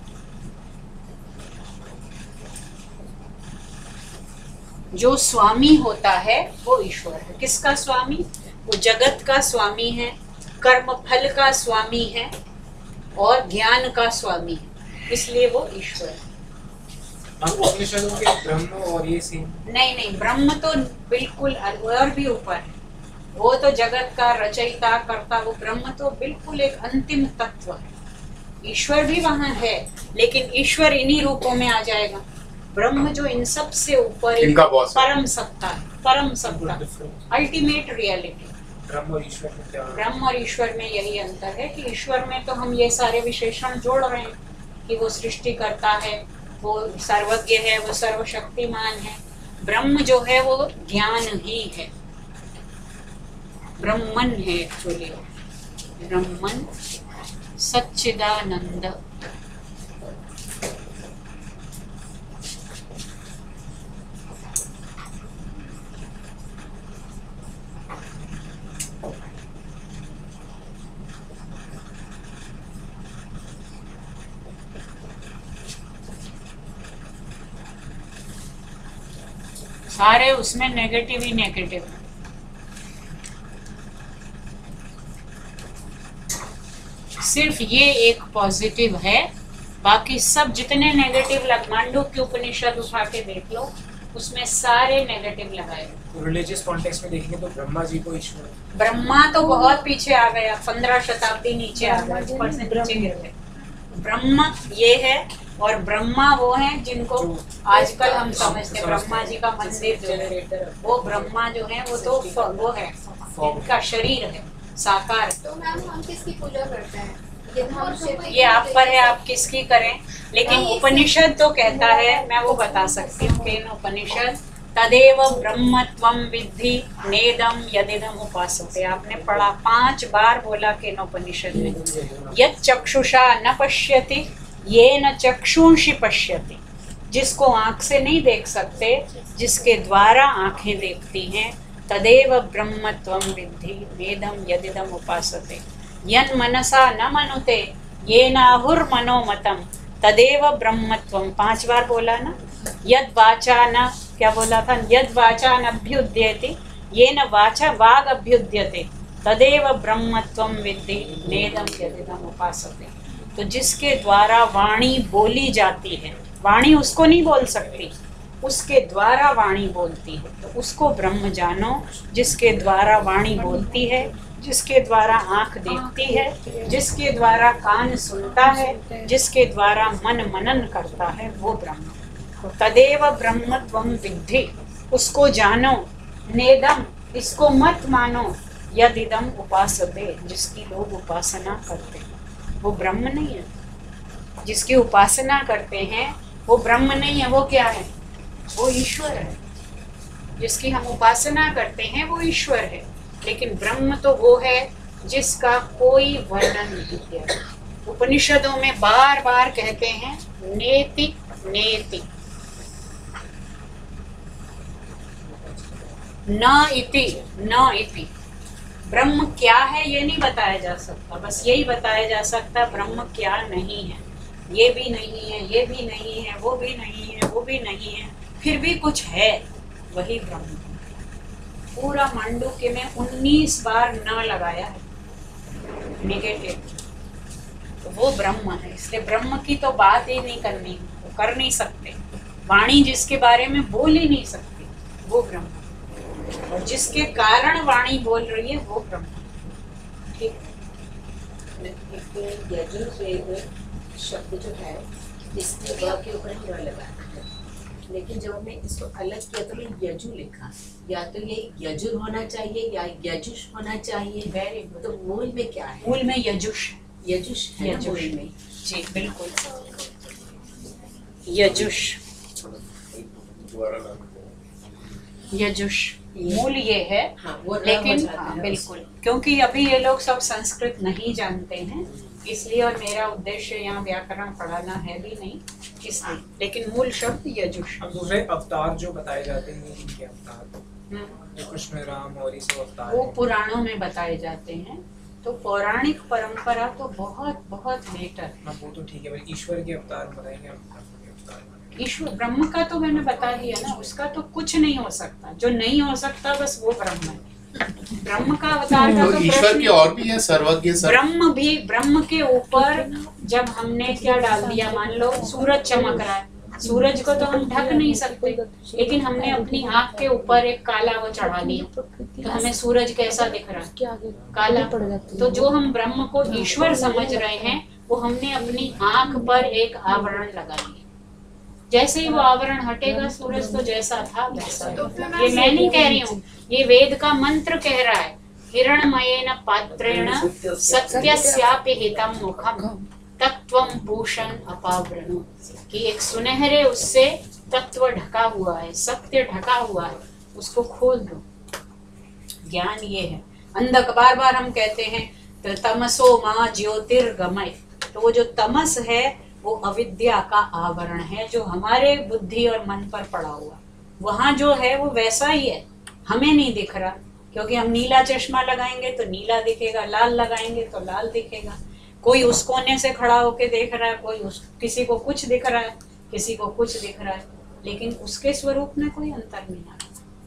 Speaker 1: जो स्वामी होता है वो ईश्वर है। किसका स्वामी? वो जगत का स्वामी है, कर्म फल का स्वामी है और ज्ञान का स्वामी है, इसलिए वो ईश्वर है।
Speaker 8: उपनिषदों के ब्रह्म और ये सेम?
Speaker 1: नहीं, ब्रह्म तो बिल्कुल और भी ऊपर है। वो तो जगत का रचयिता करता, वो ब्रह्म तो बिल्कुल एक अंतिम तत्व है। ईश्वर भी वहां है, लेकिन ईश्वर इन्हीं रूपों में आ जाएगा। ब्रह्म जो इन सब से ऊपर परम सत्ता है, परम सत्ता, अल्टीमेट रियलिटी।
Speaker 8: ब्रह्म और ईश्वर में क्या?
Speaker 1: ब्रह्म और ईश्वर में यही अंतर है कि ईश्वर में तो हम ये सारे विशेषण जोड़ रहे हैं कि वो सृष्टि करता है, वो सर्वज्ञ है, वो सर्वशक्तिमान है। ब्रह्म जो है वो ज्ञान ही है, ब्रह्मन है एक्चुअली। ब्रह्मन सच्चिदानंद। सारे उसमें नेगेटिव ही नेगेटिव। सिर्फ ये एक पॉजिटिव है, बाकी सब जितने नेगेटिव मांडूक्य के उपनिषद उठा के देख लो, उसमें सारे नेगेटिव लगाए।
Speaker 8: रिलीजियस कॉन्टेक्स्ट में देखेंगे तो ब्रह्मा जी को ईश्वर,
Speaker 1: ब्रह्मा तो बहुत पीछे आ गया, 15 शताब्दी नीचे आ गया, ऊपर से नीचे गिर गए। ब्रह्मा ये है, और ब्रह्मा वो हैं जिनको आजकल हम समझते हैं। ब्रह्मा जी का मंदिर जो है, वो ब्रह्मा जो है वो तो वो है, इनका शरीर है साकार।
Speaker 5: तो मैम हम किसकी पूजा करते हैं?
Speaker 1: ये आप पर है, आप किसकी करें। लेकिन उपनिषद तो कहता है, मैं वो बता सकती हूँ कि उपनिषद तदेव ब्रह्मत्वं विद्धि नेदम यदिदम उपासते। आपने पढ़ा 5 बार बोला कि उपनिषद में, यत् चक्षुषा न पश्यति येन चक्षुंषि पश्यति। जिसको आंख से नहीं देख सकते, जिसके द्वारा आंखें देखती हैं, तदेव ब्रह्मत्वं विद्धि नेदम यदिदम उपासते। यन् मनसा न मनुते येन आहुर्मनोमतं तदेव ब्रह्मत्वं। 5 बार बोला ना। यद वाचा न, क्या बोला था? यद वाचा न अभ्युद्यते येन वाचा वाग अभ्युद्यते तदेव ब्रह्मत्वं विद्धि नेदम यदिदम उपासते। तो जिसके द्वारा वाणी बोली जाती है, वाणी उसको नहीं बोल सकती, उसके द्वारा वाणी बोलती है, तो उसको ब्रह्म जानो। जिसके द्वारा वाणी बोलती है, जिसके द्वारा आँख देखती है, जिसके द्वारा कान सुनता है, जिसके द्वारा मन मनन करता है, वो ब्रह्म। तदेव ब्रह्मत्वं विद्धि, उसको जानो। नेदम, इसको मत मानो। यदिदम उपासते, जिसकी लोग उपासना करते हैं वो ब्रह्म नहीं है। जिसकी उपासना करते हैं वो ब्रह्म नहीं है। वो क्या है? वो ईश्वर है। जिसकी हम उपासना करते हैं वो ईश्वर है, लेकिन ब्रह्म तो वो है जिसका कोई वर्णन नहीं किया। उपनिषदों में बार बार कहते हैं नेति नेति, न इति न इति। ब्रह्म क्या है ये नहीं बताया जा सकता, बस यही बताया जा सकता ब्रह्म क्या नहीं है। ये भी नहीं है, ये भी नहीं है, वो भी नहीं है, वो भी नहीं है, फिर भी कुछ है, वही ब्रह्म। पूरा मांडूक्य में 19 बार न लगाया है नेगेटिव, तो वो ब्रह्म है। इसलिए ब्रह्म की तो बात ही नहीं करनी, वो कर नहीं सकते। वाणी जिसके बारे में बोल ही नहीं सकती वो ब्रह्म, और जिसके कारण वाणी बोल रही है वो ब्रह्म। ठीक।
Speaker 9: एक यजुर्वेद शब्द जो है इसके व के ऊपर ही र लगाना है, लेकिन जब हमने इसको अलग किया तो मैंने यजु लिखा। या तो ये यजुर होना चाहिए या यजुष होना चाहिए।
Speaker 1: Very good.
Speaker 9: तो मूल में क्या है?
Speaker 1: मूल में यजुष,
Speaker 9: यजुष है ना मूल में।
Speaker 1: जी बिल्कुल, यजुष, यजुष मूल ये है।
Speaker 9: हाँ, वो
Speaker 1: लेकिन हाँ, बिल्कुल, क्योंकि अभी ये लोग सब संस्कृत नहीं जानते हैं, इसलिए, और मेरा उद्देश्य यहाँ व्याकरण पढ़ाना है भी नहीं, इसलिए। लेकिन मूल शब्द यजुष।
Speaker 8: अब दूसरे अवतार जो बताए जाते हैं इनके अवतार, कृष्ण, राम और ये सब अवतार
Speaker 1: वो पुराणों में बताए जाते हैं। तो पौराणिक परंपरा तो बहुत बहुत बेटर है।
Speaker 8: हाँ, वो तो ठीक है, ईश्वर के अवतार बताएंगे।
Speaker 1: ईश्वर ब्रह्म का तो मैंने बता दिया ना, उसका तो कुछ नहीं हो सकता, जो नहीं हो सकता बस वो ब्रह्म है। ब्रह्म का अवतार का तो
Speaker 4: ईश्वर की और भी है, सर्वज्ञ
Speaker 1: ब्रह्म भी, ब्रह्म के ऊपर जब हमने क्या डाल दिया, मान लो सूरज चमक रहा है, सूरज को तो हम ढक नहीं सकते, लेकिन हमने अपनी आँख के ऊपर एक काला वो चढ़ा दिया, तो हमें सूरज कैसा दिख रहा है? काला। तो जो हम ब्रह्म को ईश्वर समझ रहे हैं, वो हमने अपनी आँख पर एक आवरण लगा दिया। जैसे ही वो आवरण हटेगा, सूरज तो जैसा था वैसा। ये मैं नहीं कह रही हूँ, ये वेद का मंत्र कह रहा है। हिरण्मयेन पात्रेण सत्यस्यापि हितं मुखं तत्त्वं भूषण अपावृणु, कि एक सुनहरे उससे तत्व ढका हुआ है, सत्य ढका हुआ है, उसको खोल दो। ज्ञान ये है। अंधक, बार बार हम कहते हैं तो तमसो मा ज्योतिर्गमय, तो वो जो तमस है वो अविद्या का आवरण है, जो हमारे बुद्धि और मन पर पड़ा हुआ। वहाँ जो है वो वैसा ही है, हमें नहीं दिख रहा, क्योंकि हम नीला चश्मा लगाएंगे तो नीला दिखेगा, लाल लगाएंगे तो लाल दिखेगा। कोई उस कोने से खड़ा होके देख रहा है, कोई किसी को कुछ दिख रहा है, किसी को कुछ दिख रहा है, लेकिन उसके स्वरूप में कोई अंतर नहीं आता।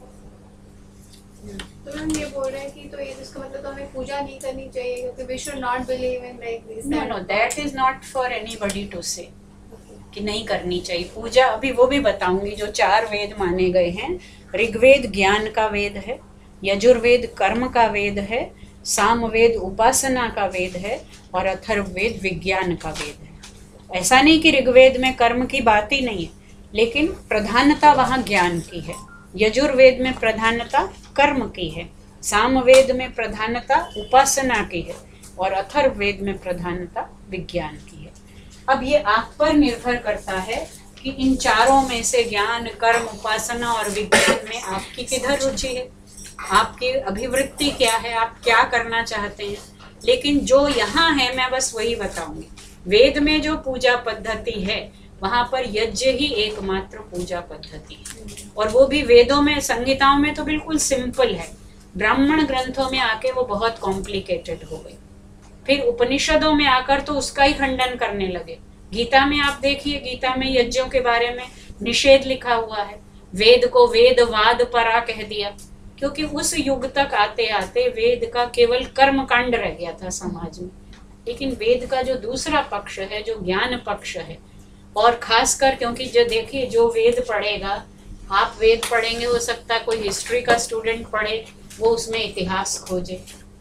Speaker 5: तो हम ये बोल रहे हैं कि तो ये इसका मतलब तो हमें पूजा नहीं करनी चाहिए, क्योंकि we should not believe in like this.
Speaker 1: No, that is not for anybody to say कि नहीं करनी चाहिए पूजा। अभी वो भी बताऊंगी। जो 4 वेद माने गए हैं, ऋग्वेद ज्ञान का वेद है, यजुर्वेद कर्म का वेद है, सामवेद उपासना का वेद है, और अथर्ववेद विज्ञान का वेद है। ऐसा नहीं कि ऋग्वेद में कर्म की बात ही नहीं है, लेकिन प्रधानता वहाँ ज्ञान की है। यजुर्वेद में प्रधानता कर्म की है, सामवेद में प्रधानता उपासना की है, और अथर्ववेद में प्रधानता विज्ञान की है। अब ये आप पर निर्भर करता है कि इन चारों में से ज्ञान, कर्म, उपासना और विज्ञान में आपकी किधर रुचि है, आपकी अभिवृत्ति क्या है, आप क्या करना चाहते हैं। लेकिन जो यहाँ है, मैं बस वही बताऊंगी। वेद में जो पूजा पद्धति है, वहाँ पर यज्ञ ही एकमात्र पूजा पद्धति है, और वो भी वेदों में, संहिताओं में तो बिल्कुल सिंपल है। ब्राह्मण ग्रंथों में आके वो बहुत कॉम्प्लिकेटेड हो गई। फिर उपनिषदों में आकर तो उसका ही खंडन करने लगे। गीता में आप देखिए, गीता में यज्ञों के बारे में निषेध लिखा हुआ है। वेद को वेदवाद परा कह दिया, क्योंकि उस युग तक आते आते वेद का केवल कर्म कांड रह गया था समाज में। लेकिन वेद का जो दूसरा पक्ष है, जो ज्ञान पक्ष है, और खासकर क्योंकि जो देखिए, जो वेद पढ़ेगा, आप वेद पढ़ेंगे, हो सकता है कोई हिस्ट्री का स्टूडेंट पढ़े, वो उसमें इतिहास खोजे।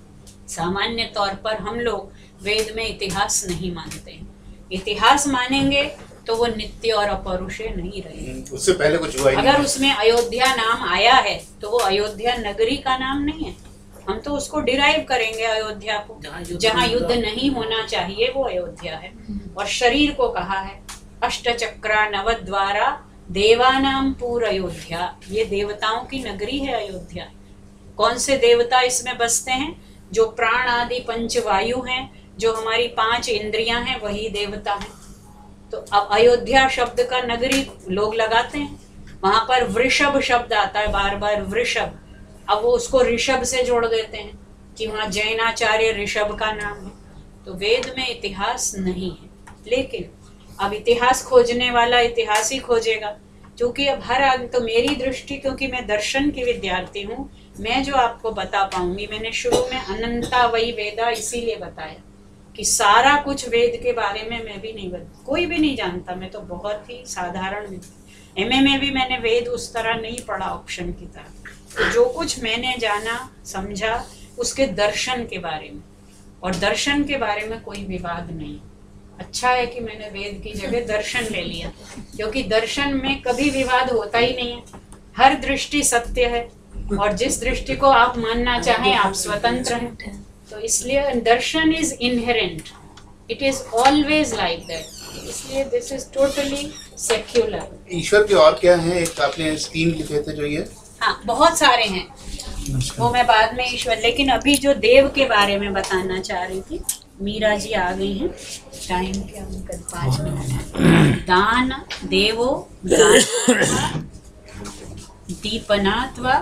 Speaker 1: सामान्य तौर पर हम लोग वेद में इतिहास नहीं मानते हैं। इतिहास मानेंगे तो वो नित्य और अपौरुषेय नहीं रहे।
Speaker 4: उससे पहले कुछ हुआ ही
Speaker 1: अगर
Speaker 4: नहीं।
Speaker 1: उसमें अयोध्या नाम आया है तो वो अयोध्या नगरी का नाम नहीं है। हम तो उसको डिराइव करेंगे अयोध्या को, जहाँ युद्ध नहीं होना चाहिए वो अयोध्या है। और शरीर को कहा है अष्टचक्रा नवद्वारा देवानाम पूर अयोध्या, ये देवताओं की नगरी है अयोध्या। कौन से देवता इसमें बसते हैं? जो प्राण आदि पंचवायु हैं, जो हमारी 5 इंद्रियां हैं, वही देवता हैं। तो अब अयोध्या शब्द का नगरी लोग लगाते हैं, वहां पर वृषभ शब्द आता है बार बार, वृषभ। अब वो उसको ऋषभ से जोड़ देते हैं कि वहाँ जैनाचार्य ऋषभ का नाम है। तो वेद में इतिहास नहीं है, लेकिन अब इतिहास खोजने वाला इतिहास ही खोजेगा। क्योंकि अब हर आदमी, तो मेरी दृष्टि, क्योंकि मैं दर्शन की विद्यार्थी हूँ, मैं जो आपको बता पाऊंगी, मैंने शुरू में अनंता वही वेदा इसीलिए बताया कि सारा कुछ वेद के बारे में मैं भी नहीं कोई भी नहीं जानता। मैं तो बहुत ही साधारण, एमए में भी मैंने वेद उस तरह नहीं पढ़ा ऑप्शन की तरह। तो जो कुछ मैंने जाना समझा उसके दर्शन के बारे में, और दर्शन के बारे में कोई विवाद नहीं। अच्छा है कि मैंने वेद की जगह दर्शन ले लिया, क्योंकि दर्शन में कभी विवाद होता ही नहीं है, हर दृष्टि सत्य है और जिस दृष्टि को आप मानना चाहें आप स्वतंत्र हैं। तो इसलिए Darshan is inherent, it is always like that, इसलिए दिस इज टोटली सेक्युलर।
Speaker 4: ईश्वर के और क्या है? एक आपने 3 लिखे थे जो ये,
Speaker 1: हाँ बहुत सारे हैं, वो मैं बाद में ईश्वर, लेकिन अभी जो देव के बारे में बताना चाह रही थी। मीरा जी आ गई हैं, टाइम क्या उनका 5 मिनट। दान देवो दान दीपनात्वा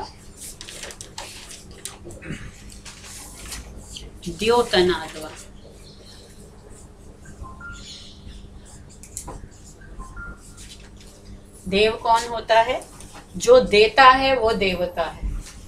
Speaker 1: द्योतनात्वा। देव कौन होता है? जो देता है वो देवता है।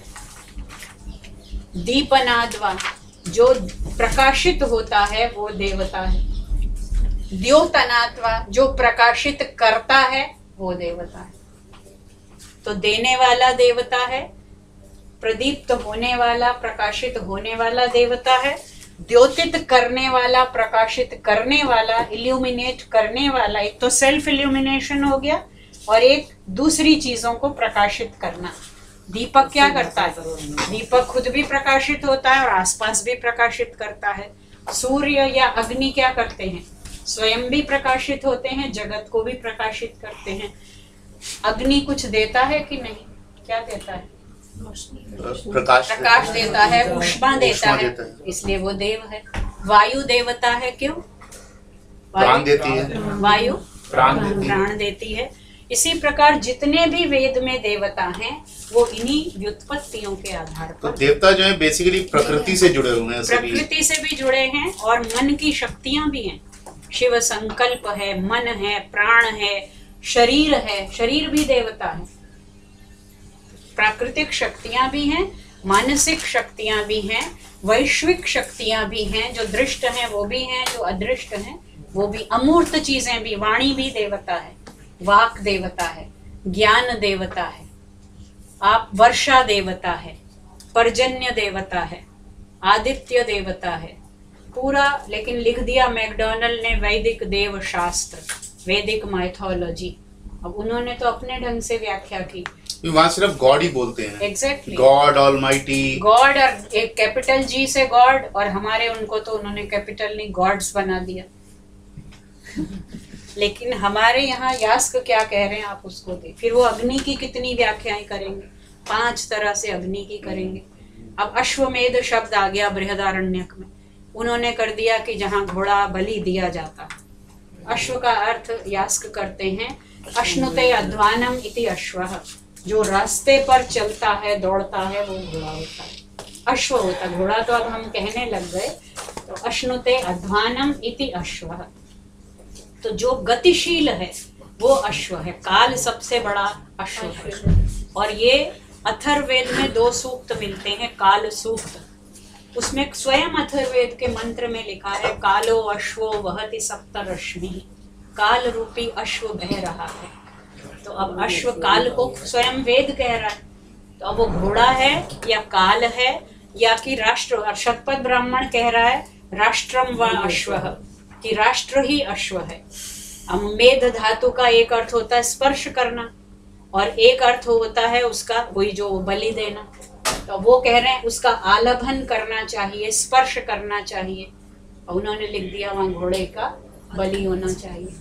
Speaker 1: दीपनाद्वा, जो प्रकाशित होता है वो देवता है। द्योतनात्वा, जो प्रकाशित करता है वो देवता है। तो देने वाला देवता है, प्रदीप्त होने वाला, प्रकाशित होने वाला देवता है, द्योतित करने वाला, प्रकाशित करने वाला, इल्यूमिनेट करने वाला। एक तो सेल्फ इल्यूमिनेशन हो गया और एक दूसरी चीजों को प्रकाशित करना। दीपक क्या करता है? दीपक खुद भी प्रकाशित होता है और आसपास भी प्रकाशित करता है। सूर्य या अग्नि क्या करते हैं? स्वयं भी प्रकाशित होते हैं, जगत को भी प्रकाशित करते हैं। अग्नि कुछ देता है कि नहीं? क्या देता है? प्रकाश देता है, ऊष्मा देता है, इसलिए वो देव है। वायु देवता है, क्यों?
Speaker 4: प्राण देती है,
Speaker 1: वायु प्राण देती है। इसी प्रकार जितने भी वेद में देवता हैं वो इन्हीं व्युत्पत्तियों के आधार पर।
Speaker 4: तो देवता जो है बेसिकली प्रकृति से जुड़े हुए हैं,
Speaker 1: प्रकृति से भी जुड़े हैं और मन की शक्तियां भी हैं। शिव संकल्प है, मन है, प्राण है, शरीर है, शरीर भी देवता है। प्राकृतिक शक्तियां भी हैं, मानसिक शक्तियां भी हैं, वैश्विक शक्तियां भी हैं, जो दृष्ट हैं वो भी हैं, जो अदृष्ट हैं वो भी, अमूर्त चीजें भी। वाणी भी देवता है, वाक देवता है, ज्ञान देवता है, आप वर्षा देवता है, पर्जन्य देवता है, आदित्य देवता है, पूरा। लेकिन लिख दिया मैकडॉनल्ड ने वैदिक देव शास्त्र, वैदिक माइथोलॉजी। अब उन्होंने तो अपने ढंग से व्याख्या की,
Speaker 4: वहाँ सिर्फ गॉड ही बोलते हैं।
Speaker 1: एग्जैक्टली,
Speaker 4: गॉड ऑलमाइटी,
Speaker 1: गॉड, और एक कैपिटल जी से गॉड, और हमारे उनको तो उन्होंने कैपिटल नहीं गॉड्स बना दिया। लेकिन हमारे यहाँ यास्क क्या कह रहे हैं आप उसको दे। फिर वो अग्नि की कितनी व्याख्याएं करेंगे, 5 तरह से अग्नि की करेंगे। अब अश्वमेध शब्द आ गया बृहदारण्यक में, उन्होंने कर दिया कि जहाँ घोड़ा बलि दिया जाता। अश्व का अर्थ यास्क करते हैं अश्नुते अध्वानम इति अश्वः, जो रास्ते पर चलता है, दौड़ता है, वो घोड़ा होता है, अश्व होता। घोड़ा तो अब हम कहने लग गए, तो अश्नुते अध्वानम इति अश्वः। तो जो गतिशील है वो अश्व है। काल सबसे बड़ा अश्व है। और ये अथर्ववेद में 2 सूक्त मिलते हैं, काल सूक्त। उसमें स्वयं अथर्ववेद के मंत्र में लिखा है, कालो अश्वो वहति सप्तरश्मि, काल रूपी अश्व बह रहा है। तो अब अश्व काल को स्वयं वेद कह रहा है, तो अब वो घोड़ा है या काल है या कि राष्ट्र। और शतपथ ब्राह्मण कह रहा है राष्ट्रम व अश्वः, कि राष्ट्र ही अश्व है। अब मेध धातु का एक अर्थ होता है स्पर्श करना और एक अर्थ होता है उसका वही जो बलि देना। तो वो कह रहे हैं उसका आलभन करना चाहिए, स्पर्श करना चाहिए, और उन्होंने लिख दिया वहां घोड़े का बलि होना चाहिए।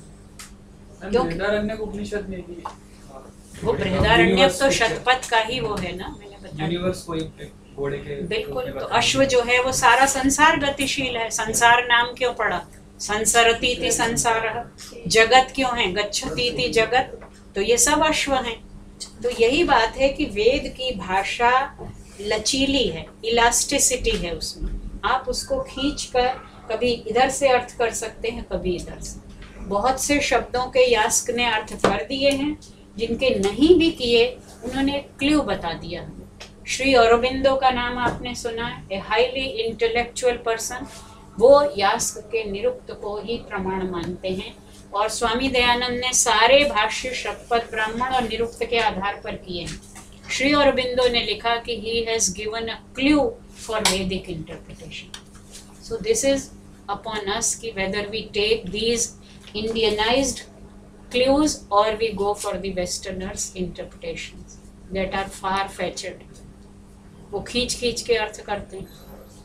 Speaker 7: उपनिषद में भी
Speaker 1: वो बृहदारण्यक तो शतपथ का ही वो है ना, मैंने बताया
Speaker 7: यूनिवर्स को घोड़े के
Speaker 1: बिल्कुल। तो अश्व जो है वो सारा संसार गतिशील है। संसार नाम क्यों पड़ा? संसरती थी संसारः, जगत क्यों है? गच्छति थी जगत, तो ये सब अश्व हैं। तो यही बात है कि वेद की भाषा लचीली है, इलास्टिसिटी है उसमें। आप उसको खींच कर कभी इधर से अर्थ कर सकते हैं, कभी इधर से। बहुत से शब्दों के यास्क ने अर्थ कर दिए हैं, जिनके नहीं भी किए उन्होंने क्ल्यू बता दिया। श्री अरबिंदो का नाम आपने सुना है, ए हाईली इंटेलेक्चुअल पर्सन। वो यास्क के निरुक्त को ही प्रमाण मानते हैं, और स्वामी दयानंद ने सारे भाष्य शतपथ ब्राह्मण और निरुक्त के आधार पर किए हैं। श्री अरबिंदो ने लिखा कि he has given a clue for Vedic interpretation. So this is upon us कि whether we take these Indianized clues or we go for the Westerners interpretations that are far-fetched. वो खींच के अर्थ करते हैं।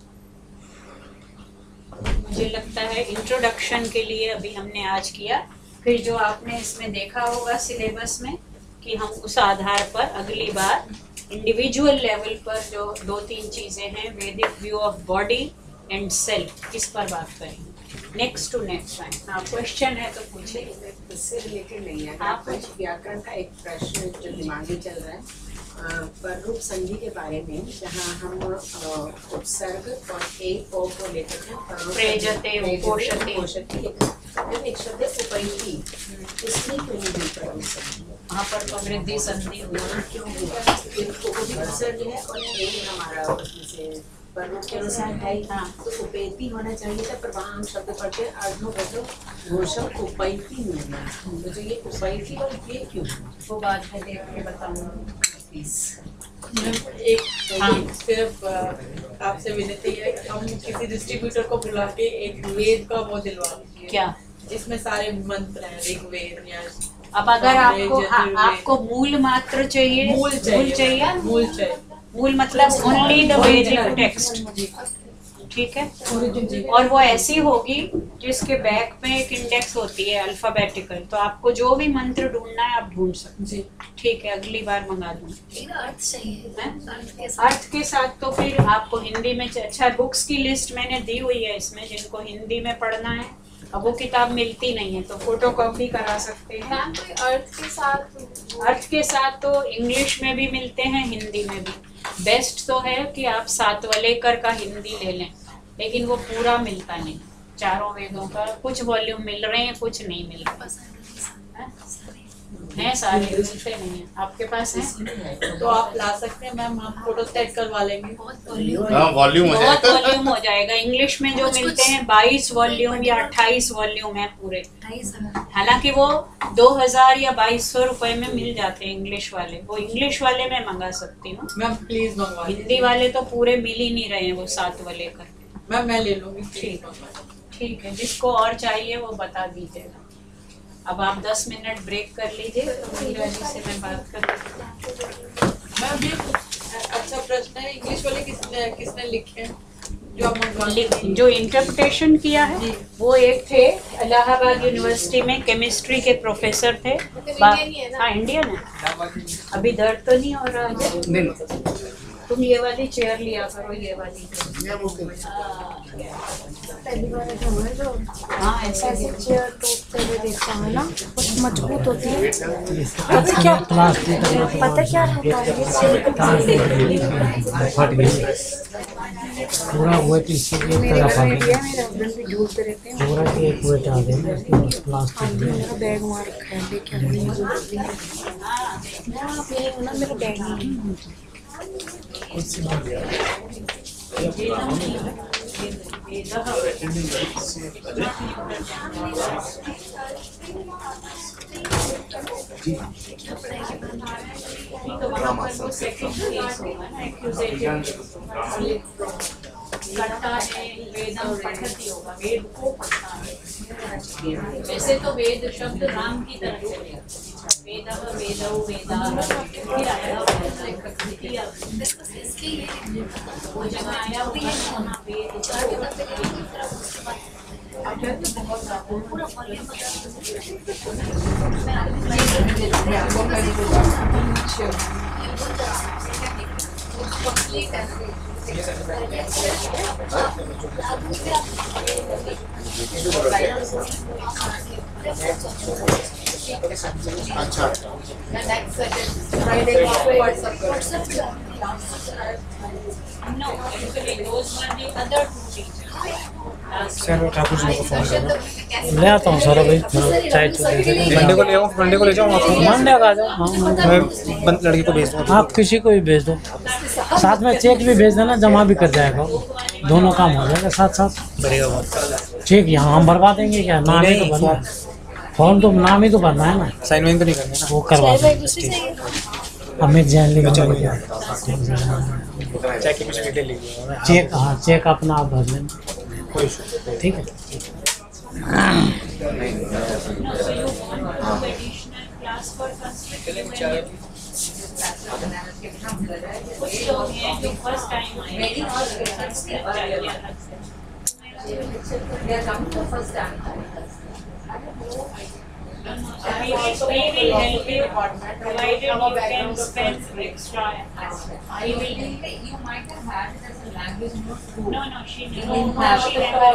Speaker 1: मुझे लगता है इंट्रोडक्शन के लिए अभी हमने आज किया, फिर जो आपने इसमें देखा होगा सिलेबस में कि हम उस आधार पर अगली बार इंडिविजुअल लेवल पर जो 2-3 चीज़ें हैं, Vedic view of body and self, इस पर बात करेंगे। Next to next time. हाँ, क्वेश्चन है तो पूछिए।
Speaker 9: इससे रिलेटेड नहीं है, आप व्याकरण का एक प्रश्न जो दिमाग में चल रहा है पर रूप संधि के बारे में, जहाँ हम उपसर्ग और एक ओ को लेकर
Speaker 1: प्रेजते पोषते
Speaker 9: एक शब्द उपैति, इसमें क्यों नहीं प्रयोग संधि?
Speaker 1: वहाँ पर तो वृद्धि संधि हुआ,
Speaker 9: क्यों हुआ? वो भी उपसर्ग है और एक हमारा उसमें पर रूप के अनुसार है। हाँ, तो उपैति होना चाहिए था, पर वहाँ हम शब्द पढ़ते हैं अर्धो घोषम उपैति मिल गया। तो जो ये उपैति और ये क्यों,
Speaker 1: वो बात है देख के बताऊँगा।
Speaker 6: एक सिर्फ आपसे विनती है, हम किसी डिस्ट्रीब्यूटर को बुला के एक वेद का वो दिलवा,
Speaker 1: क्या
Speaker 6: जिसमें सारे मंत्र हैं, ऋग्वेद या
Speaker 1: अब अगर आपको मूल मात्र चाहिए, मूल मतलब ओनली द वैदिक टेक्स्ट, ठीक है। और वो ऐसी होगी जिसके बैक में एक इंडेक्स होती है अल्फाबेटिकल, तो आपको जो भी मंत्र ढूंढना है आप ढूंढ सकते हैं, ठीक है। अगली बार मंगा दूंगा।
Speaker 2: अर्थ चाहिए,
Speaker 1: अर्थ के साथ तो फिर आपको हिंदी में अच्छा बुक्स की लिस्ट मैंने दी हुई है इसमें, जिनको हिंदी में पढ़ना है। अब वो किताब मिलती नहीं है तो फोटो कॉपी करा सकते हैं।
Speaker 5: मैम कोई अर्थ के साथ
Speaker 1: तो इंग्लिश में भी मिलते हैं, हिंदी में भी। बेस्ट तो है कि आप सातवलेकर का हिंदी ले लें, लेकिन वो पूरा मिलता नहीं। चारों वेदों का कुछ वॉल्यूम मिल रहे हैं, कुछ नहीं मिल रहे हैं, सारे मिलते नहीं है। आपके पास है
Speaker 6: तो आप ला सकते हैं मैम, हम फोटो सेट करवा लेंगे।
Speaker 4: वॉल्यूम
Speaker 1: हो जाएगा। इंग्लिश में जो मिलते हैं 22 वॉल्यूम या 28 वॉल्यूम है पूरे, हालांकि वो 2000 या 2200 रुपए में मिल जाते हैं इंग्लिश वाले। वो इंग्लिश वाले मैं मंगा सकती हूँ
Speaker 6: मैम, प्लीज मंगवा।
Speaker 1: हिंदी वाले तो पूरे मिल ही नहीं रहे हैं, वो 7 वाले कर।
Speaker 6: मैम मैं ले लूंगी।
Speaker 1: ठीक है, जिसको और चाहिए वो बता दीजिएगा। अब आप 10 मिनट ब्रेक कर लीजिए, तो मीरा जी से मैं बात कर।
Speaker 6: मैम ये अच्छा प्रश्न है, इंग्लिश वाले किसने लिखे हैं जो आप मंगवा?
Speaker 1: जो इंटरप्रिटेशन किया है वो एक थे इलाहाबाद यूनिवर्सिटी में, केमिस्ट्री के प्रोफेसर थे। हाँ, इंडियन है। अभी दर्द तो नहीं हो रहा है? तुम ये वाली चेयर लिया करो, ये वाली।
Speaker 2: पहली बार ऐसा हुआ है जो ऐसे चेयर टूटते हुए देखा है ना, कुछ मजबूत होती है। पता क्या होता है,
Speaker 10: पूरा वेट इसी एक तरफ आ गया।
Speaker 2: मेरे हस्बैंड भी ढूंढते रहते हैं,
Speaker 10: पूरा की एक वेट आ गया इसके प्लास्टिक में।
Speaker 2: मेरा बैग वहाँ रखा है, लेके आने की जरूरत नहीं है। मेरा बैग नहीं
Speaker 1: करता है, वेदम पठति होगा, वेद को पढ़ता है। वैसे तो वेद शब्द राम की तरफ से वेदः वेदौ वेदाः फिर आया वो जगह आया वहाँ वेद
Speaker 4: अच्छा
Speaker 10: सर ठाकुर जी को फोन कर ले आता हूँ। सर अभी चाय तो
Speaker 8: मंडे को ले आओ, मंडे को ले जाओ आप।
Speaker 10: मंडे का आ जाओ। हाँ,
Speaker 8: मैं लड़की को भेज दूँ।
Speaker 10: आप किसी को भी भेज दो, साथ में चेक भी भेज देना, जमा भी कर जाएगा, दोनों काम हो जाएगा साथ साथ।
Speaker 8: बढ़िया बात।
Speaker 10: ठीक, यहाँ हम भरवा देंगे। क्या नाम ही तो भरना है, फॉर्म तो नाम ही तो भरना है ना,
Speaker 8: साइन वाइन तो नहीं करना
Speaker 10: वो करवा देंगे। अमित जैन लिख
Speaker 8: चेक की कुछ डिटेल लीजिए।
Speaker 10: चेक, हाँ चेक अपना आप भर लेना। कोई इशू नहीं, ठीक है।
Speaker 1: कुछ लोग हैं जो फर्स्ट टाइम आए we will help you provided you can spend extra. You might have had it as a language note. No, she never. She never.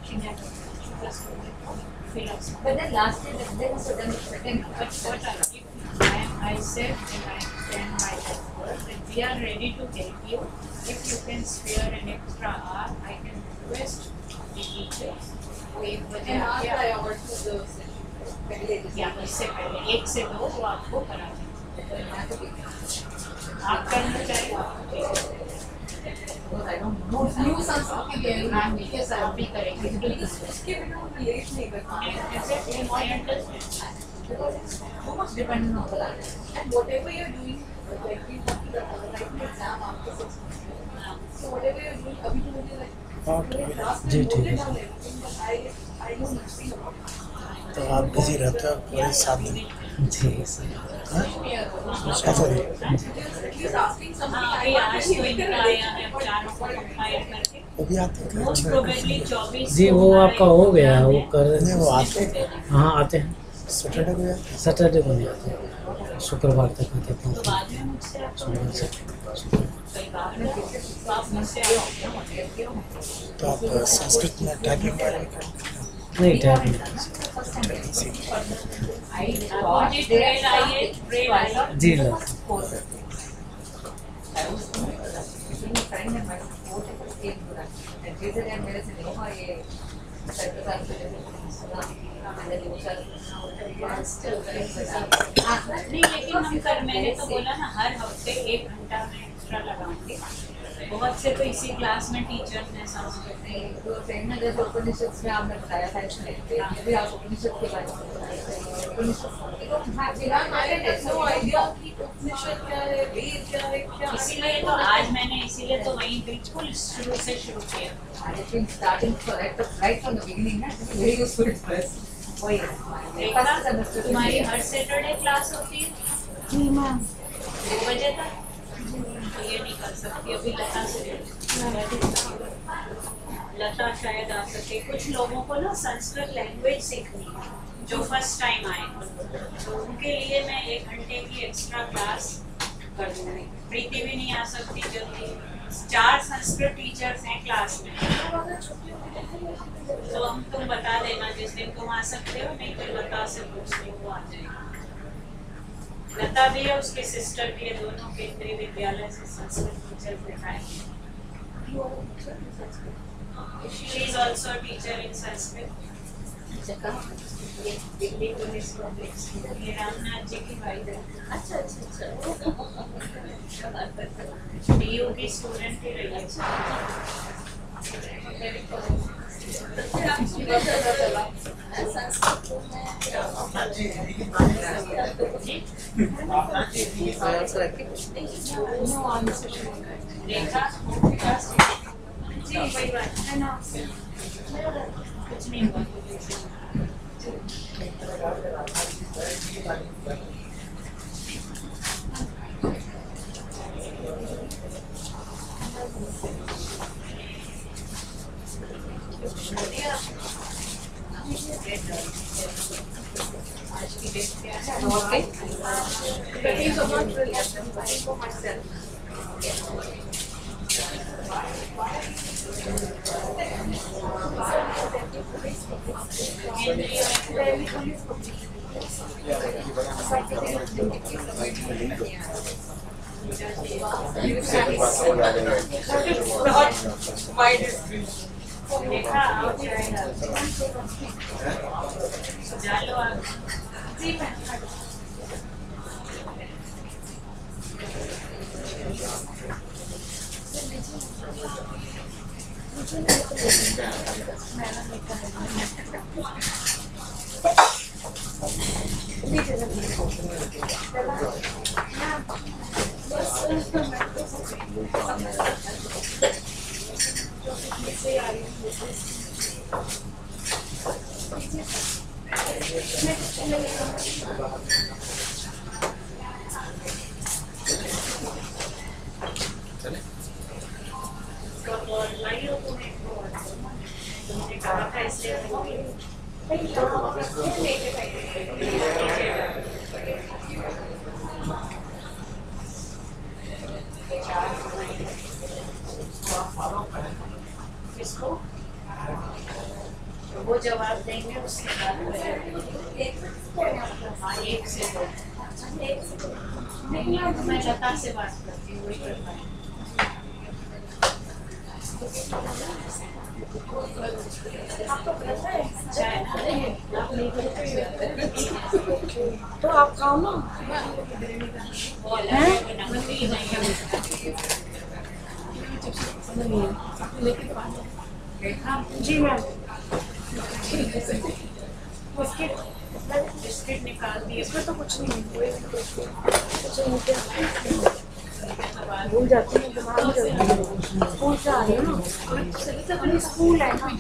Speaker 1: But then last year there was a second. But what I said when I sent my letter that we are ready to help you. If you can spare an extra hour, I can request the teachers. या इससे पहले 1 से 2 वो आपको करा देंगे। आप करना चाहिए आप भी करेंगे उसके बिना हम लेट नहीं करते डिपेंडेंट होता है whatever you're doing like we have to exam आपके so whatever you're doing अभी तो मुझे
Speaker 10: जी ठीक है।
Speaker 1: I know nothing about
Speaker 11: तो आप बिजी रहते हो पूरे 7 दिन?
Speaker 10: जी सर।
Speaker 11: कैसे दिन? वो भी आते हैं?
Speaker 10: जी वो आपका हो गया वो कर
Speaker 11: नहीं वो आते हैं?
Speaker 10: हाँ आते हैं।
Speaker 11: सैटरडे को आते हैं?
Speaker 10: सैटरडे को नहीं आते, शुक्रवार तक आते हैं।
Speaker 11: तो आप संस्कृत में टाइपिंग वगैरह करते हैं?
Speaker 10: नहीं टाइपिंग जी लो
Speaker 1: नहीं लेकिन हम कर मैंने तो बोला ना हर हफ्ते 1 घंटा मैं एक्स्ट्रा लगाऊंगी। बहुत से तो इसी क्लास में टीचर्स ने संस्कृत जैसे उपनिषद में आपने बताया था इसमें भी आप उपनिषद के बारे में इसीलिए तो आज मैंने इसीलिए तो वहीं बिल्कुल शुरू से शुरू किया। तुम्हारी हर सैटरडे क्लास होती है 2 बजे तक? तो ये नहीं कर सकती अभी लता शायद आ सके। कुछ लोगों को ना संस्कृत लैंग्वेज सीखनी है जो फर्स्ट टाइम आए तो उनके लिए मैं 1 घंटे की एक्स्ट्रा क्लास कर दूंगी। प्रीति भी नहीं आ सकती क्योंकि 4 संस्कृत टीचर्स हैं क्लास में। तो हम तुम बता देना जिस दिन तुम आ सकते हो, नहीं तो लता से पूछ लो वो आ जाएगी। लता भी है उसकी सिस्टर भी है, दोनों केंद्रीय विद्यालय से संस्कृत टीचर दिखाएंगे। She is also a teacher in Sanskrit. ये रामनाथ जी की भाई है। अच्छा DU की स्टूडेंट ही रही है। देखा जी वही बात है ना, कुछ नहीं हुआ। आज की डेट क्या है? ओके देखा आप सजा लो आप जी
Speaker 2: से आ रही हूँ।
Speaker 1: इसको वो जवाब देंगे उसके बाद हाँ एक से दो नहीं मैं लता से बात करती हूँ वही कर पाएंगे।
Speaker 2: तो आप खाओ ना। जी मैम।
Speaker 1: बिस्किट निकाल दिए
Speaker 2: इसमें तो कुछ नहीं है। भूल जाती है दिमाग में स्कूल से आ रही हूँ ना। स्कूल है ना।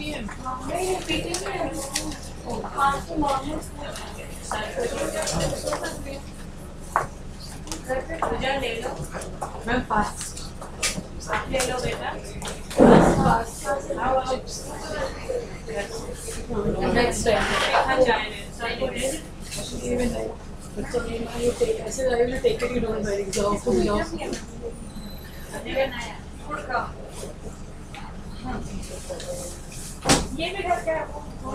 Speaker 1: पूजा ले लो
Speaker 6: मैम पास
Speaker 1: आप ले लो बेटा।
Speaker 6: नेक्स्ट टाइम
Speaker 1: देखा जाए
Speaker 6: ऐसे लाइव में take it you don't very जाओ तुम जाओ
Speaker 2: ये भी घर क्या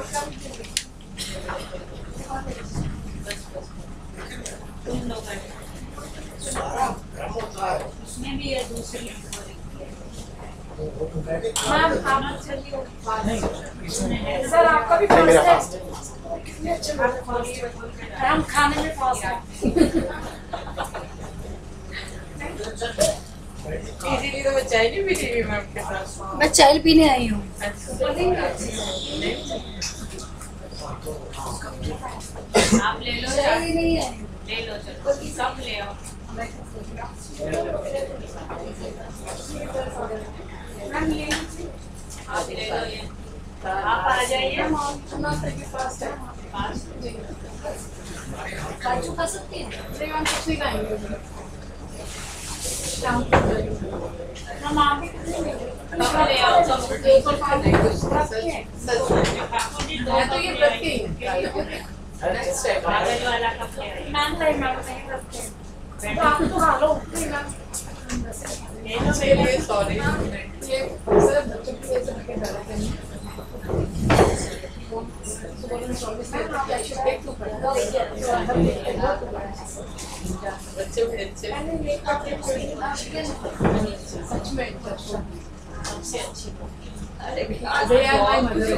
Speaker 1: तुम लोग उसमें भी है दूसरी
Speaker 2: मैम आप सर आपका भी फास्ट है। कितने अच्छे हम खाने में फास्ट है।
Speaker 6: इसीलिए तो मैं चाय नहीं पी रही मैम के साथ।
Speaker 2: मैं चाय पीने आई हूँ।
Speaker 1: आप ले लो
Speaker 2: चाय नहीं है।
Speaker 1: ले लो चलो सब ले आओ। आप ले लो ये आप आ जाइए
Speaker 2: फास्ट है। काजू खा सकते हैं? नहीं मैम कुछ नहीं खाएंगे। हम आप भी कुछ नहीं
Speaker 1: सब ले आओ सब
Speaker 6: तो ये रखती नेक्स्ट टाइम
Speaker 1: कागज वाला कप ले आइए।
Speaker 2: मैम नहीं मैम नहीं रखते हैं। तो आप तो खा लो। नहीं मैम
Speaker 1: ले लो
Speaker 6: ये सॉरी ये सर बच्चों के लिए रखे डालते हैं बच्चे भी अच्छे सच में
Speaker 1: सबसे अच्छी
Speaker 6: they are my mother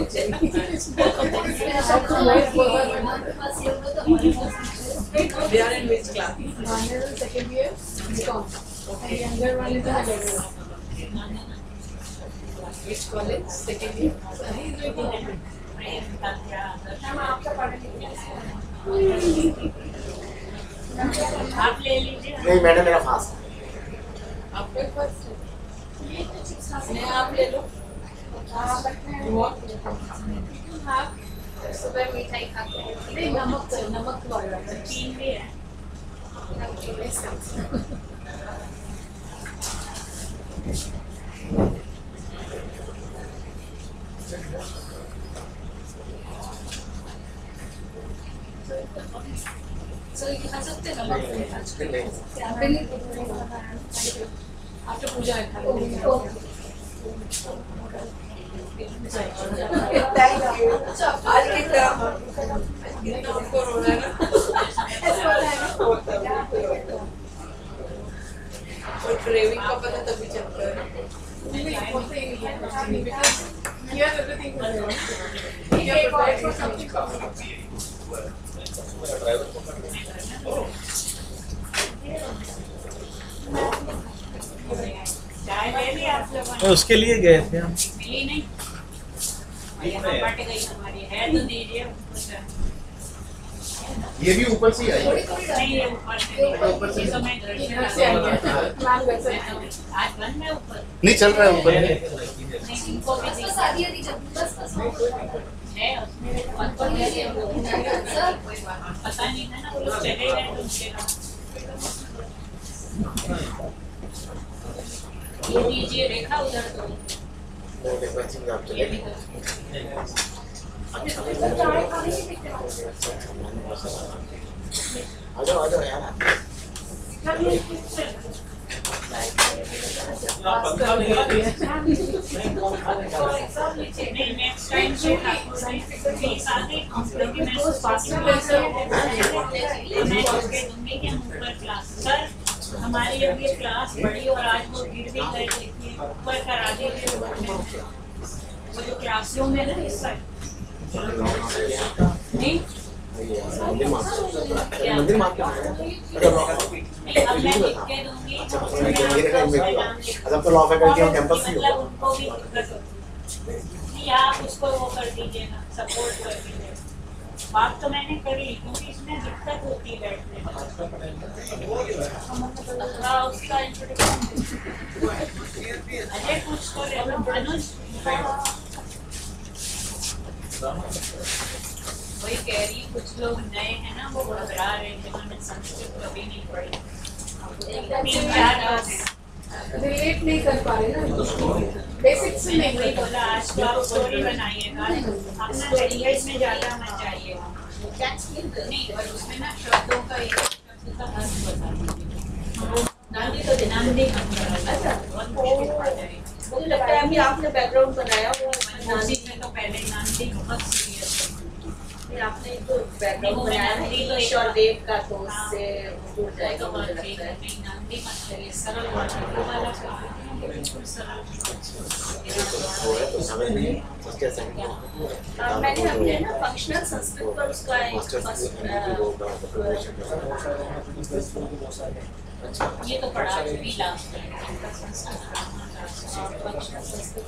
Speaker 6: they are in which class? One is in second year BCom and younger one is in 11th. Which college? Second year. He is doing
Speaker 1: आप ले लीजिए।
Speaker 11: नहीं मैडम मेरा फास्ट है।
Speaker 6: आपके पास नहीं आप ले लो
Speaker 5: आप सुबह मिठाई खाते हैं?
Speaker 6: नहीं नमक वाला
Speaker 1: चीन भी है।
Speaker 6: आपने पूजा है आज की तरह आपको रोना है ना और क्रेविंग का पता तभी चलता है
Speaker 1: चाय ले ली आप लोगों ने?
Speaker 10: उसके लिए गए थे हम।
Speaker 1: मिली नहीं यहाँ बट गई हमारी है तो दीजिए।
Speaker 4: ये भी ऊपर से ही आई है।
Speaker 1: नहीं ये ऊपर से
Speaker 4: ऊपर से
Speaker 1: तो मैं घर से
Speaker 6: घर से आई है।
Speaker 1: आज बंद है ऊपर
Speaker 4: नहीं चल रहा है ऊपर।
Speaker 1: नहीं इनको भी है उसमें पता नहीं था ना वो लोग चले गए तो उनके ये दीजिए रेखा उधर तो ये भी तो
Speaker 11: आ जाओ यार।
Speaker 1: नेक्स्ट टाइम से मैं दूंगी कि हम ऊपर क्लास सर हमारी अब ये क्लास बड़ी और आज वो गिर भी गए देखिए ऊपर करा दीजिए वो जो क्लासरूम है ना इस साइड नहीं
Speaker 11: मंदिर मार के
Speaker 1: अब मैं लिख के दूंगी
Speaker 11: तो लॉ फैकल्टी ऑन कैंपस ही
Speaker 1: मतलब उनको भी नहीं आप उसको वो कर दीजिएगा सपोर्ट कर दीजिएगा बात तो मैंने कर ली क्योंकि इसमें दिक्कत होती है बैठने में उसका इंट्रोडक्शन अजय कुछ तो ले लो अनुज वही कह रही कुछ लोग नए हैं ना वो घबरा रहे हैं जिन्होंने संस्कृत कभी नहीं पढ़ी 3-4 लोग हैं
Speaker 6: रिलेट नहीं कर पा रहे ना बेसिक्स में
Speaker 1: मैंने वही बोला आज तो आप स्टोरी बनाइएगा अपना लैंग्वेज में ज़्यादा मत जाइएगा नहीं और उसमें ना शब्दों का एक शब्द का अर्थ बता दीजिए नांदी तो नांदी मत करा मुझे लगता है अभी आपने बैकग्राउंड बनाया वो नांदी में तो पहले नांदी बहुत सीरियस आपने तो बैकग्राउंड बनाया है ईश और देव का तो उससे जुड़ जाएगा मुझे लगता है नहीं नांदी मत करिए सरल वाला बिल्कुल सरल मैंने अपने ना फंक्शनल संस्कृत पर उसका ये तो पढ़ा भी लास्ट में फंक्शनल संस्कृत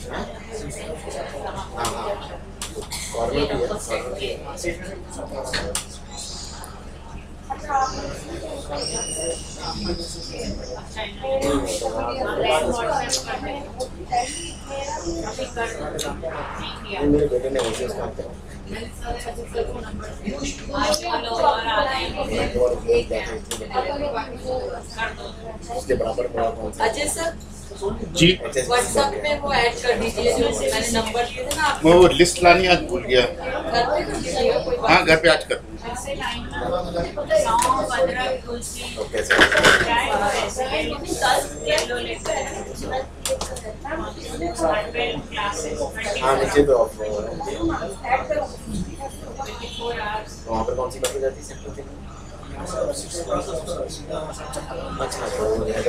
Speaker 11: मेरे बेटे ने वैसे उसका उसके बराबर
Speaker 6: अजय सर
Speaker 4: जी
Speaker 6: व्हाट्सएप में वो ऐड कर दीजिए जो मैंने नंबर दिए थे ना
Speaker 4: मैं वो लिस्ट लानी आज भूल गया
Speaker 6: घर पे कर दीजिए
Speaker 4: हाँ घर पे आज कर
Speaker 11: हाँ नीचे तो वहाँ पर कौन सी बातें जाती है अच्छा तो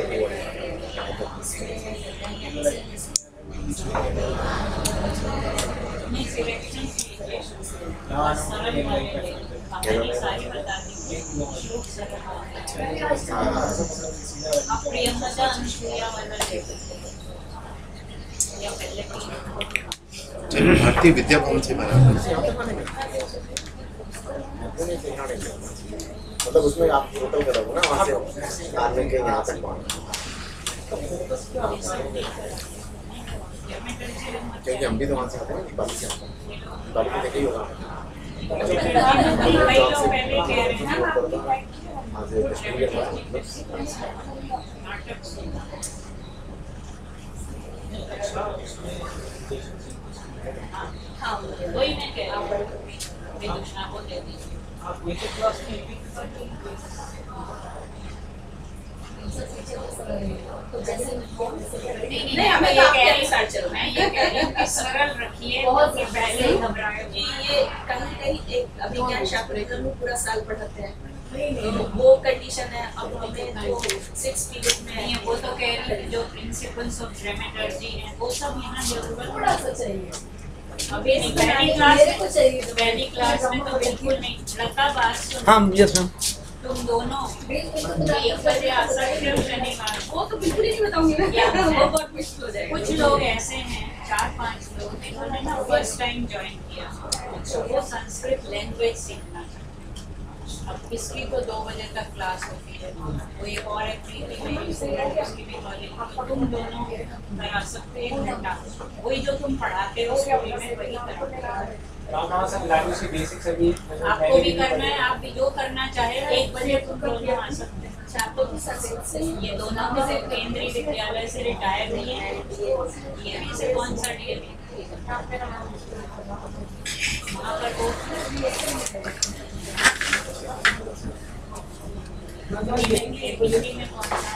Speaker 4: भारतीय विद्या भवन से बना
Speaker 11: मतलब उसमें आप टोटल करोगे ना वहाँ से आर्मी के यहाँ तक क्योंकि हम भी तो वहाँ से आते हैं बाली से आते हैं बाली में देखा ही होगा वहाँ से कश्मीर के
Speaker 1: हाँ वही मैं कह रहा हूँ दूसरा को दे दीजिए नहीं हमें ये कह रही मैं ये कह रही हूँ कि सरल रखिए बहुत पहले घबराए
Speaker 12: ये कहीं कहीं एक अभिज्ञान शास्त्र में पूरा साल पढ़ाते हैं वो कंडीशन है अब हमें जो 6 पीरियड में
Speaker 1: नहीं वो तो कह रही है जो प्रिंसिपल्स ऑफ ड्रामेटर्जी हैं वो सब यहाँ जरूरत थोड़ा सा चाहिए अभी नहीं पहली क्लास में तो बिल्कुल नहीं लता बात
Speaker 10: हाँ यस मैम
Speaker 1: तुम दोनों 1 बजे आ सकते हो शनिवार
Speaker 12: वो तो बिल्कुल ही नहीं बताऊंगी मैं वो बहुत मुश्किल हो जाएगा
Speaker 1: कुछ लोग ऐसे हैं 4-5 लोग जिन्होंने ना फर्स्ट टाइम ज्वाइन किया तो वो संस्कृत लैंग्वेज सीखना अब इसकी तो 2 बजे तक क्लास होती है, वो एक और एक्टिविटी मेरी स्टूडेंट उसकी भी कॉलेज, तुम दोनों करा सकते हो 1 घंटा, वही जो तुम पढ़ाते हो स्कूल में वही करा। आपको भी करना है, आप भी जो करना चाहे 1 बजे तुम दोनों आ सकते हैं। ये दोनों में से केंद्रीय विद्यालय से रिटायर हुई है, ये भी से कौन सा डीएवी वहाँ पर वो हिंदी में कौन सा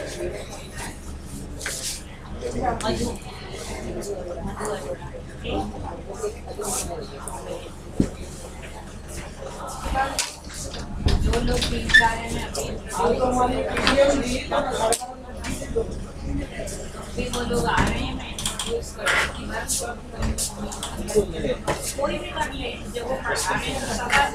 Speaker 1: मधु अरोड़ा, जो लोग 3-4 हैं अभी वो लोग आ रहे हैं, मैं इंट्रोड्यूस करूँगी, कोई भी कर ले जब वो पढ़ा रहे हैं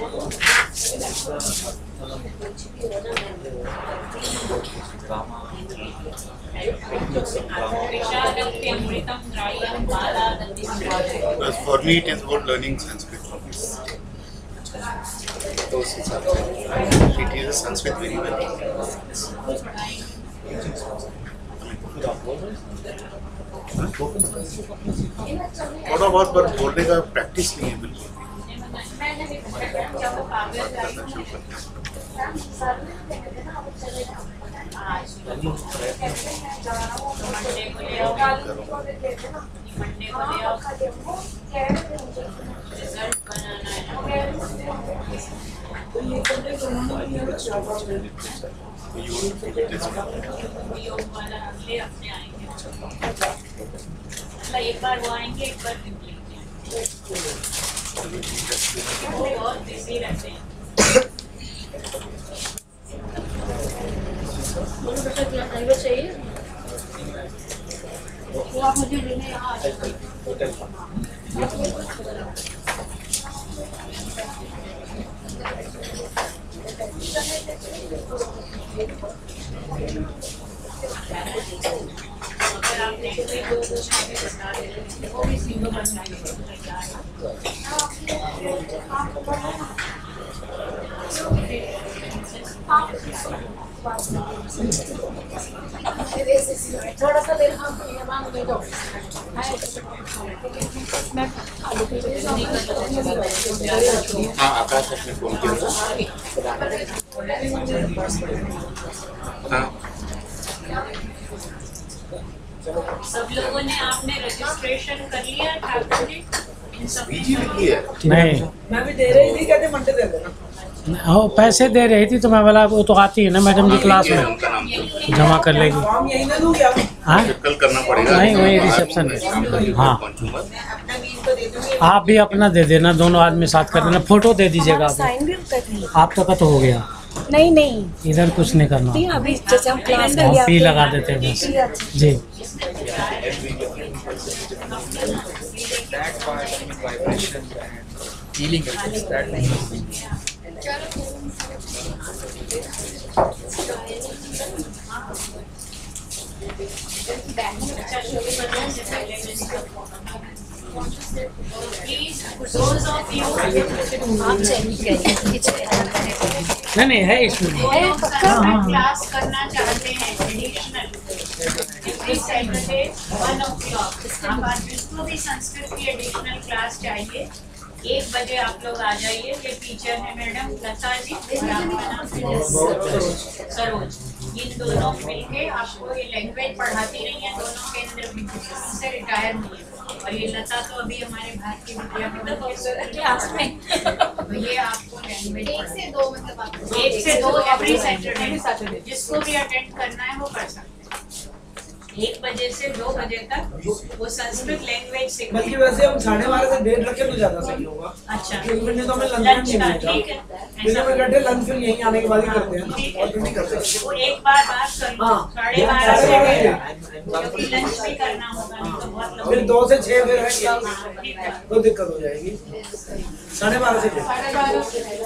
Speaker 4: For me, it is about learning Sanskrit. Those he teaches Sanskrit very well. थोड़ा बहुत पर बोलने का प्रैक्टिस नहीं है बिल्कुल।
Speaker 1: एक बार वो आएंगे, एक बार बहुत बिजी रहते हैं। चाहिए वो आप मुझे लेने यहाँ आ सकते अगर आपने वो भी सिंगल बनना
Speaker 2: थोड़ा सा देर
Speaker 11: आकाश ने फोन किया।
Speaker 1: सब लोगों ने आपने रजिस्ट्रेशन कर लिया ठाकुर जी?
Speaker 10: नहीं,
Speaker 3: मैं भी दे रही थी, कहते मंडे दे देना।
Speaker 10: वो पैसे दे रही थी तो मैं बोला वो तो आती है ना मैडम जी क्लास में जमा कर लेगी।
Speaker 3: फॉर्म यहीं दे दूं क्या?
Speaker 10: हाँ
Speaker 4: कल करना पड़ेगा।
Speaker 10: नहीं, वही रिसेप्शन है। हाँ आप भी अपना दे देना, दोनों आदमी साथ कर देना, फोटो दे दीजिएगा।
Speaker 2: साइन भी होता है?
Speaker 10: आपका तो हो गया।
Speaker 2: नहीं नहीं,
Speaker 10: इधर कुछ नहीं करना,
Speaker 2: अभी जैसे हम क्लास
Speaker 10: हम फी लगा देते हैं बस जी।
Speaker 7: That part of vibration and healing is that
Speaker 10: नहीं है इसमें।
Speaker 1: क्लास करना चाहते हैं एडिशनल सैटरडे 1 o'clock। आप जिसको भी संस्कृत की एडिशनल क्लास चाहिए 1 बजे आप लोग आ जाइए। ये टीचर है मैडम लता जी और आपका नाम सरोज। इन दोनों मिलके आपको ये लैंग्वेज पढ़ाती रही हैं, दोनों केंद्र विद्यालय से रिटायर हुई है। और ये लता तो अभी हमारे भारतीय विद्यालय क्लास में तो ये आपको लैंग्वेज 1 से 2 मतलब 1 से 2 एवरी सैटरडे जिसको भी अटेंड करना है वो कर सकते हैं। 1 बजे से 2 बजे तक वो संस्कृत लैंग्वेज सीखते हैं।
Speaker 3: बल्कि वैसे हम 12:30 से 1:30 रखे तो ज्यादा सही होगा।
Speaker 1: अच्छा,
Speaker 3: क्योंकि तो हमें लंच
Speaker 1: का
Speaker 3: नहीं
Speaker 1: ठीक है,
Speaker 3: ऐसा मैं कहते लंच फिर यहीं आने के बाद ही करते हैं और फिर नहीं करते।
Speaker 1: वो एक बार बात कर लो 12:30 से क्योंकि लंच भी करना होगा, नहीं तो बहुत लोग
Speaker 3: फिर 2 से 6 फिर है तो दिक्कत हो जाएगी। 12:30 से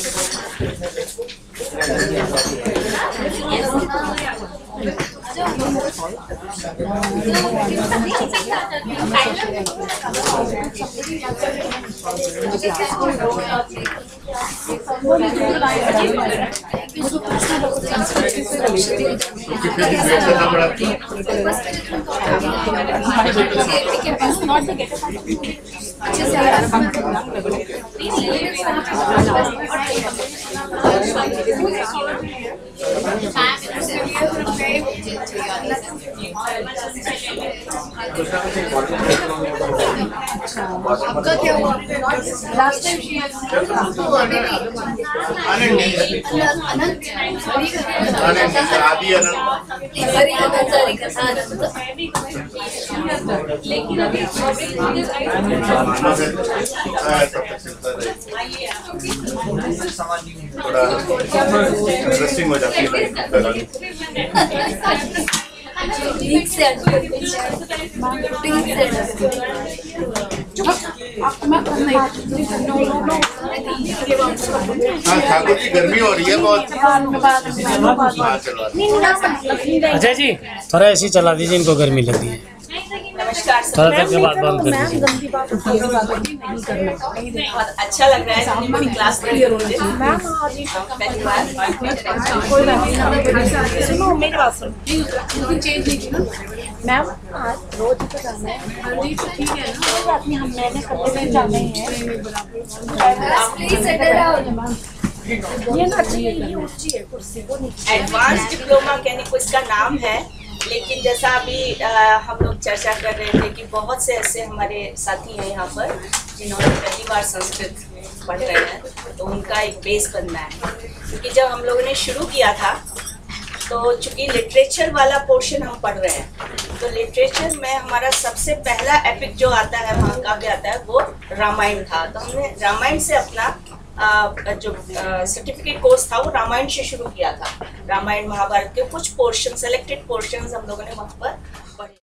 Speaker 1: Yes.
Speaker 5: आपका क्या हुआ लास्ट टाइम
Speaker 12: लेकिन अभी
Speaker 4: थोड़ा इंटरेस्टिंग हो जाती है। हाँ ठाकुर जी गर्मी हो रही है बहुत।
Speaker 10: अजय जी थोड़ा ऐसे ही चला दीजिए, इनको गर्मी लग रही है।
Speaker 12: नमस्कार
Speaker 10: थोड़ा देर के बाद बंद कर दीजिए।
Speaker 12: बहुत अच्छा लग रहा है कि मेरी क्लास में पहली बार।
Speaker 2: सुनो मेरी बात सुनो, मैम आज रोज तो जाना है, ठीक है ना, कोई बात नहीं, हम मैंने कपड़े जाने हैं। ये ना चाहिए, ये ऊंची है कुर्सी, वो नीचे।
Speaker 12: एडवांस डिप्लोमा कहने को इसका नाम है, लेकिन जैसा अभी हम लोग चर्चा कर रहे थे कि बहुत से ऐसे हमारे साथी हैं यहाँ पर जिन्होंने पहली बार संस्कृत पढ़ रहे हैं, तो उनका एक बेस बनना है। क्योंकि जब हम लोगों ने शुरू किया था तो चूँकि लिटरेचर वाला पोर्शन हम पढ़ रहे हैं, तो लिटरेचर में हमारा सबसे पहला एपिक जो आता है, महाकाव्य आता है, वो रामायण था। तो हमने रामायण से अपना जो सर्टिफिकेट कोर्स था वो रामायण से शुरू किया था। रामायण महाभारत के कुछ पोर्शन, सेलेक्टेड पोर्शंस हम लोगों ने वहाँ पर